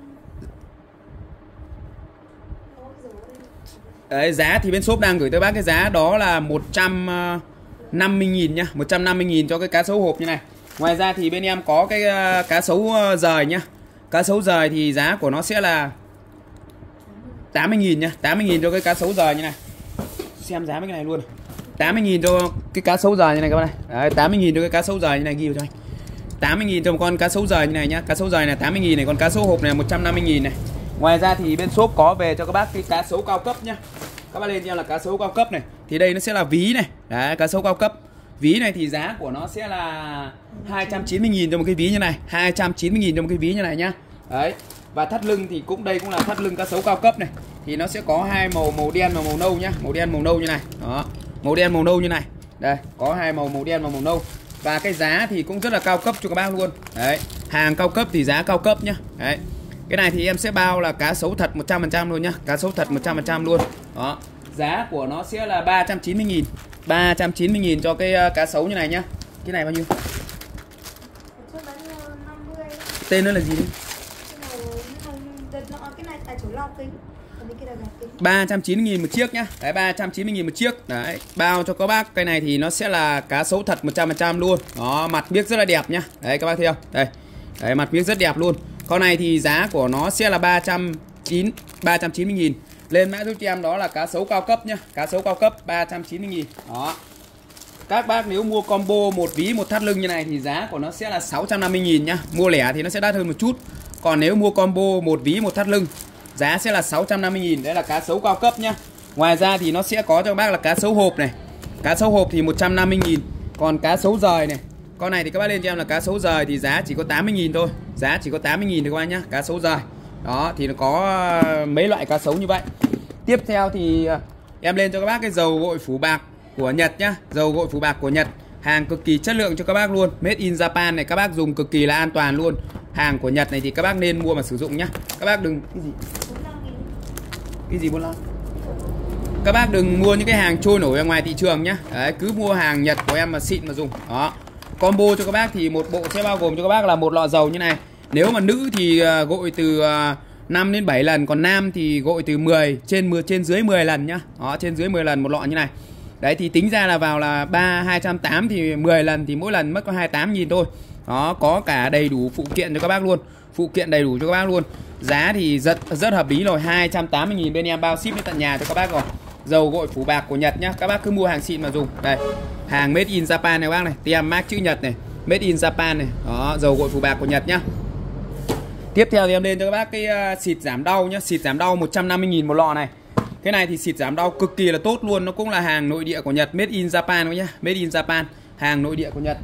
Đấy, giá thì bên shop đang gửi tới bác cái giá đó là một trăm năm mươi nghìn nhá, một trăm năm mươi nghìn cho cái cá sấu hộp như này. Ngoài ra thì bên em có cái uh, cá sấu uh, rời nhá. Cá sấu rời thì giá của nó sẽ là tám mươi nghìn nhá, tám mươi nghìn cho cái cá sấu rời như này. Xem giá mấy cái này luôn. tám mươi nghìn cho cái cá sấu rời như này các bạn này. Đấy, tám mươi nghìn cho cái cá sấu rời như này, ghi vào cho anh. tám mươi nghìn cho một con cá sấu rời như này nhá. Cá sấu rời này tám mươi nghìn này, còn cá sấu hộp này một trăm năm mươi nghìn này. Ngoài ra thì bên shop có về cho các bác cái cá sấu cao cấp nhá. Các bác lên cho là cá sấu cao cấp này. Thì đây nó sẽ là ví này. Đấy, cá sấu cao cấp. Ví này thì giá của nó sẽ là hai trăm chín mươi nghìn cho một cái ví như này, hai trăm chín mươi nghìn cho một cái ví như này nhá. Đấy. Và thắt lưng thì cũng đây cũng là thắt lưng cá sấu cao cấp này. Thì nó sẽ có hai màu, màu đen và màu nâu nhá. Màu đen màu nâu như này. Đó. Màu đen màu nâu như này. Đây, có hai màu, màu đen và màu nâu. Và cái giá thì cũng rất là cao cấp cho các bác luôn. Đấy, hàng cao cấp thì giá cao cấp nhá. Đấy. Cái này thì em sẽ bao là cá sấu thật một trăm phần trăm luôn nhá. Cá sấu thật một trăm phần trăm luôn. Đó. Giá của nó sẽ là ba trăm chín mươi nghìn. ba trăm chín mươi nghìn cho cái cá sấu như này nhá. Cái này bao nhiêu? Tên nó là gì đấy? ba trăm chín mươi nghìn một chiếc nhá. Đấy, ba trăm chín mươi nghìn một chiếc. Đấy, bao cho các bác cái này thì nó sẽ là cá sấu thật một trăm phần trăm luôn. Đó, mặt biếc rất là đẹp nhá. Đấy các bác thấy không? Đây. Đấy, mặt biếc rất đẹp luôn. Con này thì giá của nó sẽ là ba trăm chín mươi nghìn. Lên mã giúp cho em đó là cá sấu cao cấp nhá. Cá sấu cao cấp ba trăm chín mươi nghìn. Đó. Các bác nếu mua combo một ví một thắt lưng như này thì giá của nó sẽ là sáu trăm năm mươi nghìn nhá. Mua lẻ thì nó sẽ đắt hơn một chút. Còn nếu mua combo một ví một thắt lưng giá sẽ là sáu trăm năm mươi nghìn. Đấy là cá sấu cao cấp nhá. Ngoài ra thì nó sẽ có cho các bác là cá sấu hộp này. Cá sấu hộp thì một trăm năm mươi nghìn. Còn cá sấu rời này, con này thì các bác lên cho em là cá sấu rời thì giá chỉ có tám mươi nghìn thôi. Giá chỉ có tám mươi nghìn thôi các bác nhá, cá sấu rời. Đó thì nó có mấy loại cá sấu như vậy. Tiếp theo thì em lên cho các bác cái dầu gội phủ bạc của Nhật nhá. Dầu gội phủ bạc của Nhật, hàng cực kỳ chất lượng cho các bác luôn. Made in Japan này, các bác dùng cực kỳ là an toàn luôn. Hàng của Nhật này thì các bác nên mua mà sử dụng nhá. Các bác đừng cái gì? Cái gì bốn mươi lăm? Các bác đừng mua những cái hàng trôi nổi ở ngoài thị trường nhá. Đấy, cứ mua hàng Nhật của em mà xịn mà dùng. Đó. Combo cho các bác thì một bộ sẽ bao gồm cho các bác là một lọ dầu như này. Nếu mà nữ thì gội từ năm đến bảy lần, còn nam thì gội từ mười trên mười trên dưới mười lần nhá. Đó, trên dưới mười lần một lọ như này. Đấy thì tính ra là vào là ba hai trăm tám mươi thì mười lần thì mỗi lần mất có hai mươi tám nghìn thôi. Đó, có cả đầy đủ phụ kiện cho các bác luôn. Phụ kiện đầy đủ cho các bác luôn. Giá thì rất rất hợp lý rồi, hai trăm tám mươi nghìn bên em bao ship đến tận nhà cho các bác rồi. Dầu gội phủ bạc của Nhật nhá. Các bác cứ mua hàng xịn mà dùng. Đây, hàng made in Japan này các bác này, tem mác chữ Nhật này, made in Japan này. Đó, dầu gội phủ bạc của Nhật nhá. Tiếp theo thì em lên cho các bác cái uh, xịt giảm đau nhá. Xịt giảm đau một trăm năm mươi nghìn một lọ này. Cái này thì xịt giảm đau cực kỳ là tốt luôn. Nó cũng là hàng nội địa của Nhật, made in Japan nhá. Made in Japan, hàng nội địa của Nhật,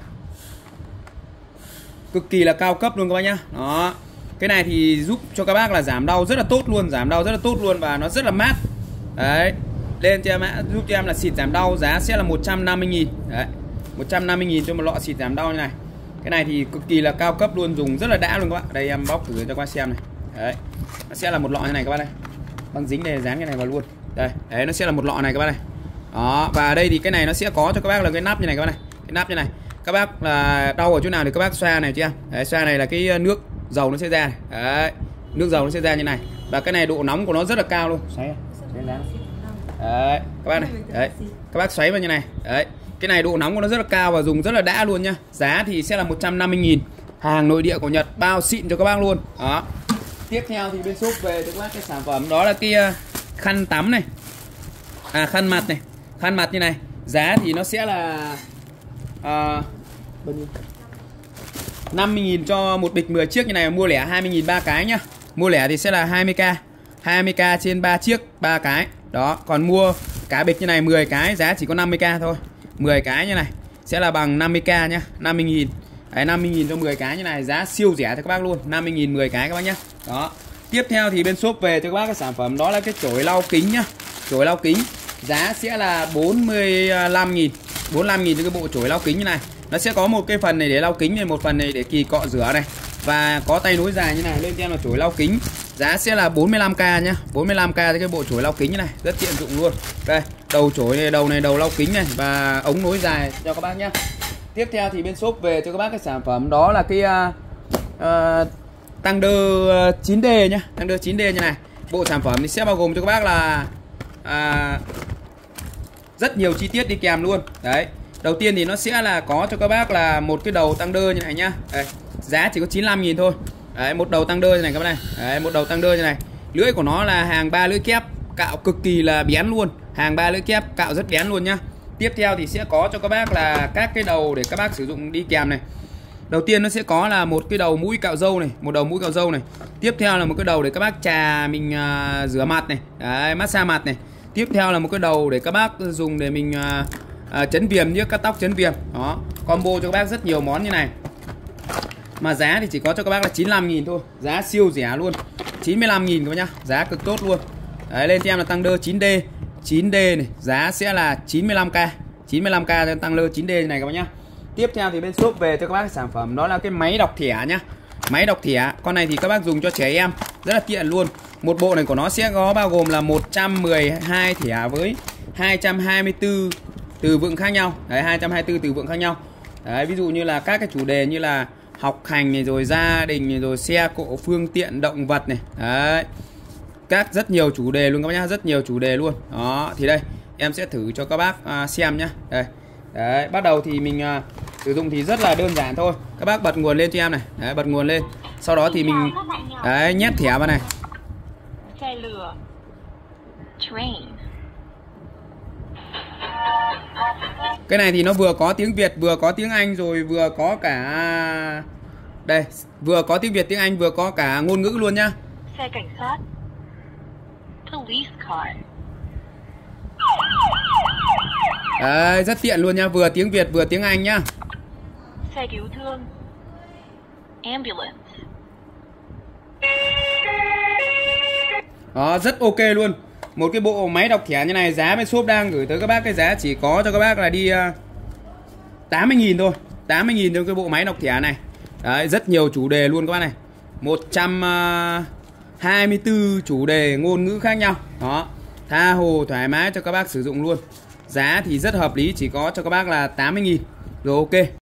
cực kỳ là cao cấp luôn các bác nhá. Đó, cái này thì giúp cho các bác là giảm đau rất là tốt luôn. Giảm đau rất là tốt luôn và nó rất là mát. Đấy, lên cho em giúp cho em là xịt giảm đau, giá sẽ là một trăm năm mươi nghìn. Đấy, một trăm năm mươi nghìn cho một lọ xịt giảm đau như này. Cái này thì cực kỳ là cao cấp luôn, dùng rất là đã luôn các bạn. Đây em bóc thử cho các bác xem này. Đấy, nó sẽ là một lọ như này các bác đây. Băng dính này, dán cái này vào luôn. Đây, đấy nó sẽ là một lọ này các bác này. Đó, và đây thì cái này nó sẽ có cho các bác là cái nắp như này các bác này. Cái nắp như này. Các bác là đau ở chỗ nào thì các bác xoa này chưa? Đấy, xoa này là cái nước dầu nó sẽ ra này. Đấy, nước dầu nó sẽ ra như này. Và cái này độ nóng của nó rất là cao luôn. Xoáy. Đấy, các bác này. Đấy, các bác xoáy vào như này. Đấy, cái này độ nóng của nó rất là cao và dùng rất là đã luôn nhá. Giá thì sẽ là một trăm năm mươi nghìn. Hàng nội địa của Nhật, bao xịn cho các bác luôn. Đó. Tiếp theo thì bên shop về cho các bác cái sản phẩm đó là cái khăn tắm này. À, khăn mặt này. Khăn mặt như này. Giá thì nó sẽ là à, bao nhiêu? năm mươi nghìn cho một bịch mười chiếc như này. Mua lẻ hai mươi nghìn ba cái nhá. Mua lẻ thì sẽ là hai mươi k. hai mươi k trên ba chiếc, ba cái. Đó, còn mua cả bịch như này mười cái giá chỉ có năm mươi k thôi. mười cái như này sẽ là bằng năm mươi k nhá, năm mươi nghìn. Đấy, năm mươi nghìn cho mười cái như này, giá siêu rẻ cho các bác luôn, năm mươi nghìn mười cái các bác nhá. Đó. Tiếp theo thì bên shop về cho các bác cái sản phẩm đó là cái chổi lau kính nhá. Chổi lau kính, giá sẽ là bốn mươi lăm nghìn. bốn mươi lăm nghìn cho cái bộ chổi lau kính như này. Nó sẽ có một cái phần này để lau kính này, một phần này để kỳ cọ rửa này. Và có tay nối dài như này, lên trên là chổi lau kính. Giá sẽ là bốn mươi lăm k nhá, bốn mươi lăm k cho cái bộ chổi lau kính như này, rất tiện dụng luôn. Đây, đầu chổi này, đầu này đầu lau kính này và ống nối dài cho các bác nhá. Tiếp theo thì bên shop về cho các bác cái sản phẩm đó là cái uh, uh, Thunder chín D nhá, Thunder chín D như này. Bộ sản phẩm thì sẽ bao gồm cho các bác là uh, rất nhiều chi tiết đi kèm luôn. Đấy, đầu tiên thì nó sẽ là có cho các bác là một cái đầu Thunder như này nhá. Đây, giá chỉ có chín mươi lăm nghìn thôi. Đấy, một đầu Thunder như này các bác này. Đấy, một đầu Thunder như này. Lưỡi của nó là hàng ba lưỡi kép, cạo cực kỳ là bén luôn. Hàng ba lưỡi kép, cạo rất bén luôn nhá. Tiếp theo thì sẽ có cho các bác là các cái đầu để các bác sử dụng đi kèm này. Đầu tiên nó sẽ có là một cái đầu mũi cạo râu này, một đầu mũi cạo râu này. Tiếp theo là một cái đầu để các bác chà mình uh, rửa mặt này, đấy, massage mặt này. Tiếp theo là một cái đầu để các bác dùng để mình uh, uh, chấn viêm, nhớ cắt tóc chấn viêm. Đó, combo cho các bác rất nhiều món như này. Mà giá thì chỉ có cho các bác là chín mươi lăm nghìn thôi, giá siêu rẻ luôn, chín mươi lăm nghìn các bác nhá, giá cực tốt luôn. Đấy, lên cho em là Thunder chín D, chín D này, giá sẽ là chín mươi lăm k, chín mươi lăm k cho Thunder chín D này các bác nhá. Tiếp theo thì bên shop về cho các bác cái sản phẩm đó là cái máy đọc thẻ nhá. Máy đọc thẻ, con này thì các bác dùng cho trẻ em rất là tiện luôn. Một bộ này của nó sẽ có bao gồm là một trăm mười hai thẻ với hai trăm hai mươi tư từ vựng khác nhau. Đấy, hai trăm hai mươi tư từ vựng khác nhau. Đấy, ví dụ như là các cái chủ đề như là học hành này, rồi gia đình này, rồi xe cộ, phương tiện, động vật này. Đấy, các rất nhiều chủ đề luôn các bác nhá, rất nhiều chủ đề luôn. Đó, thì đây em sẽ thử cho các bác uh, xem nhá. Đây. Đấy, bắt đầu thì mình uh, sử dụng thì rất là đơn giản thôi. Các bác bật nguồn lên cho em này. Đấy, bật nguồn lên. Sau đó thì mình đấy, nhét thẻ vào này. Xe lửa. Train. Cái này thì nó vừa có tiếng Việt, vừa có tiếng Anh, rồi vừa có cả đây, vừa có tiếng Việt, tiếng Anh, vừa có cả ngôn ngữ luôn nhá. Xe cảnh sát. Police car. Đấy, rất tiện luôn nha, vừa tiếng Việt vừa tiếng Anh nhá. Xe cứu thương. Ambulance. Đó, rất ok luôn. Một cái bộ máy đọc thẻ như này, giá bên shop đang gửi tới các bác cái giá chỉ có cho các bác là đi uh, tám mươi nghìn thôi. tám mươi nghìn cho cái bộ máy đọc thẻ này. Đấy, rất nhiều chủ đề luôn các bác này. một trăm hai mươi tư chủ đề ngôn ngữ khác nhau. Đó, tha hồ thoải mái cho các bác sử dụng luôn. Giá thì rất hợp lý, chỉ có cho các bác là tám mươi nghìn. Rồi ok.